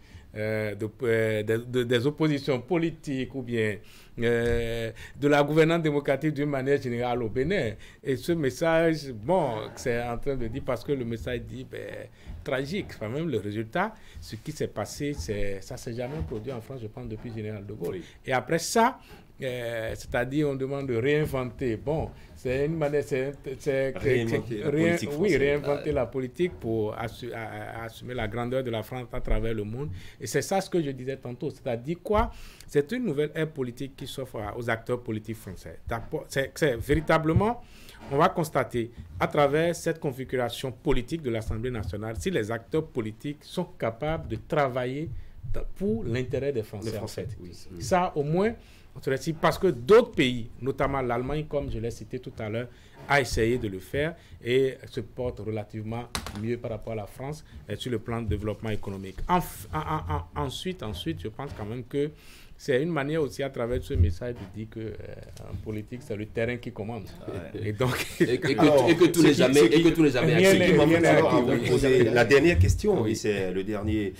des oppositions politiques ou bien de la gouvernance démocratique d'une manière générale au Bénin. Et ce message, bon, c'est en train de dire, parce que le message dit, tragique, enfin, même le résultat, ce qui s'est passé, ça ne s'est jamais produit en France, je pense, depuis Général de Gaulle. Oui. Et après ça, c'est-à-dire on demande de réinventer. Bon, c'est une manière, réinventer la politique pour assumer la grandeur de la France à travers le monde. Et c'est ça ce que je disais tantôt. C'est-à-dire quoi? C'est une nouvelle ère politique qui s'offre aux acteurs politiques français. C'est véritablement, on va constater à travers cette configuration politique de l'Assemblée nationale, si les acteurs politiques sont capables de travailler pour l'intérêt des Français, en fait. Oui. Ça, au moins, parce que d'autres pays, notamment l'Allemagne, comme je l'ai cité tout à l'heure, a essayé de le faire et se porte relativement mieux par rapport à la France sur le plan de développement économique. Ensuite, je pense quand même que c'est une manière aussi à travers ce message de dire que en politique, c'est le terrain qui commande. Ouais. Et donc, que tous les jamais la dernière question, et c'est le dernier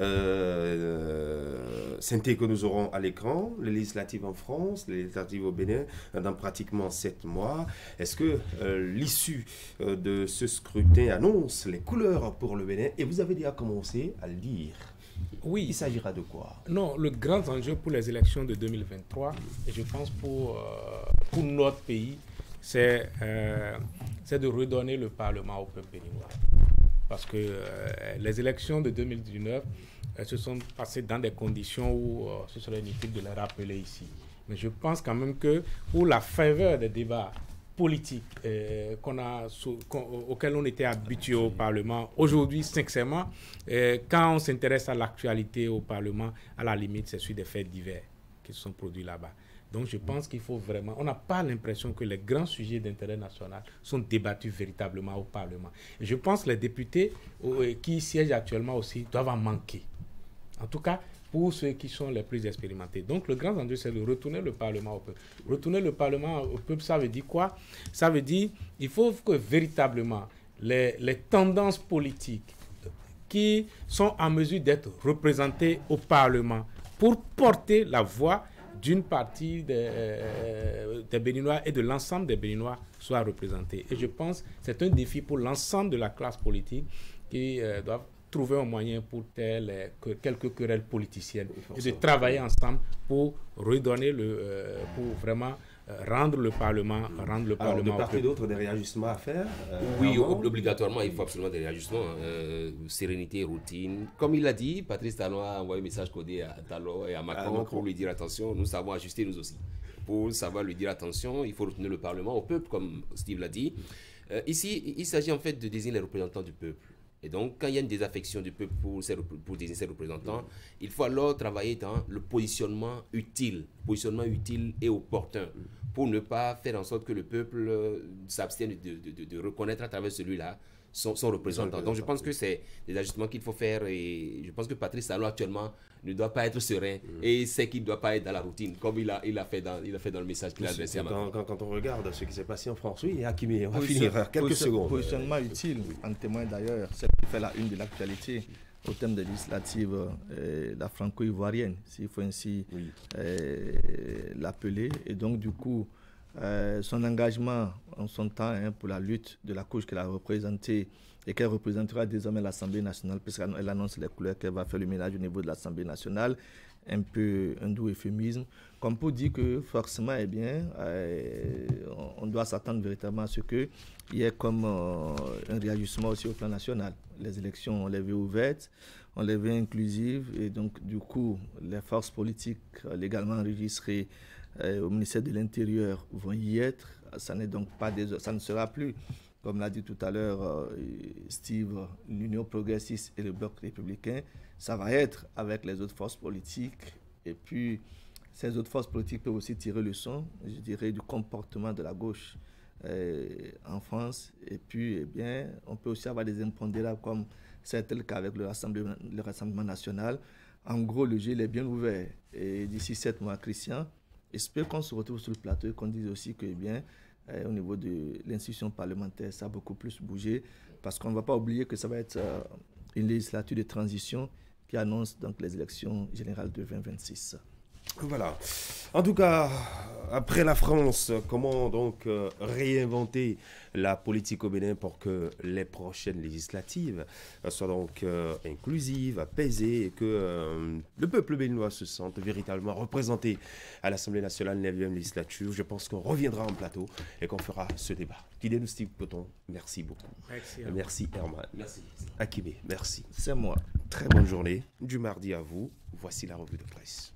synthé que nous aurons à l'écran, les législatives en France, les législatives au Bénin, dans pratiquement 7 mois. Est-ce que l'issue de ce scrutin annonce les couleurs pour le Bénin? Et vous avez déjà commencé à le dire. Oui. Il s'agira de quoi? Non, le grand enjeu pour les élections de 2023, et je pense pour notre pays, c'est de redonner le Parlement au peuple béninois. Parce que les élections de 2019 se sont passées dans des conditions où ce serait inutile de les rappeler ici. Mais je pense quand même que pour la faveur des débats politique auquel on était habitué au Parlement. Aujourd'hui, sincèrement, quand on s'intéresse à l'actualité au Parlement, à la limite, c'est sur des faits divers qui se sont produits là-bas. Donc, je pense qu'il faut vraiment... On n'a pas l'impression que les grands sujets d'intérêt national sont débattus véritablement au Parlement. Et je pense que les députés qui siègent actuellement aussi doivent en manquer. En tout cas, pour ceux qui sont les plus expérimentés. Donc, le grand enjeu, c'est de retourner le Parlement au peuple. Retourner le Parlement au peuple, ça veut dire quoi? Ça veut dire qu'il faut que véritablement les tendances politiques qui sont en mesure d'être représentées au Parlement pour porter la voix d'une partie des Béninois et de l'ensemble des Béninois soient représentées. Et je pense que c'est un défi pour l'ensemble de la classe politique qui doivent trouver un moyen pour quelques querelles politiciennes et de travailler ensemble pour redonner pour vraiment rendre le Parlement Alors, de part et d'autre, des réajustements à faire Oui, obligatoirement, il faut absolument des réajustements. Sérénité, routine. Comme il l'a dit, Patrice Talon a envoyé un message codé à Talon et à Macron pour lui dire attention, nous savons ajuster nous aussi. Pour savoir lui dire attention, il faut retenir le Parlement au peuple, comme Steve l'a dit. Ici, il s'agit en fait de désigner les représentants du peuple. Et donc, quand il y a une désaffection du peuple pour désigner ses représentants, il faut alors travailler dans le positionnement utile et opportun, pour ne pas faire en sorte que le peuple s'abstienne de reconnaître à travers celui-là son représentant. Donc, je pense que c'est des ajustements qu'il faut faire, et je pense que Patrice Talon actuellement ne doit pas être serein et c'est qu'il ne doit pas être dans la routine, comme il a fait dans le message qu'il a adressé à Macron. Quand on regarde ce qui s'est passé en France, oui, Hakimi, on va finir quelques secondes. Positionnement utile, en témoin d'ailleurs, c'est ce qui fait la une de l'actualité au thème des législatives, la franco-ivoirienne, s'il faut ainsi l'appeler. Et donc, du coup, son engagement en son temps pour la lutte de la couche qu'elle a représentée et qu'elle représentera désormais l'Assemblée nationale, puisqu'elle annonce les couleurs qu'elle va faire le ménage au niveau de l'Assemblée nationale, un peu un doux euphémisme, comme pour dire que forcément, on doit s'attendre véritablement à ce qu'il y ait comme un réajustement aussi au plan national. Les élections, on les veut ouvertes, on les veut inclusives, et donc du coup, les forces politiques légalement enregistrées au ministère de l'Intérieur vont y être. Ça n'est donc pas ça ne sera plus, comme l'a dit tout à l'heure Steve, l'Union progressiste et le Bloc républicain. Ça va être avec les autres forces politiques. Et puis, ces autres forces politiques peuvent aussi tirer leçon, je dirais, du comportement de la gauche en France. Et puis, eh bien, on peut aussi avoir des impondérables comme c'est le cas avec le Rassemblement national. En gros, le jeu il est bien ouvert. Et d'ici 7 mois, Christian, j'espère qu'on se retrouve sur le plateau et qu'on dise aussi que, eh bien, au niveau de l'institution parlementaire, ça a beaucoup plus bougé. Parce qu'on ne va pas oublier que ça va être une législature de transition qui annonce donc les élections générales de 2026. Voilà. En tout cas, après la France, comment donc réinventer la politique au Bénin pour que les prochaines législatives soient donc inclusives, apaisées et que le peuple béninois se sente véritablement représenté à l'Assemblée nationale 9e législature. Je pense qu'on reviendra en plateau et qu'on fera ce débat. Kylian Steve-Poton, merci beaucoup. Merci Herman. Merci. Akimé, merci. C'est moi. Très bonne journée. Du mardi à vous. Voici la revue de presse.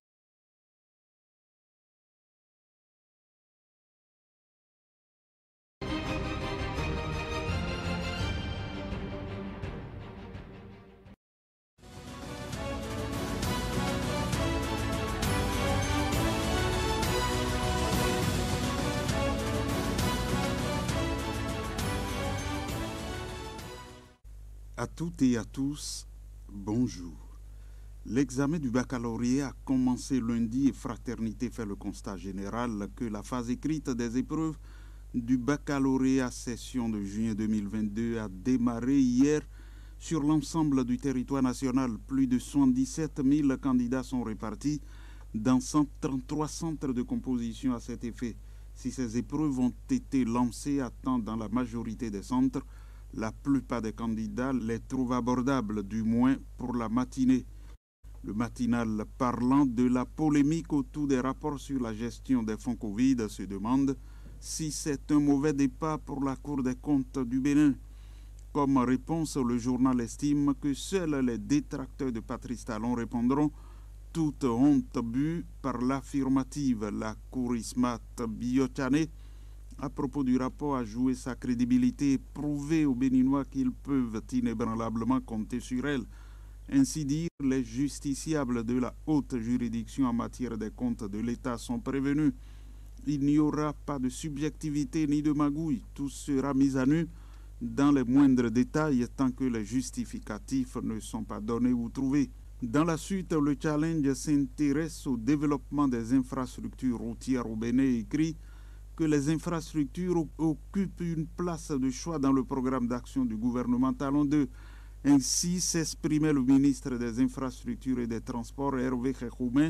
À toutes et à tous, bonjour. L'examen du baccalauréat a commencé lundi et Fraternité fait le constat général que la phase écrite des épreuves du baccalauréat session de juin 2022 a démarré hier sur l'ensemble du territoire national. Plus de 77 000 candidats sont répartis dans 133 centres de composition à cet effet. Si ces épreuves ont été lancées à temps dans la majorité des centres, la plupart des candidats les trouvent abordables, du moins pour la matinée. Le matinal parlant de la polémique autour des rapports sur la gestion des fonds Covid se demande si c'est un mauvais départ pour la Cour des comptes du Bénin. Comme réponse, le journal estime que seuls les détracteurs de Patrice Talon répondront toute honte bue par l'affirmative. La Courismat Biochane, à propos du rapport, a joué sa crédibilité et prouvé aux Béninois qu'ils peuvent inébranlablement compter sur elle. Ainsi dire, les justiciables de la haute juridiction en matière des comptes de l'État sont prévenus. Il n'y aura pas de subjectivité ni de magouille. Tout sera mis à nu dans les moindres détails tant que les justificatifs ne sont pas donnés ou trouvés. Dans la suite, le challenge s'intéresse au développement des infrastructures routières au Bénin et écrit que les infrastructures occupent une place de choix dans le programme d'action du gouvernement Talon 2. Ainsi s'exprimait le ministre des Infrastructures et des Transports, Hervé Khekhoumé,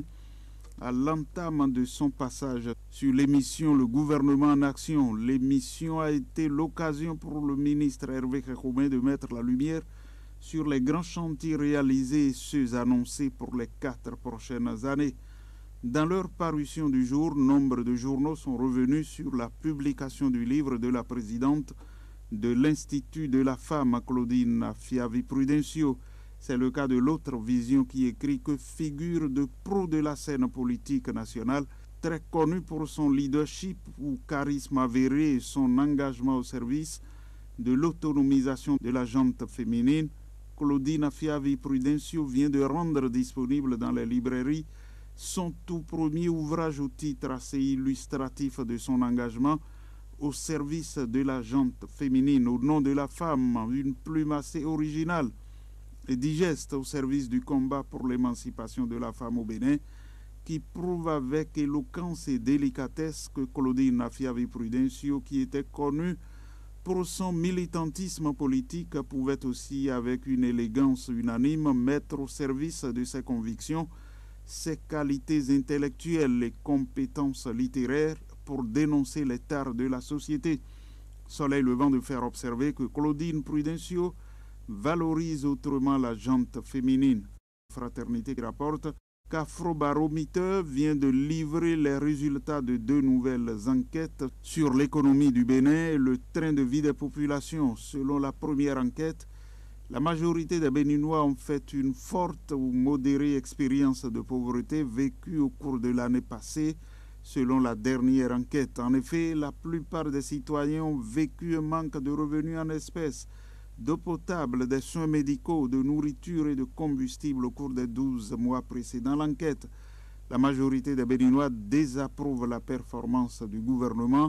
à l'entame de son passage sur l'émission Le gouvernement en action. L'émission a été l'occasion pour le ministre Hervé Khekhoumé de mettre la lumière sur les grands chantiers réalisés et ceux annoncés pour les 4 prochaines années. Dans leur parution du jour, nombre de journaux sont revenus sur la publication du livre de la présidente de l'Institut de la femme, Claudine Fiavi-Prudencio. C'est le cas de l'autre vision qui écrit que figure de pro de la scène politique nationale, très connue pour son leadership ou charisme avéré et son engagement au service de l'autonomisation de la gente féminine, Claudine Fiavi-Prudencio vient de rendre disponible dans les librairies son tout premier ouvrage au titre assez illustratif de son engagement au service de la gente féminine, au nom de la femme, une plume assez originale et digeste au service du combat pour l'émancipation de la femme au Bénin, qui prouve avec éloquence et délicatesse que Claudine Fiavi-Prudencio, qui était connue pour son militantisme politique, pouvait aussi, avec une élégance unanime, mettre au service de ses convictions ses qualités intellectuelles et compétences littéraires pour dénoncer les tares de la société. Soleil levant de faire observer que Claudine Prudencio valorise autrement la gente féminine. Fraternité rapporte qu'Afrobaromètre vient de livrer les résultats de 2 nouvelles enquêtes sur l'économie du Bénin et le train de vie des populations. Selon la première enquête, la majorité des Béninois ont fait une forte ou modérée expérience de pauvreté vécue au cours de l'année passée, selon la dernière enquête. En effet, la plupart des citoyens ont vécu un manque de revenus en espèces, d'eau potable, des soins médicaux, de nourriture et de combustible au cours des 12 mois précédant l'enquête. La majorité des Béninois désapprouve la performance du gouvernement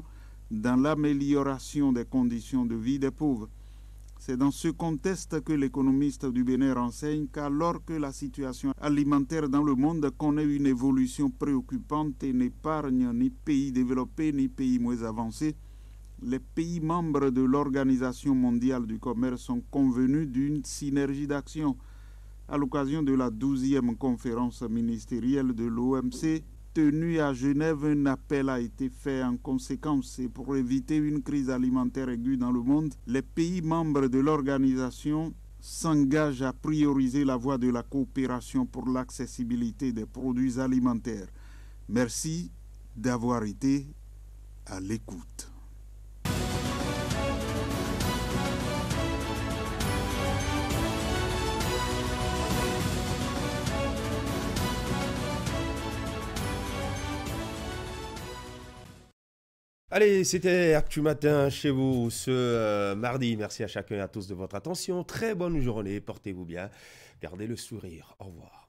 dans l'amélioration des conditions de vie des pauvres. C'est dans ce contexte que l'économiste du Bénin renseigne qu'alors que la situation alimentaire dans le monde connaît une évolution préoccupante et n'épargne ni pays développés ni pays moins avancés, les pays membres de l'Organisation mondiale du commerce sont convenus d'une synergie d'action. À l'occasion de la 12e conférence ministérielle de l'OMC, tenue à Genève, un appel a été fait en conséquence et pour éviter une crise alimentaire aiguë dans le monde, les pays membres de l'organisation s'engagent à prioriser la voie de la coopération pour l'accessibilité des produits alimentaires. Merci d'avoir été à l'écoute. Allez, c'était Actu Matin chez vous ce mardi. Merci à chacun et à tous de votre attention. Très bonne journée, portez-vous bien. Gardez le sourire. Au revoir.